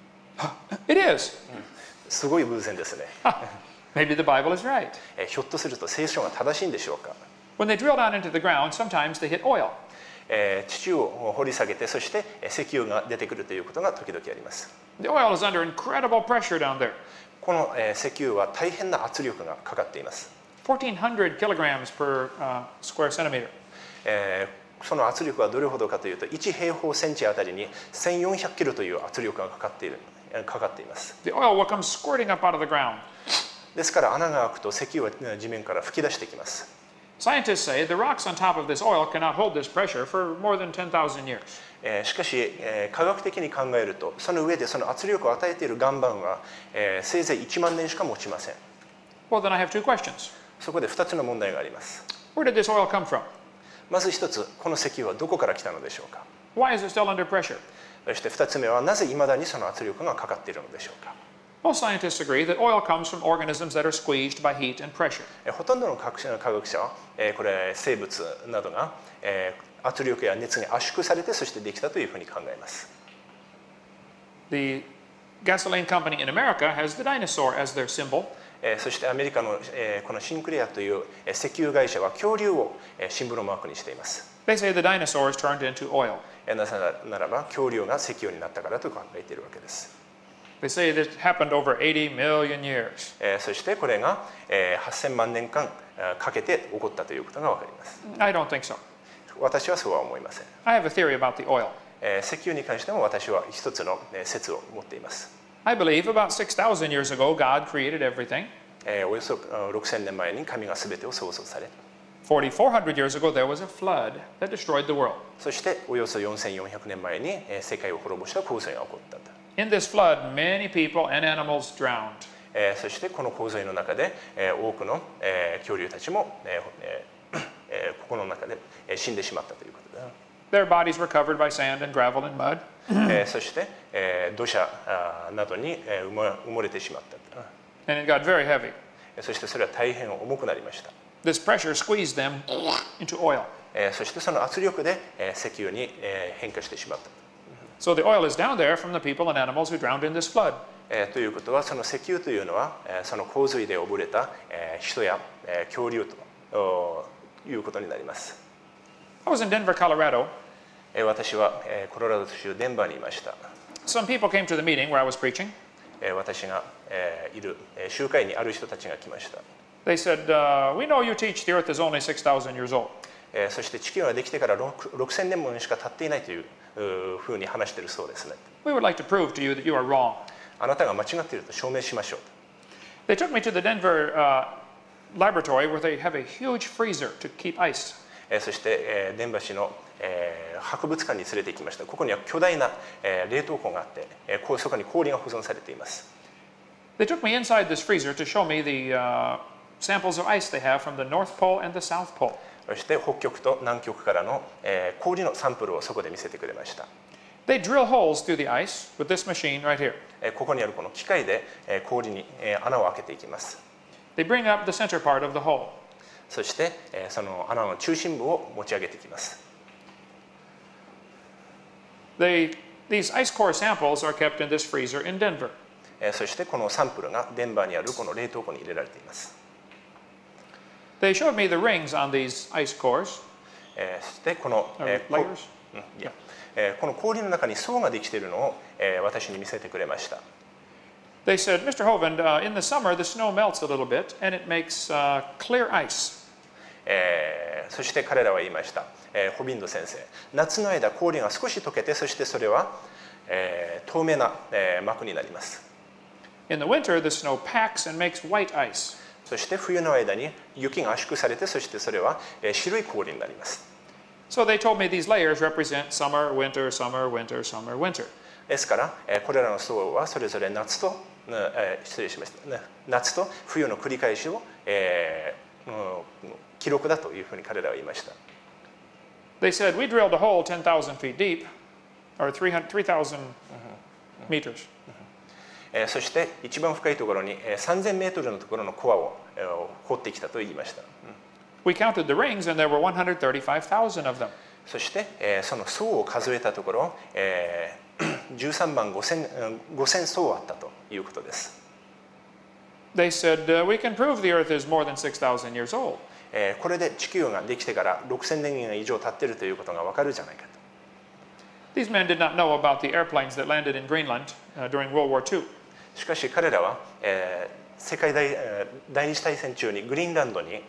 It is. すごい偶然ですね。 Maybe the Bible is right. ひょっとすると聖書が正しいんでしょうか。 When they drill down into the ground, sometimes they hit oil. 地中を掘り下げて、そして石油が出てくるということが時々あります。 The oil is under incredible pressure down there. この石油は大変な圧力がかかっています。 1,400 kilograms per square centimeter. その圧力はどれほどかというと、1平方センチあたりに1400キロという圧力がかかっています。 The oil will come squirting up out of the ground. ですから穴が開くと石油は地面から噴き出してきます。 Scientists say the rocks on top of this oil cannot hold this pressure for more than 10,000 years. しかし、科学的に考えると、その上でその圧力を与えている岩盤は、せいぜい1万年しか持ちません。 Well, then I have two questions. そこで2つの問題があります。 Where did this oil come from? まず一つ、この石油はどこから来たのでしょうか。 Why is it still under pressure? そして2つ目は、なぜいまだにその圧力がかかっているのでしょうか。 Most scientists agree that oil comes from organisms that are squeezed by heat and pressure. ほとんどの科学者は、これ生物などが、圧力や熱に圧縮されてそしてできたというふうに考えます。 The gasoline company in America has the dinosaur as their symbol. そしてアメリカの、このシンクレアという石油会社は恐竜をシンボルマークにしています。 They say the dinosaurs turned into oil. なぜならば恐竜が石油になったからと考えているわけです。 They say this happened over 80 million years. そしてこれが8000万年間かけて起こったということが分かります。 I don't think so. 私はそうは思いません。 I have a theory about the oil. 石油に関しても私は一つの説を持っています。 I believe about 6,000 years ago, God created everything. およそ6000年前に神が全てを創造され、 4,400 years ago, there was a flood that destroyed the world. そしておよそ4400年前に世界を滅ぼした洪水が起こったと。 In this flood, many people and animals drowned. そしてこの洪水の中で多くの恐竜たちもここの中で死んでしまったということだ。 Their bodies were covered by sand and gravel and mud. そして土砂などに埋もれてしまった。 And it got very heavy. そしてそれは大変重くなりました。 This pressure squeezed them into oil. そしてその圧力で石油に変化してしまった。 So the oil is down there from the people and animals who drowned in this flood. ということはその石油というのはその洪水で溺れた人や恐竜ということになります。 I was in Denver, Colorado. 私はコロラド州デンバーにいました。 Some people came to the meeting where I was preaching. 私がいる集会にある人たちが来ました。 They said, we know you teach the earth is only 6,000 years old. そして地球ができてから6000年もしか経っていないというふうに話しているそうですね。 We would like to prove to you that you are wrong. あなたが間違っていると証明しましょうと。 They took me to the Denver laboratory where they have a huge freezer to keep ice. そしてデンバー市の博物館に連れて行きました。ここには巨大な冷凍庫があってそこに氷が保存されています。 They took me inside this freezer to show me the samples of ice they have from the North Pole and the South Pole. そして北極と南極からの氷のサンプルをそこで見せてくれました。 They drill holes through the ice with this machine right here. ここにあるこの機械で氷に穴を開けていきます。 They bring up the center part of the hole. そしてその穴の中心部を持ち上げていきます。 These ice core samples are kept in this freezer in Denver. そしてこのサンプルがデンバーにあるこの冷凍庫に入れられています。 They showed me the rings on these ice cores. そしてこの Layers? この氷の中に層ができているのを私に見せてくれました。 They said, Mr. Hovind, in the summer the snow melts a little bit and it makes clear ice. そして彼らは言いました。ホビンド先生、夏の間氷が少し溶けて、そしてそれは透明な膜になります。 In the winter the snow packs and makes white ice. そして冬の間に雪が圧縮されて、そしてそれは白い氷になります。 So they told me these layers represent summer, winter, summer, winter, summer, winter. ですからこれらの層はそれぞれ夏と失礼しました、夏と冬の繰り返しを記録だというふうに彼らは言いました。 They said, we drilled a hole 10,000 feet deep, or 3,000 meters. そして一番深いところに3000メートルのところのコアを掘ってきたと言いました。 We counted the rings and there were 135,000 of them. そしてその層を数えたところ13万5000層あったということです。 They said, we can prove the earth is more than 6,000 years old. これで地球ができてから6000年以上経っているということがわかるじゃないかと。 These men did not know about the airplanes that landed in Greenland during World War II. しかし彼らは世界第二次大戦中にグリーンランドに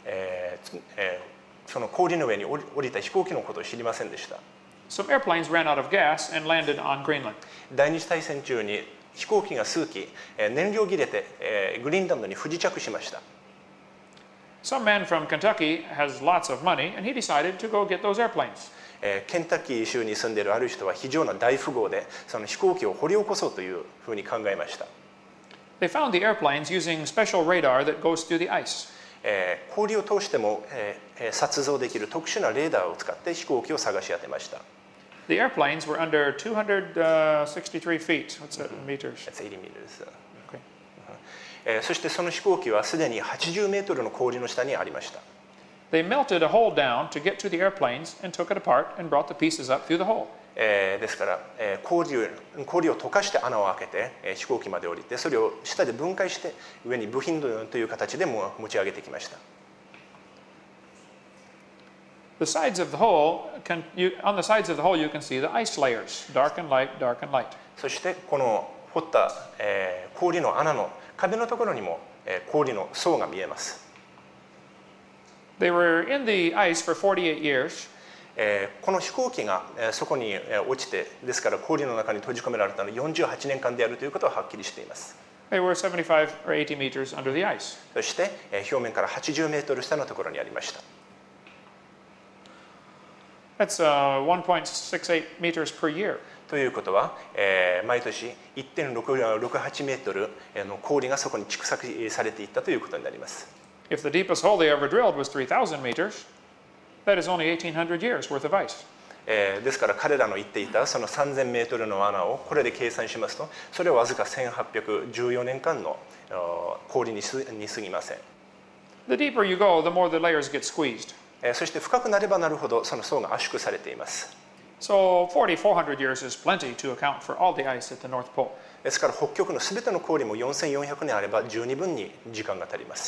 その氷の上に降りた飛行機のことを知りませんでした。 Some airplanes ran out of gas and landed on Greenland. 第二次大戦中に飛行機が数機燃料切れてグリーンランドに不時着しました。 Some man from Kentucky has lots of money and he decided to go get those airplanes. ケンタッキー州に住んでいるある人は非常な大富豪でその飛行機を掘り起こそうというふうに考えました。 They found the airplanes using special radar that goes through the ice. 氷を通しても、撮像できる特殊なレーダーを使って飛行機を探し当てました。 The airplanes were under 263 feet. What's that in meters? That's 80 meters. Okay. そしてその飛行機はすでに80メートルの氷の下にありました。 They melted a hole down to get to the airplanes and took it apart and brought the pieces up through the hole. ですから、氷を溶かして穴を開けて、飛行機まで降りてそれを下で分解して上に部品という形で持ち上げてきました。 The sides of the hole, on the sides of the hole you can see the ice layers, dark and light, dark and light. そしてこの掘った、氷の穴の壁のところにも、氷の層が見えます。 They were in the ice for 48 years. この飛行機が、そこに落ちてですから氷の中に閉じ込められたのは48年間であるということははっきりしています。 They were 75 or 80 meters under the ice. そして、表面から80メートル下のところにありました。 That's 1.68 meters per year. ということは、毎年 1.68 メートルの氷がそこに蓄積されていったということになります。 If the deepest hole they ever drilled was 3,000 meters, that is only 1,800 years worth of ice. ですから彼らの言っていたその3000メートルの穴をこれで計算しますと、それはわずか1814年間の氷に過ぎません。 The deeper you go, the more the layers get squeezed. そして深くなればなるほどその層が圧縮されています。 So 4,400 years is plenty to account for all the ice at the North Pole. ですから北極のすべての氷も4400年あれば十二分に時間が足ります。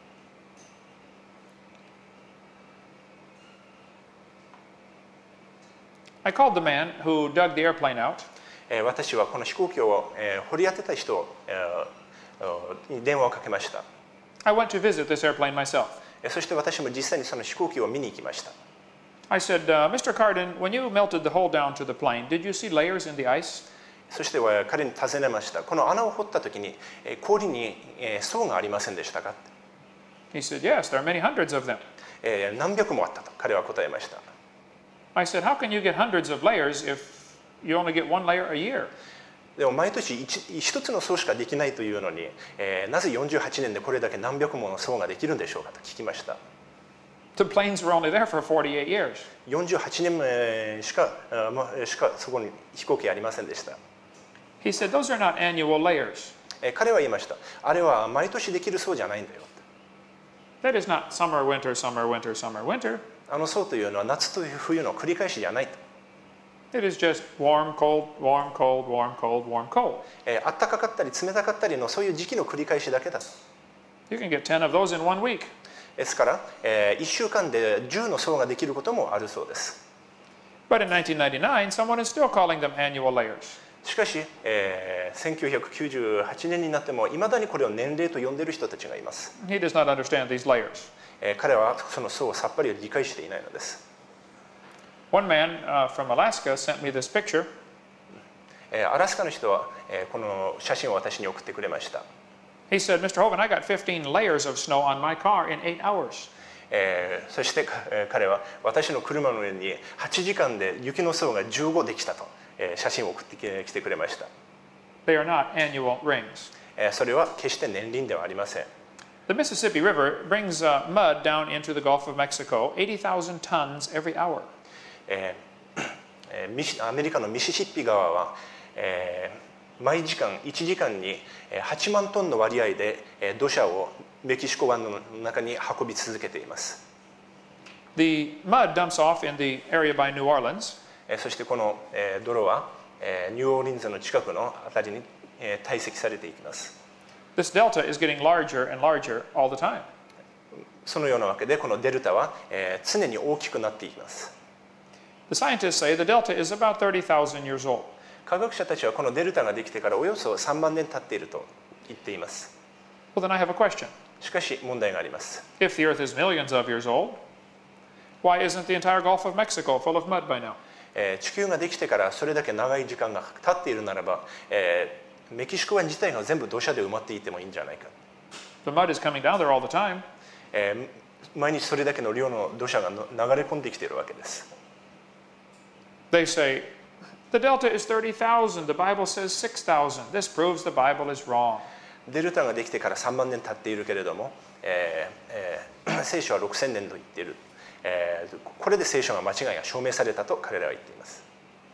I called the man who dug the airplane out. 私はこの飛行機を掘り当てた人に電話をかけました。 I went to visit this airplane myself. そして私も実際にその飛行機を見に行きました。 I said, Mr. Carden, when you melted the hole down to the plane, did you see layers in the ice? そして彼に尋ねました。この穴を掘った時に氷に層がありませんでしたか？ He said, yes, there are many hundreds of them. 何百もあったと彼は答えました。 I said, how can you get hundreds of layers if you only get one layer a year? でも毎年一つの層しかできないというのに、なぜ48年でこれだけ何百もの層ができるんでしょうかと聞きました。 The planes were only there for 48 years. 48年しかそこに飛行機ありませんでした。 He said, those are not annual layers. 彼は言いました。あれは毎年できる層じゃないんだよ。 That is not summer, winter, summer, winter, summer, winter. あの層というのは夏と冬の繰り返しじゃないと。 It is just warm, cold, warm, cold, warm, cold, warm, cold. あったかかったり冷たかったりのそういう時期の繰り返しだけだと。 You can get 10 of those in 1 week. ですから、1週間で10の層ができることもあるそうです。 But in 1999, someone is still calling them annual layers. しかし、1998年になってもいまだにこれを年齢と呼んでいる人たちがいます。 He does not understand these layers. 彼はその層をさっぱり理解していないのです。 One man from Alaska sent me this picture. アラスカの人は、この写真を私に送ってくれました。 He said, Mr. Hovind, I got 15 layers of snow on my car in 8 hours. そして、彼は私の車の上に8時間で雪の層が15できたと、写真を送ってきてくれました。 They are not annual rings. それは決して年輪ではありません。 The Mississippi River brings mud down into the Gulf of Mexico, 80,000 tons every hour. アメリカのミシシッピ川は、毎時間1時間に8万トンの割合で土砂をメキシコ湾の中に運び続けています。 The mud dumps off in the area by New Orleans. そしてこの泥はニューオーリンズの近くの辺りに堆積されていきます。 This delta is getting larger and larger all the time. そのようなわけでこのデルタは常に大きくなっていきます。 The scientists say the delta is about 30,000 years old. 科学者たちはこのデルタができてからおよそ3万年経っていると言っています。 Well, then I have a question. しかし問題があります。 If the Earth is millions of years old, why isn't the entire Gulf of Mexico full of mud by now? 地球ができてからそれだけ長い時間が経っているならば、メキシコ湾自体が全部土砂で埋まっていてもいいんじゃないか。 The mud is coming down there all the time. 毎日それだけの量の土砂が流れ込んできているわけです。 They say, the delta is 30,000. The Bible says 6,000. This proves the Bible is wrong. デルタができてから3万年経っているけれども、聖書は6000年と言っている、これで聖書の間違いが証明されたと彼らは言っています。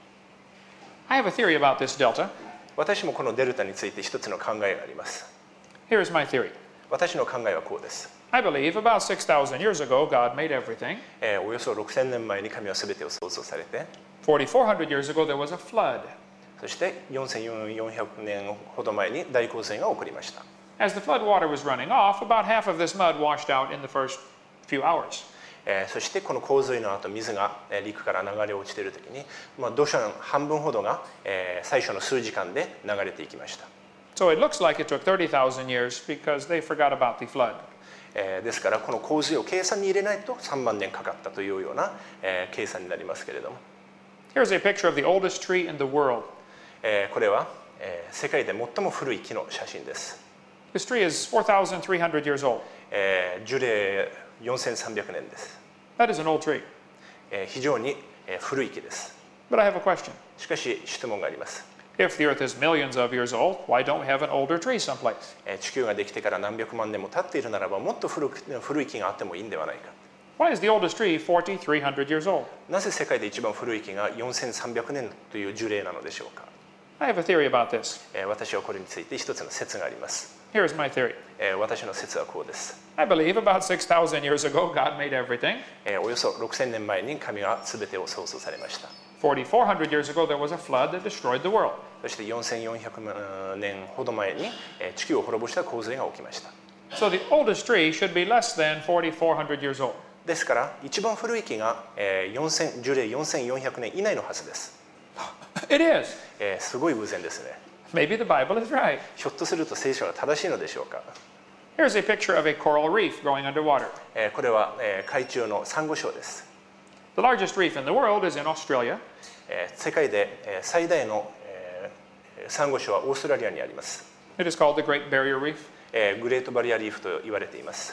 I have a theory about this delta. 私もこのデルタについて一つの考えがあります。 Here's my theory. 私の考えはこうです。 I believe about 6,000 years ago, God made everything. およそ6000年前に神は全てを創造されて、 4,400 years ago, there was a flood. そして4400年ほど前に大洪水が起こりました。 As the flood water was running off, about half of this mud washed out in the first few hours. そしてこの洪水の後、水が陸から流れ落ちているときに、土砂の半分ほどが最初の数時間で流れていきました。 So it looks like it took 30,000 years because they forgot about the flood. ですからこの洪水を計算に入れないと3万年かかったというような計算になりますけれども。 Here's a picture of the oldest tree in the world. これは世界で最も古い木の写真です。 This tree is 4,300 years old. 樹齢4300年です。 That is an old tree. 非常に古い木です。 But I have a question. しかし質問があります。 If the earth is millions of years old, why don't we have an older tree someplace? 地球ができてから何百万年も経っているならば、もっと古い木があってもいいんではないか。 Why is the oldest tree 4,300 years old? なぜ世界で一番古い木が4300年という樹齢なのでしょうか。 I have a theory about this. 私はこれについて一つの説があります。 Here's my theory. 私の説はこうです。 I believe about 6,000 years ago, God made everything. およそ6000年前に神は全てを創造されました。 4,400 years ago, there was a flood that destroyed the world. そして4400年ほど前に地球を滅ぼした洪水が起きました。 So the oldest tree should be less than 4,400 years old. ですから一番古い木が樹齢4400年以内のはずです。 It is. すごい偶然ですね。 Maybe the Bible is right. ひょっとすると聖書が正しいのでしょうか。 Here's a picture of a coral reef growing underwater. これは海中のサンゴ礁です。 The largest reef in the world is in Australia. 世界で最大のサンゴ礁はオーストラリアにあります。 It is called the Great Barrier Reef. グレートバリアリーフと言われています。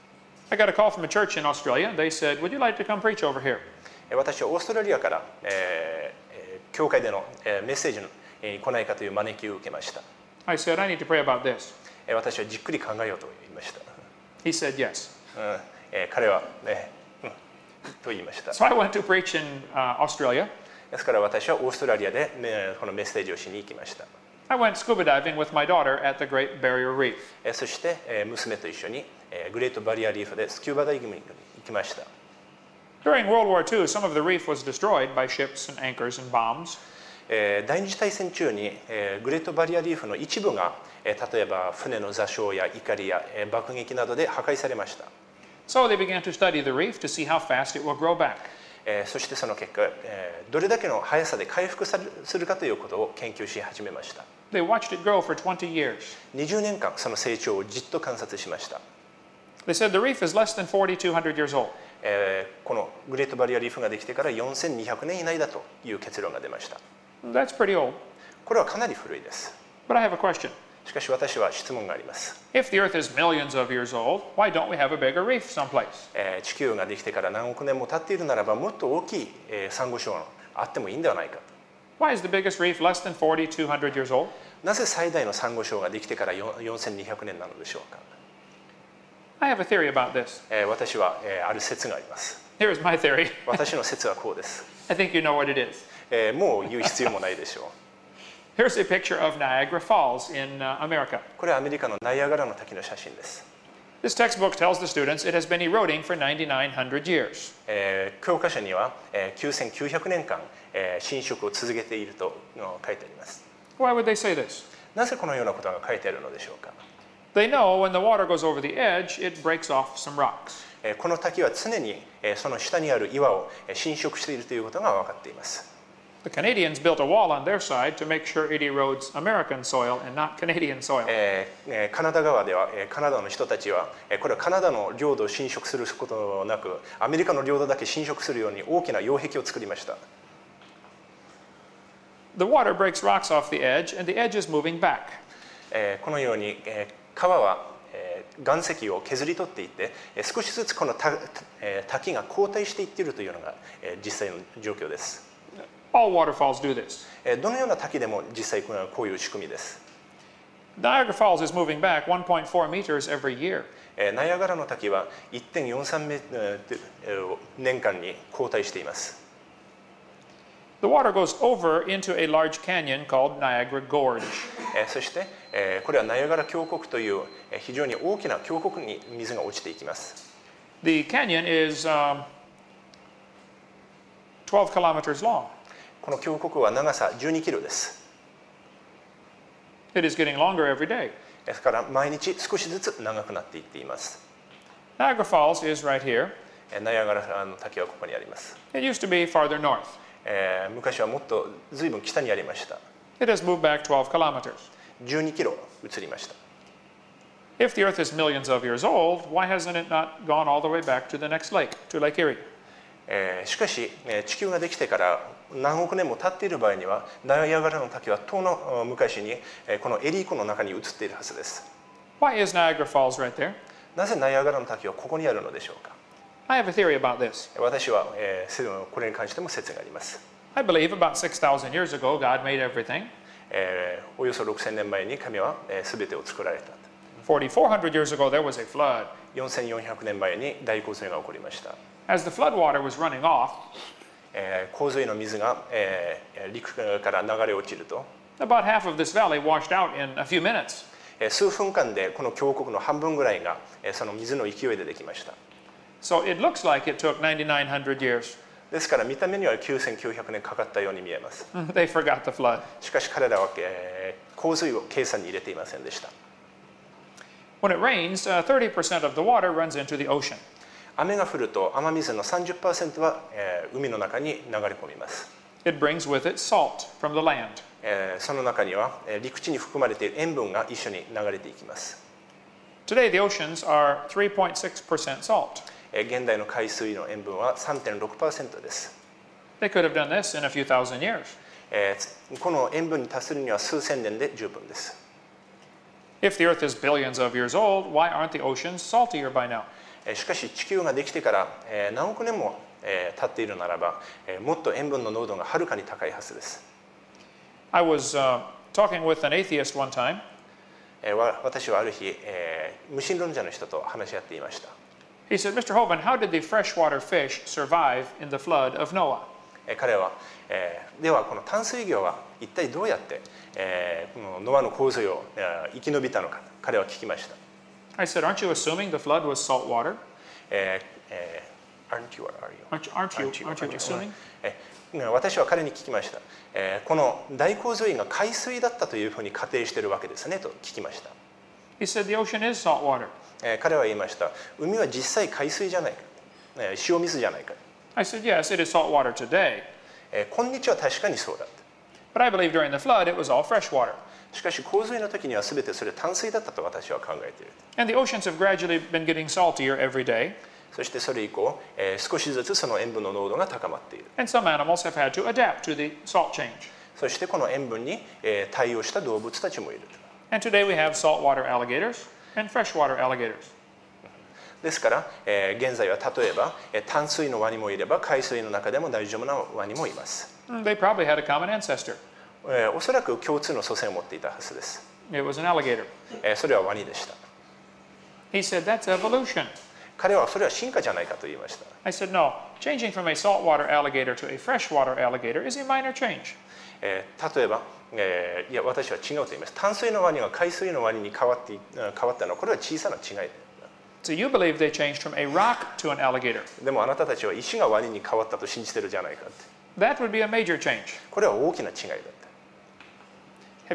I got a call from a church in Australia. They said, "Would you like to come preach over here?" 私はオーストラリアから、教会でのメッセージに来ないかという招きを受けました。 I said, "I need to pray about this." 私はじっくり考えようと言いました。 He said, "Yes." 彼は、と言いました。 So I went to preach in Australia. ですから私はオーストラリアで、このメッセージをしに行きました。 I went scuba diving with my daughter at the Great Barrier Reef. そして、娘と一緒に、グレートバリアリーフでスキューバダイビングに行きました。 During World War II, some of the reef was destroyed by ships and anchors and bombs. 第二次大戦中に、グレートバリアリーフの一部が、例えば船の座礁や錨や、爆撃などで破壊されました。 So they began to study the reef to see how fast it will grow back. そしてその結果、どれだけの速さで回復するかということを研究し始めました。 They watched it grow for 20 years. 20年間その成長をじっと観察しました。 They said the reef is less than 4,200 years old. このグレートバリアリーフができてから4200年以内だという結論が出ました。 That's pretty old. これはかなり古いです。 But I have a question. しかし私は質問があります。 If the earth is millions of years old, why don't we have a bigger reef someplace? 地球ができてから何億年も経っているならばもっと大きいサンゴ礁があってもいいんではないか。 Why is the biggest reef less than 4,200 years old? なぜ最大のサンゴ礁ができてから4200年なのでしょうか。 I have a theory about this. 私はある説があります。 Here's my theory. 私の説はこうです。 I think you know what it is. もう言う必要もないでしょう。 Here's a picture of Niagara Falls in America. これはアメリカのナイアガラの滝の写真です。 This textbook tells the students it has been eroding for 9,900 years. 教科書には9900年間浸食を続けていると書いてあります。 Why would they say this? なぜこのようなことが書いてあるのでしょうか。 They know when the water goes over the edge, it breaks off some rocks. この滝は常にその下にある岩を浸食しているということが分かっています。 The Canadians built a wall on their side to make sure it erodes American soil and not Canadian soil. カナダ側ではカナダの人たちはこれはカナダの領土を侵食することなくアメリカの領土だけ侵食するように大きな擁壁を作りました。 The water breaks rocks off the edge and the edge is moving back. このように川は岩石を削り取っていって少しずつこの滝が後退していっているというのが実際の状況です。 All waterfalls do this. どのような滝でも実際こういう仕組みです。 Niagara Falls is moving back 1.4 meters every year. ナイアガラの滝は1.43メートル年間に後退しています。 The water goes over into a large canyon called Niagara Gorge. そして、これはナイアガラ峡谷という非常に大きな峡谷に水が落ちていきます。 The canyon is 12 kilometers long. この峡谷は長さ12キロです。 It is getting longer every day. ですから毎日少しずつ長くなっていっています。 Niagara Falls is right here. ナイアガラの滝はここにあります。 It used to be farther north. 昔はもっとずいぶん北にありました。 It has moved back 12 kilometers. 12キロ移りました。 If the Earth is millions of years old, why hasn't it not gone all the way back to the next lake, to Lake Erie? しかし地球ができてから何億年も経っている場合にはナイアガラの滝は遠の昔にこのエリー湖の中に移っているはずです。 Why is Niagara Falls right there? なぜナイアガラの滝はここにあるのでしょうか。 I have a theory about this. 私はこれに関しても説があります。 I believe about 6,000 years ago, God made everything. およそ6000年前に神は全てを作られた。 4,400 years ago, there was a flood. 4400年前に大洪水が起こりました。 As the flood water was running off, 洪水の水が陸から流れ落ちると about half of this valley washed out in a few minutes. 数分間でこの峡谷の半分ぐらいがその水の勢いでできました。 So it looks like it took 9,900 years. ですから見た目には9900年かかったように見えます。 They forgot the flood. しかし彼らは洪水を計算に入れていませんでした。 When it rains, 30% of the water runs into the ocean. 雨が降ると雨水の 30% は海の中に流れ込みます。 It brings with it salt from the land. その中には陸地に含まれている塩分が一緒に流れていきます。 Today, the oceans are 3.6% salt. 現代の海水の塩分は 3.6% です。 They could have done this in a few thousand years. この塩分に達するには数千年で十分です。 If the Earth is billions of years old, why aren't the oceans saltier by now? しかし地球ができてから何億年も経っているならばもっと塩分の濃度がはるかに高いはずです。 I was talking with an atheist one time. 私はある日無神論者の人と話し合っていました。 He said, Mr. Hovind, how did the freshwater fish survive in the flood of Noah? 彼はではこの淡水魚は一体どうやってこのノアの洪水を生き延びたのか彼は聞きました。 I said, aren't you assuming the flood was salt water? Aren't you, are you? Aren't you assuming? 私は彼に聞きました。この大洪水が海水だったというふうに仮定しているわけですねと聞きました。 He said, the ocean is salt water. 彼は言いました。海は実際海水じゃないか。塩水じゃないか。 I said, yes, it is salt water today. 今日は確かにそうだった。 But I believe during the flood it was all fresh water. しかし洪水の時には全てそれ淡水だったと私は考えている。 And the oceans have gradually been getting saltier every day. そしてそれ以降、少しずつその塩分の濃度が高まっている。 And some animals have had to adapt to the salt change. そしてこの塩分に対応した動物たちもいる。 And today we have saltwater alligators and freshwater alligators. ですから、現在は例えば淡水のワニもいれば海水の中でも大丈夫なワニもいます。 They probably had a common ancestor. おそらく共通の祖先を持っていたはずです。 It was an alligator. それはワニでした。 He said, that's evolution. 彼はそれは進化じゃないかと言いました。 I said, no. Changing from a saltwater alligator to a freshwater alligator is a minor change. 例えば、いや私は違うと言います。淡水のワニが海水のワニに変わったのはこれは小さな違い。 So you believe they changed from a rock to an alligator. でもあなたたちは石がワニに変わったと信じてるじゃないかって。 That would be a major change. これは大きな違いだった。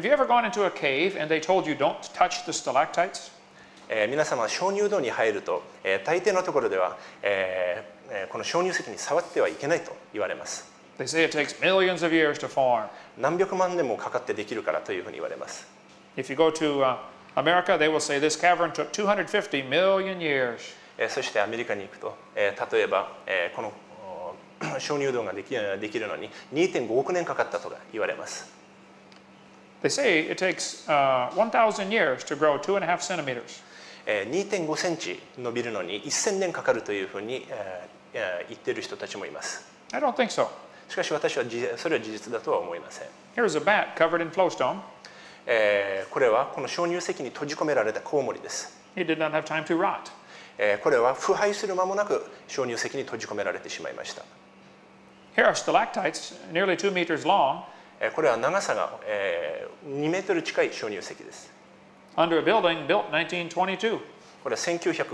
Have you ever gone into a cave and they told you don't touch the stalactites? 皆様鍾乳洞に入ると、大抵のところでは、この鍾乳石に触ってはいけないと言われます。 They say it takes millions of years to form. 何百万年もかかってできるからというふうに言われます。 If you go to America, they will say this cavern took 250 million years. そしてアメリカに行くと、例えば、この鍾乳洞ができるのに 2.5 億年かかったとか言われます。 They say it takes 1,000 years to grow 2.5 centimeters. 2.5 センチ伸びるのに1000年かかるというふうに言っている人たちもいます。 I don't think so. しかし私はそれは事実だとは思いません。 Here's a bat covered in flowstone. これはこの鍾乳石に閉じ込められたコウモリです。 He did not have time to rot. これは腐敗する間もなく鍾乳石に閉じ込められてしまいました。 Here are stalactites, nearly 2 meters long, これは長さが2メートル近い鍾乳石です。 under a building built 1922. これは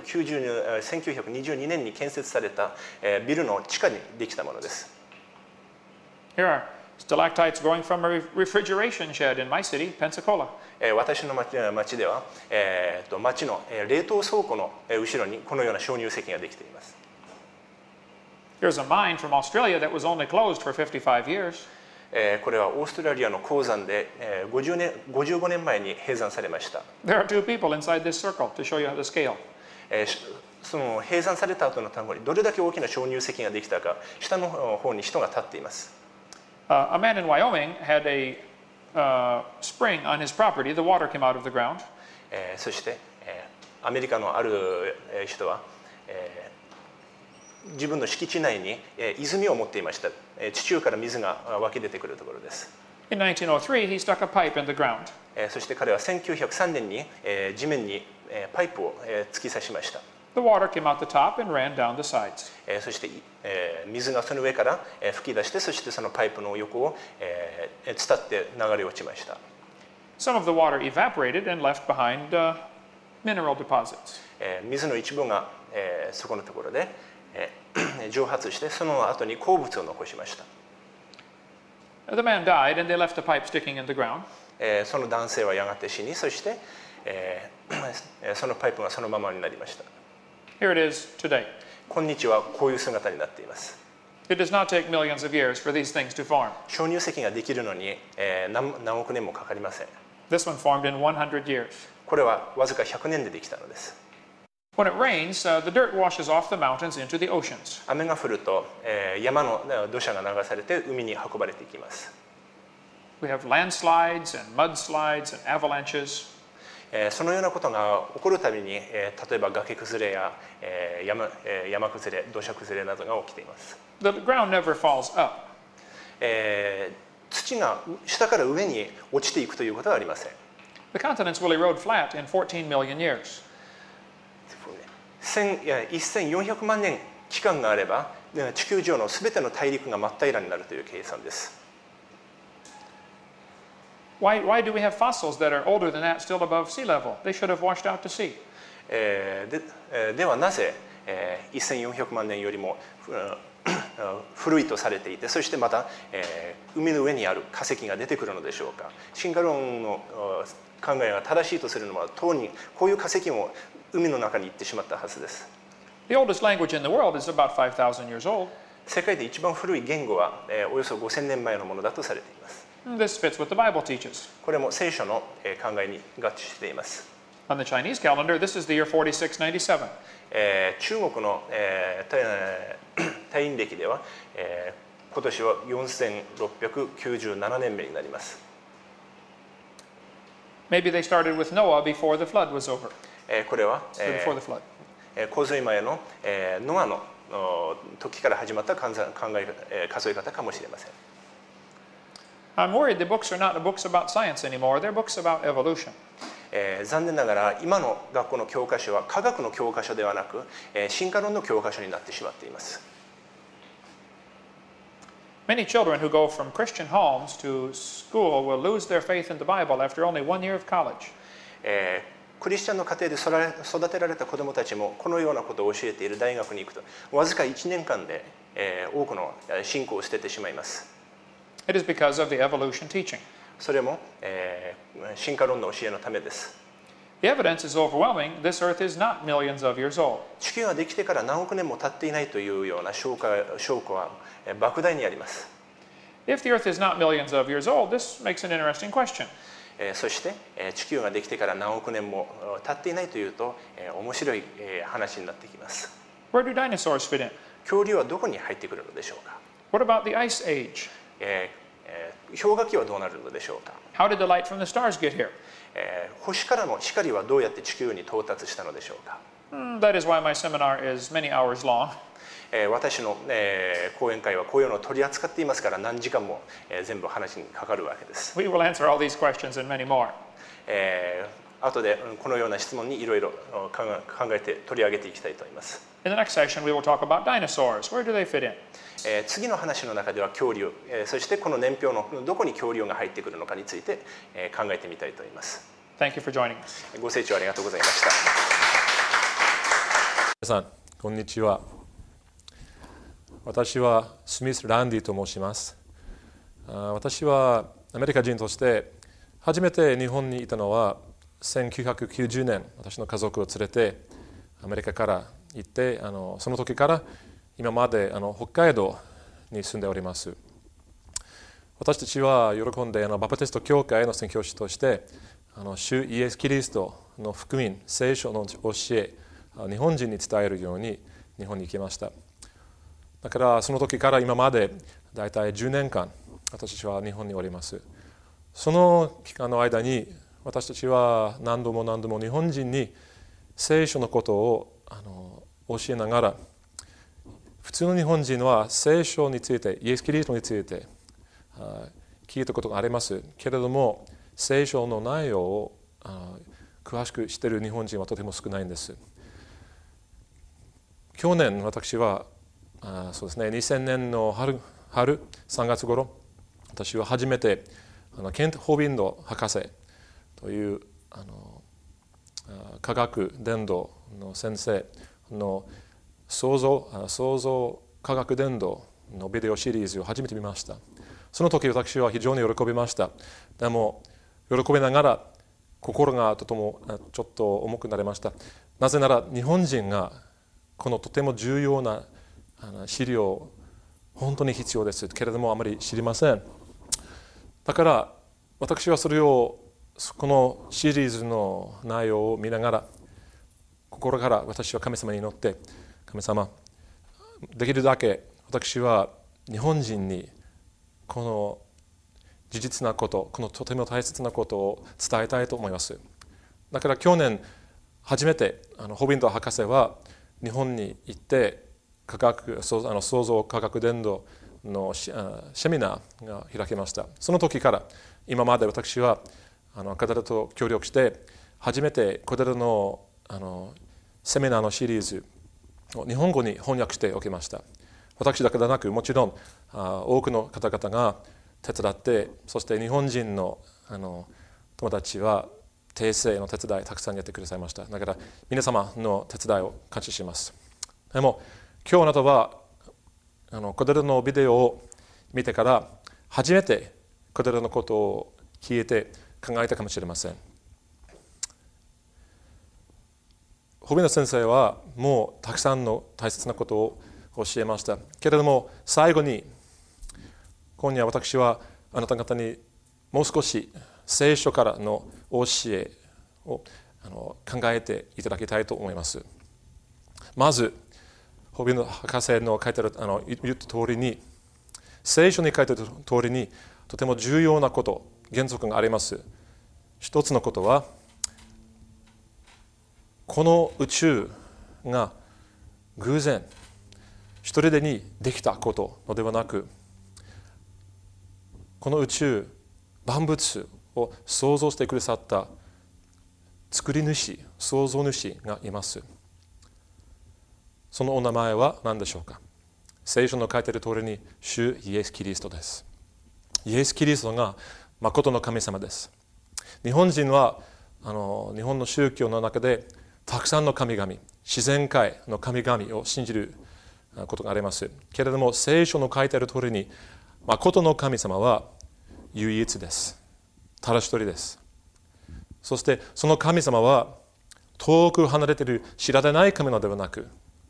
1922年に建設されたビルの地下にできたものです。 Here are stalactites growing from a refrigeration shed in my city, Pensacola. 私の町では、町の冷凍倉庫の後ろにこのような鍾乳石ができています。 Here's a mine from Australia that was only closed for 55 years. これはオーストラリアの鉱山で55年前に閉山されました。 There are 2 people inside this circle to show you the scale. その閉山された後の田んぼにどれだけ大きな鍾乳石ができたか、下の方に人が立っています。 A man in Wyoming had a spring on his property. The water came out of the ground. そして、アメリカのある人は、自分の敷地内に泉を持っていました。地中から水が湧き出てくるところです。 In 1903, he stuck a pipe in the ground. そして彼は1903年に地面にパイプを突き刺しました。 The water came out the top and ran down the sides. そして水がその上から吹き出して、そしてそのパイプの横を伝って流れ落ちました。 Some of the water evaporated and left behind mineral deposits. 水の一部がそこのところで蒸発して、その後に鉱物を残しました。 The man died and they left the pipe sticking in the ground. その男性はやがて死に、そしてそのパイプがそのままになりました。 Here it is today. 今日はこういう姿になっています。 It does not take millions of years for these things to form. 鍾乳石ができるのに何億年もかかりません。 This one formed in 100 years. これはわずか100年でできたのです。 When it rains, the dirt washes off the mountains into the oceans. 雨が降ると山の土砂が流されて海に運ばれていきます。 We have landslides and mudslides and avalanches. そのようなことが起こるたびに、例えば崖崩れや山崩れ、土砂崩れなどが起きています。 The ground never falls up. 土が下から上に落ちていくということはありません。 The continents will erode flat in 14 million years. 1400万年期間があれば、地球上のすべての大陸が真っ平らになるという計算です。 Why do we have fossils that are older than that still above sea level? They should have washed out to sea. ではなぜ1400万年よりも古いとされていて、そしてまた海の上にある化石が出てくるのでしょうか。進化論の考えが正しいとするのは、当にこういう化石も海の中に行ってしまったはずです。 The oldest language in the world is about 5,000 years old. 世界で一番古い言語はおよそ5000年前のものだとされています。 This fits what the Bible teaches. これも聖書の考えに合致しています。 On the Chinese calendar, this is the year 4697. 中国の太陰暦では今年は4697年目になります。 Maybe they started with Noah before the flood was over. これは Before the flood. 洪水前のノアの時から始まった数え方かもしれません。 I'm worried the books are not books about science anymore. They're books about evolution. 残念ながら今の学校の教科書は科学の教科書ではなく進化論の教科書になってしまっています。 Many children who go from Christian homes to school will lose their faith in the Bible after only 1 year of college. クリスチャンの家庭で育てられた子どもたちもこのようなことを教えている大学に行くとわずか1年間で多くの信仰を捨ててしまいます。 It is because of the evolution teaching. それも進化論の教えのためです。 The evidence is overwhelming. This earth is not millions of years old. 地球ができてから何億年も経っていないというような証拠は莫大にあります。 If the earth is not millions of years old, this makes an interesting question. そして地球ができてから何億年も経っていないというと面白い話になってきます。 Where do dinosaurs fit in? 恐竜はどこに入ってくるのでしょうか。 What about the ice age? 氷河期はどうなるのでしょうか。 How did the light from the stars get here? 星からの光はどうやって地球に到達したのでしょうか。 That is why my seminar is many hours long. 私の講演会はこういうのを取り扱っていますから何時間も全部話にかかるわけです。 We will answer all these questions and many more. 後でこのような質問にいろいろ考えて取り上げていきたいと思います。 In the next section, we will talk about dinosaurs. Where do they fit in? 次の話の中では恐竜、そしてこの年表のどこに恐竜が入ってくるのかについて考えてみたいと思います。 Thank you for joining us. ご清聴ありがとうございました。 皆さん、こんにちは。私はスミス・ランディと申します。私はアメリカ人として初めて日本にいたのは1990年、私の家族を連れてアメリカから行って、その時から今まで北海道に住んでおります。私たちは喜んでバプテスト教会の宣教師として主イエス・キリストの福音、聖書の教え、日本人に伝えるように日本に行きました。だからその時から今までだいたい10年間私たちは日本におります。その期間の間に私たちは何度も日本人に聖書のことを教えながら、普通の日本人は聖書について、イエス・キリストについて聞いたことがありますけれども、聖書の内容を詳しく知っている日本人はとても少ないんです。去年私はそうですね、2000年の春3月頃、私は初めてケント・ホビンド博士という科学伝道の先生の創造科学伝道のビデオシリーズを初めて見ました。その時私は非常に喜びました。でも喜びながら心がとてもちょっと重くなりました。なぜなら日本人がこのとても重要な資料本当に必要ですけれどもあまり知りません。だから私はそれをこのシリーズの内容を見ながら心から私は神様に祈って、神様できるだけ私は日本人にこの事実なこと、このとても大切なことを伝えたいと思います。だから去年初めてホビンド博士は日本に行って創造科学伝道のセミナーが開きました。その時から今まで私は彼らと協力して初めて彼らのセミナーのシリーズを日本語に翻訳しておきました。私だけでなくもちろん多くの方々が手伝って、そして日本人の友達は訂正の手伝いたくさんやってくださいました。だから皆様の手伝いを感謝します。でも今日あなたはこれらのビデオを見てから初めてこれらのことを聞いて考えたかもしれません。ホビンド先生はもうたくさんの大切なことを教えましたけれども、最後に今夜私はあなた方にもう少し聖書からの教えを考えていただきたいと思います。まずホビンド博士の書いてある言った通りに、聖書に書いてある通りにとても重要なこと、原則があります。一つのことは、この宇宙が偶然一人でにできたことのではなく、この宇宙万物を創造してくださった作り主、創造主がいます。そのお名前は何でしょうか。聖書の書いている通りに主イエス・キリストです。イエス・キリストが誠の神様です。日本人は日本の宗教の中でたくさんの神々、自然界の神々を信じることがありますけれども、聖書の書いてある通りに誠の神様は唯一です。ただ一人です。そしてその神様は遠く離れている知られない神なのではなく、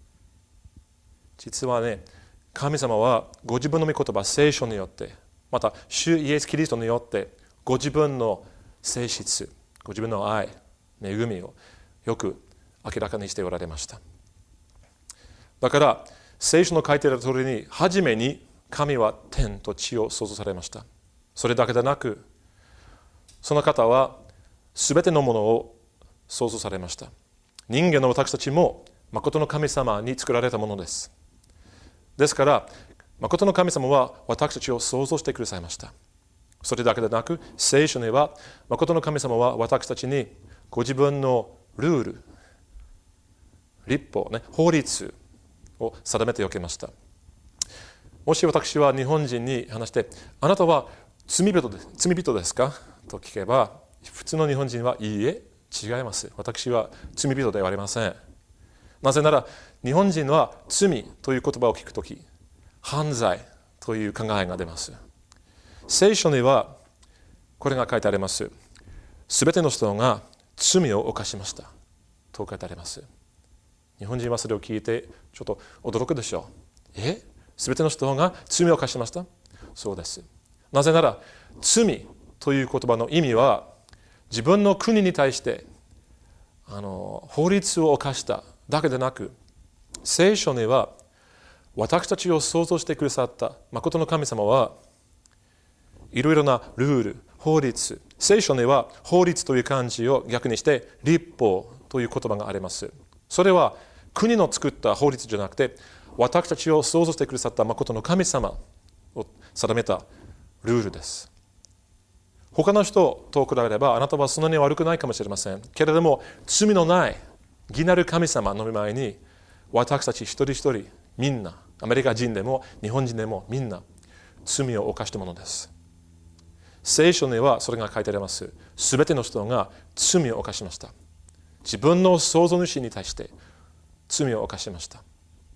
実はね、神様はご自分の御言葉、聖書によって、また主イエス・キリストによってご自分の性質、ご自分の愛、恵みをよく明らかにしておられました。だから聖書の書いている通りに、初めに神は天と地を創造されました。それだけでなく、その方はすべてのものを創造されました。 人間の私たちも誠の神様に作られたものです。ですから、誠の神様は私たちを創造してくださいました。それだけでなく、聖書には誠の神様は私たちにご自分のルール、律法、法律を定めておきました。もし私は日本人に話して、あなたは罪人ですかと聞けば、普通の日本人はいいえ、違います。私は罪人ではありません。なぜなら、日本人は罪という言葉を聞くとき、犯罪という考えが出ます。聖書にはこれが書いてあります。すべての人が罪を犯しましたと書いてあります。日本人はそれを聞いてちょっと驚くでしょう。すべての人が罪を犯しました？そうです。なぜなら、罪という言葉の意味は、自分の国に対して法律を犯しただけでなく、聖書には私たちを創造してくださった誠の神様はいろいろなルール、法律、聖書には法律という漢字を逆にして律法という言葉があります。それは国の作った法律じゃなくて、私たちを創造してくださった誠の神様を定めたルールです。他の人と比べればあなたはそんなに悪くないかもしれませんけれども、罪のない義なる神様の前に私たち一人一人みんな、アメリカ人でも日本人でもみんな罪を犯したものです。聖書にはそれが書いてあります。すべての人が罪を犯しました。自分の創造主に対して罪を犯しました。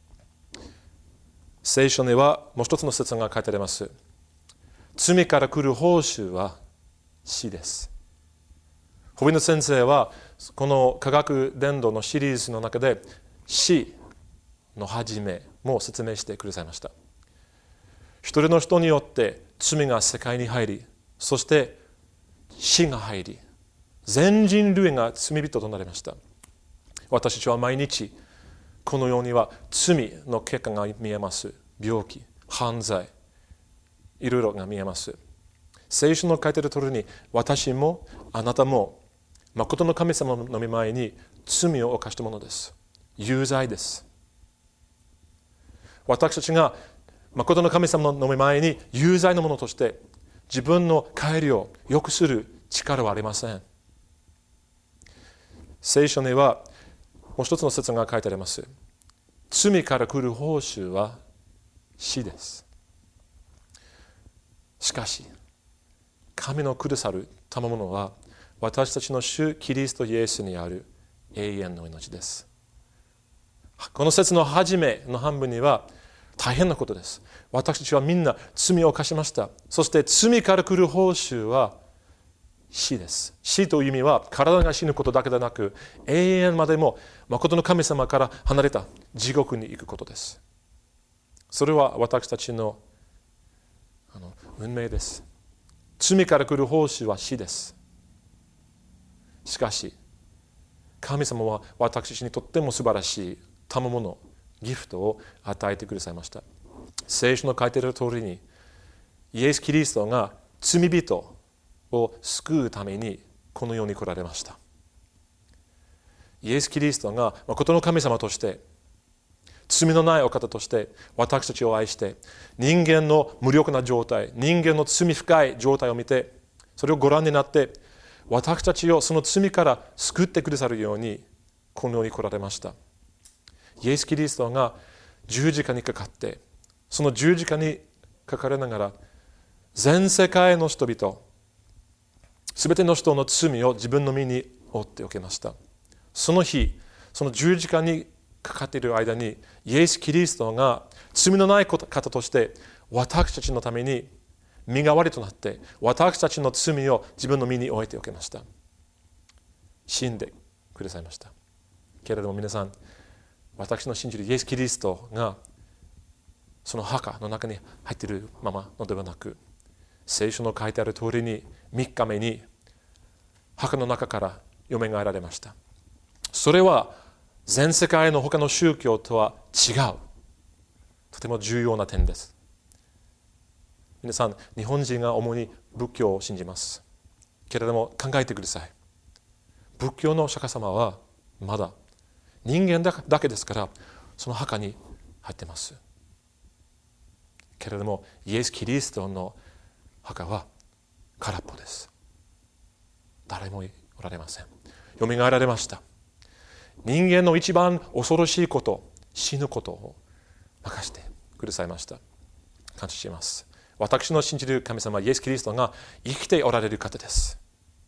聖書にはもう一つの説が書いてあります。罪から来る報酬は死です。ホビノ先生はこの科学伝道のシリーズの中で死の始めも説明してくださいました。一人の人によって罪が世界に入り、そして死が入り、全人類が罪人となりました。私たちは毎日この世には罪の結果が見えます。病気、犯罪、いろいろが見えます。聖書の書いている通りに、私もあなたも誠の神様の御前に罪を犯したものです。有罪です。私たちが誠の神様の御前に有罪のものとして自分の帰りを良くする力はありません。聖書にはもう一つの説が書いてあります。罪から来る報酬は死です。しかし、神のくださる賜物は私たちの主キリストイエスにある永遠の命です。この説の初めの半分には大変なことです。私たちはみんな罪を犯しました。そして罪から来る報酬は死です。死という意味は体が死ぬことだけでなく、永遠までも誠の神様から離れた地獄に行くことです。それは私たちの運命です。罪から来る報酬は死です。しかし、神様は私たちにとっても素晴らしい賜物、ギフトを与えてくださいました。聖書の書いている通りに、イエス・キリストが罪人を救うためにこの世に来られました。イエス・キリストが誠の神様として、罪のないお方として私たちを愛して、人間の無力な状態、人間の罪深い状態を見て、それをご覧になって、私たちをその罪から救ってくださるようにこの世に来られました。イエス・キリストが十字架にかかって、その十字架にかかれながら全世界の人々、すべての人の罪を自分の身に負っておきました。その日、その十字架にかかっている間に、イエス・キリストが罪のない方として私たちのために身代わりとなって、私たちの罪を自分の身に置いておきました。死んでくださいました。けれども皆さん、私の信じるイエス・キリストがその墓の中に入っているままのではなく、聖書の書いてある通りに3日目に墓の中からよみがえられました。それは全世界の他の宗教とは違う、とても重要な点です。皆さん、日本人が主に仏教を信じますけれども、考えてください。仏教のお釈迦様はまだ人間だけですから、その墓に入っています。けれども、イエス・キリストの墓は空っぽです。誰もおられません。よみがえられました。人間の一番恐ろしいこと、死ぬことを任せてくださいました。感謝します。私の信じる神様、イエス・キリストが生きておられる方です。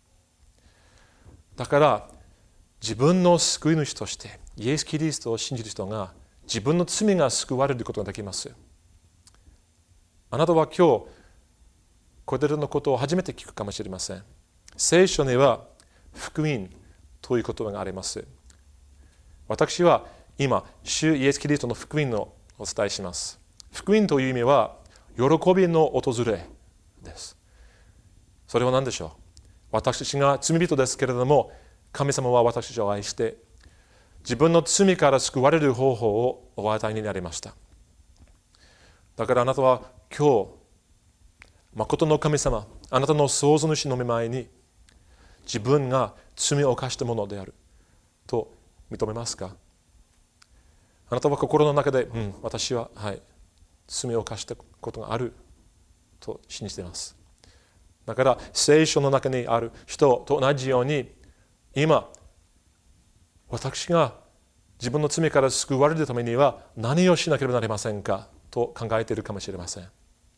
だから自分の救い主としてイエス・キリストを信じる人が自分の罪が救われることができます。あなたは今日これらのことを初めて聞くかもしれません。聖書には福音という言葉があります。私は今、主イエス・キリストの福音をお伝えします。福音という意味は喜びの訪れです。それは何でしょう。私たちが罪人ですけれども、神様は私たちを愛して自分の罪から救われる方法をお与えになりました。だからあなたは今日、誠の神様、あなたの創造主の御前に自分が罪を犯したものであると認めますか？あなたは心の中で、私は、罪を犯したことがあると信じています。だから聖書の中にある人と同じように、今私が自分の罪から救われるためには何をしなければなりませんかと考えているかもしれません。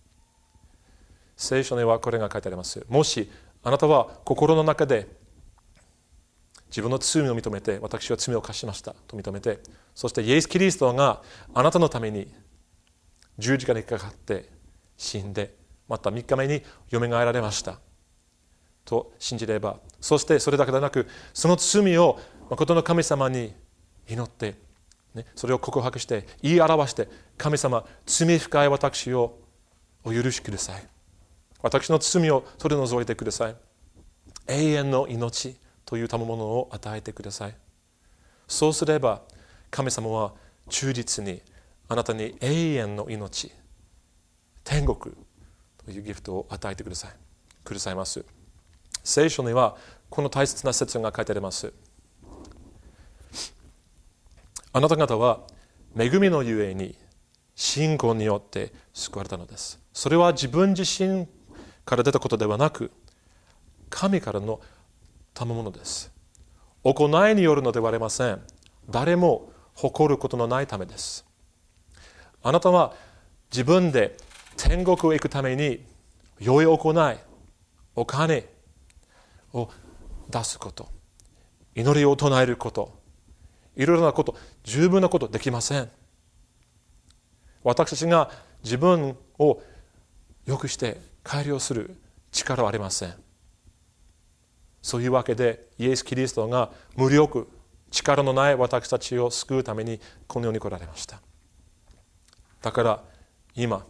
聖書にはこれが書いてあります。もしあなたは心の中で自分の罪を認めて、私は罪を犯しましたと認めて、そしてイエス・キリストがあなたのために十字架にかかって死んで、また3日目によみがえられましたと信じれば、そしてそれだけでなく、その罪を誠の神様に祈って、それを告白して言い表して、神様、罪深い私をお許しください。私の罪を取り除いてください。永遠の命という賜物を与えてください。そうすれば神様は忠実にあなたに永遠の命、天国というギフトを与えてくださいます。聖書にはこの大切な説が書いてあります。あなた方は恵みのゆえに信仰によって救われたのです。それは自分自身から出たことではなく、神からの賜物です。行いによるのではありません。誰も誇ることのないためです。あなたは自分で天国へ行くために良い行い、お金を出すこと、祈りを唱えること、いろいろなこと、十分なことできません。私たちが自分を良くして改良する力はありません。そういうわけでイエス・キリストが無力、力のない私たちを救うためにこの世に来られました。だから今、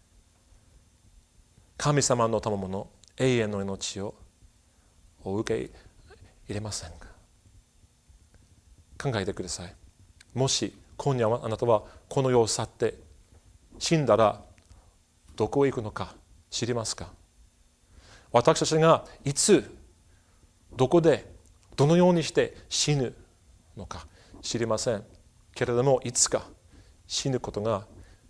神様の賜物、永遠の命を受け入れませんか？考えてください。もし今夜あなたはこの世を去って死んだらどこへ行くのか知りますか？私たちがいつどこでどのようにして死ぬのか知りませんけれども、いつか死ぬことが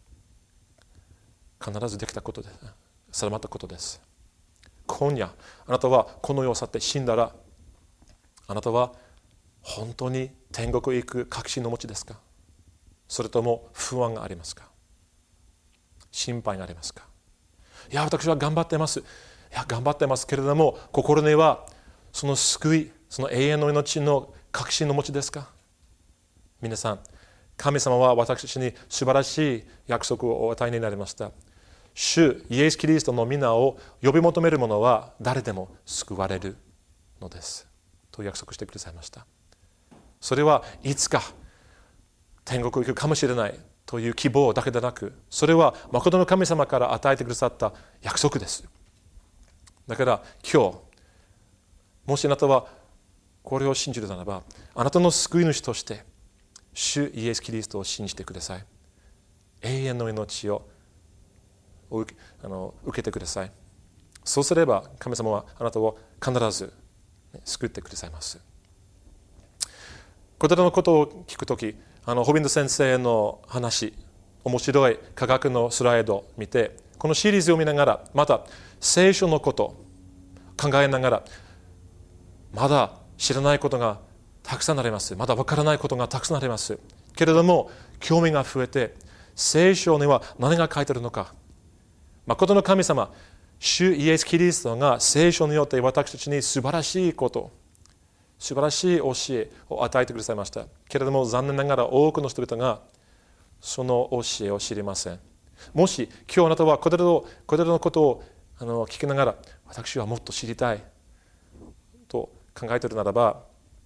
必ずできたことで定まったことです。今夜あなたはこの世を去って死んだら、あなたは本当に天国へ行く確信の持ちですか？それとも不安がありますか？心配がありますか？いや、私は頑張ってます。いや、頑張ってますけれども、心にはその救い、その永遠の命の確信の持ちですか？皆さん、神様は私たちに素晴らしい約束をお与えになりました。主イエス・キリストの皆を呼び求める者は誰でも救われるのですと約束してくださいました。それはいつか天国行くかもしれないという希望だけでなく、それは誠の神様から与えてくださった約束です。だから今日、もしあなたはこれを信じるならば、あなたの救い主として主イエス・キリストを信じてください。永遠の命を受けてください。そうすれば神様はあなたを必ず救ってくださいます。 こちらのことを聞くとき、ホビンド先生の話、面白い科学のスライドを見て、このシリーズを見ながら、また聖書のことを考えながら、まだ知らないことがたくさんあります。まだわからないことがたくさんあります。けれども、興味が増えて、聖書には何が書いてあるのか。誠の神様、主イエス・キリストが聖書によって私たちに素晴らしいこと、素晴らしい教えを与えてくださいました。けれども残念ながら多くの人々がその教えを知りません。もし今日あなたはこれらのことを聞きながら、私はもっと知りたいと考えているならば、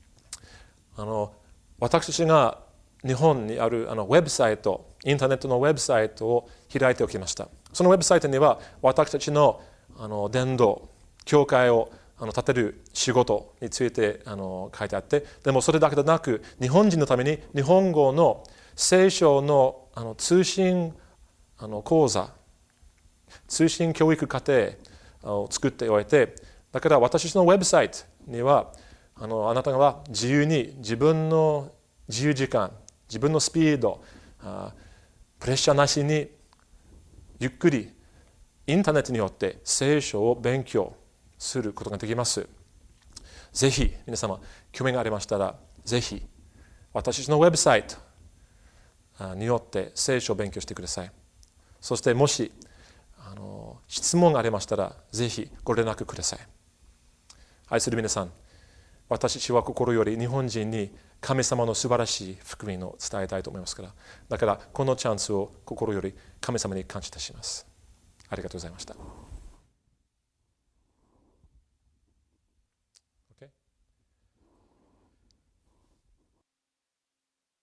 私たちが日本にあるウェブサイト、インターネットのウェブサイトを開いておきました。そのウェブサイトには私たちの伝道、教会を立てる仕事について書いてあって、でもそれだけでなく、日本人のために日本語の聖書の通信講座、通信教育課程を作っておいて、だから私たちのウェブサイトにはあなたが自由に自分の自由時間、自分のスピード、プレッシャーなしにゆっくりインターネットによって聖書を勉強することができます。ぜひ皆様興味がありましたら、ぜひ私たちのウェブサイトによって聖書を勉強してください。そしてもし質問がありましたら、ぜひご連絡ください。愛する皆さん、私たちは心より日本人に神様の素晴らしい福音を伝えたいと思いますから、だからこのチャンスを心より神様に感謝いたします。ありがとうございました。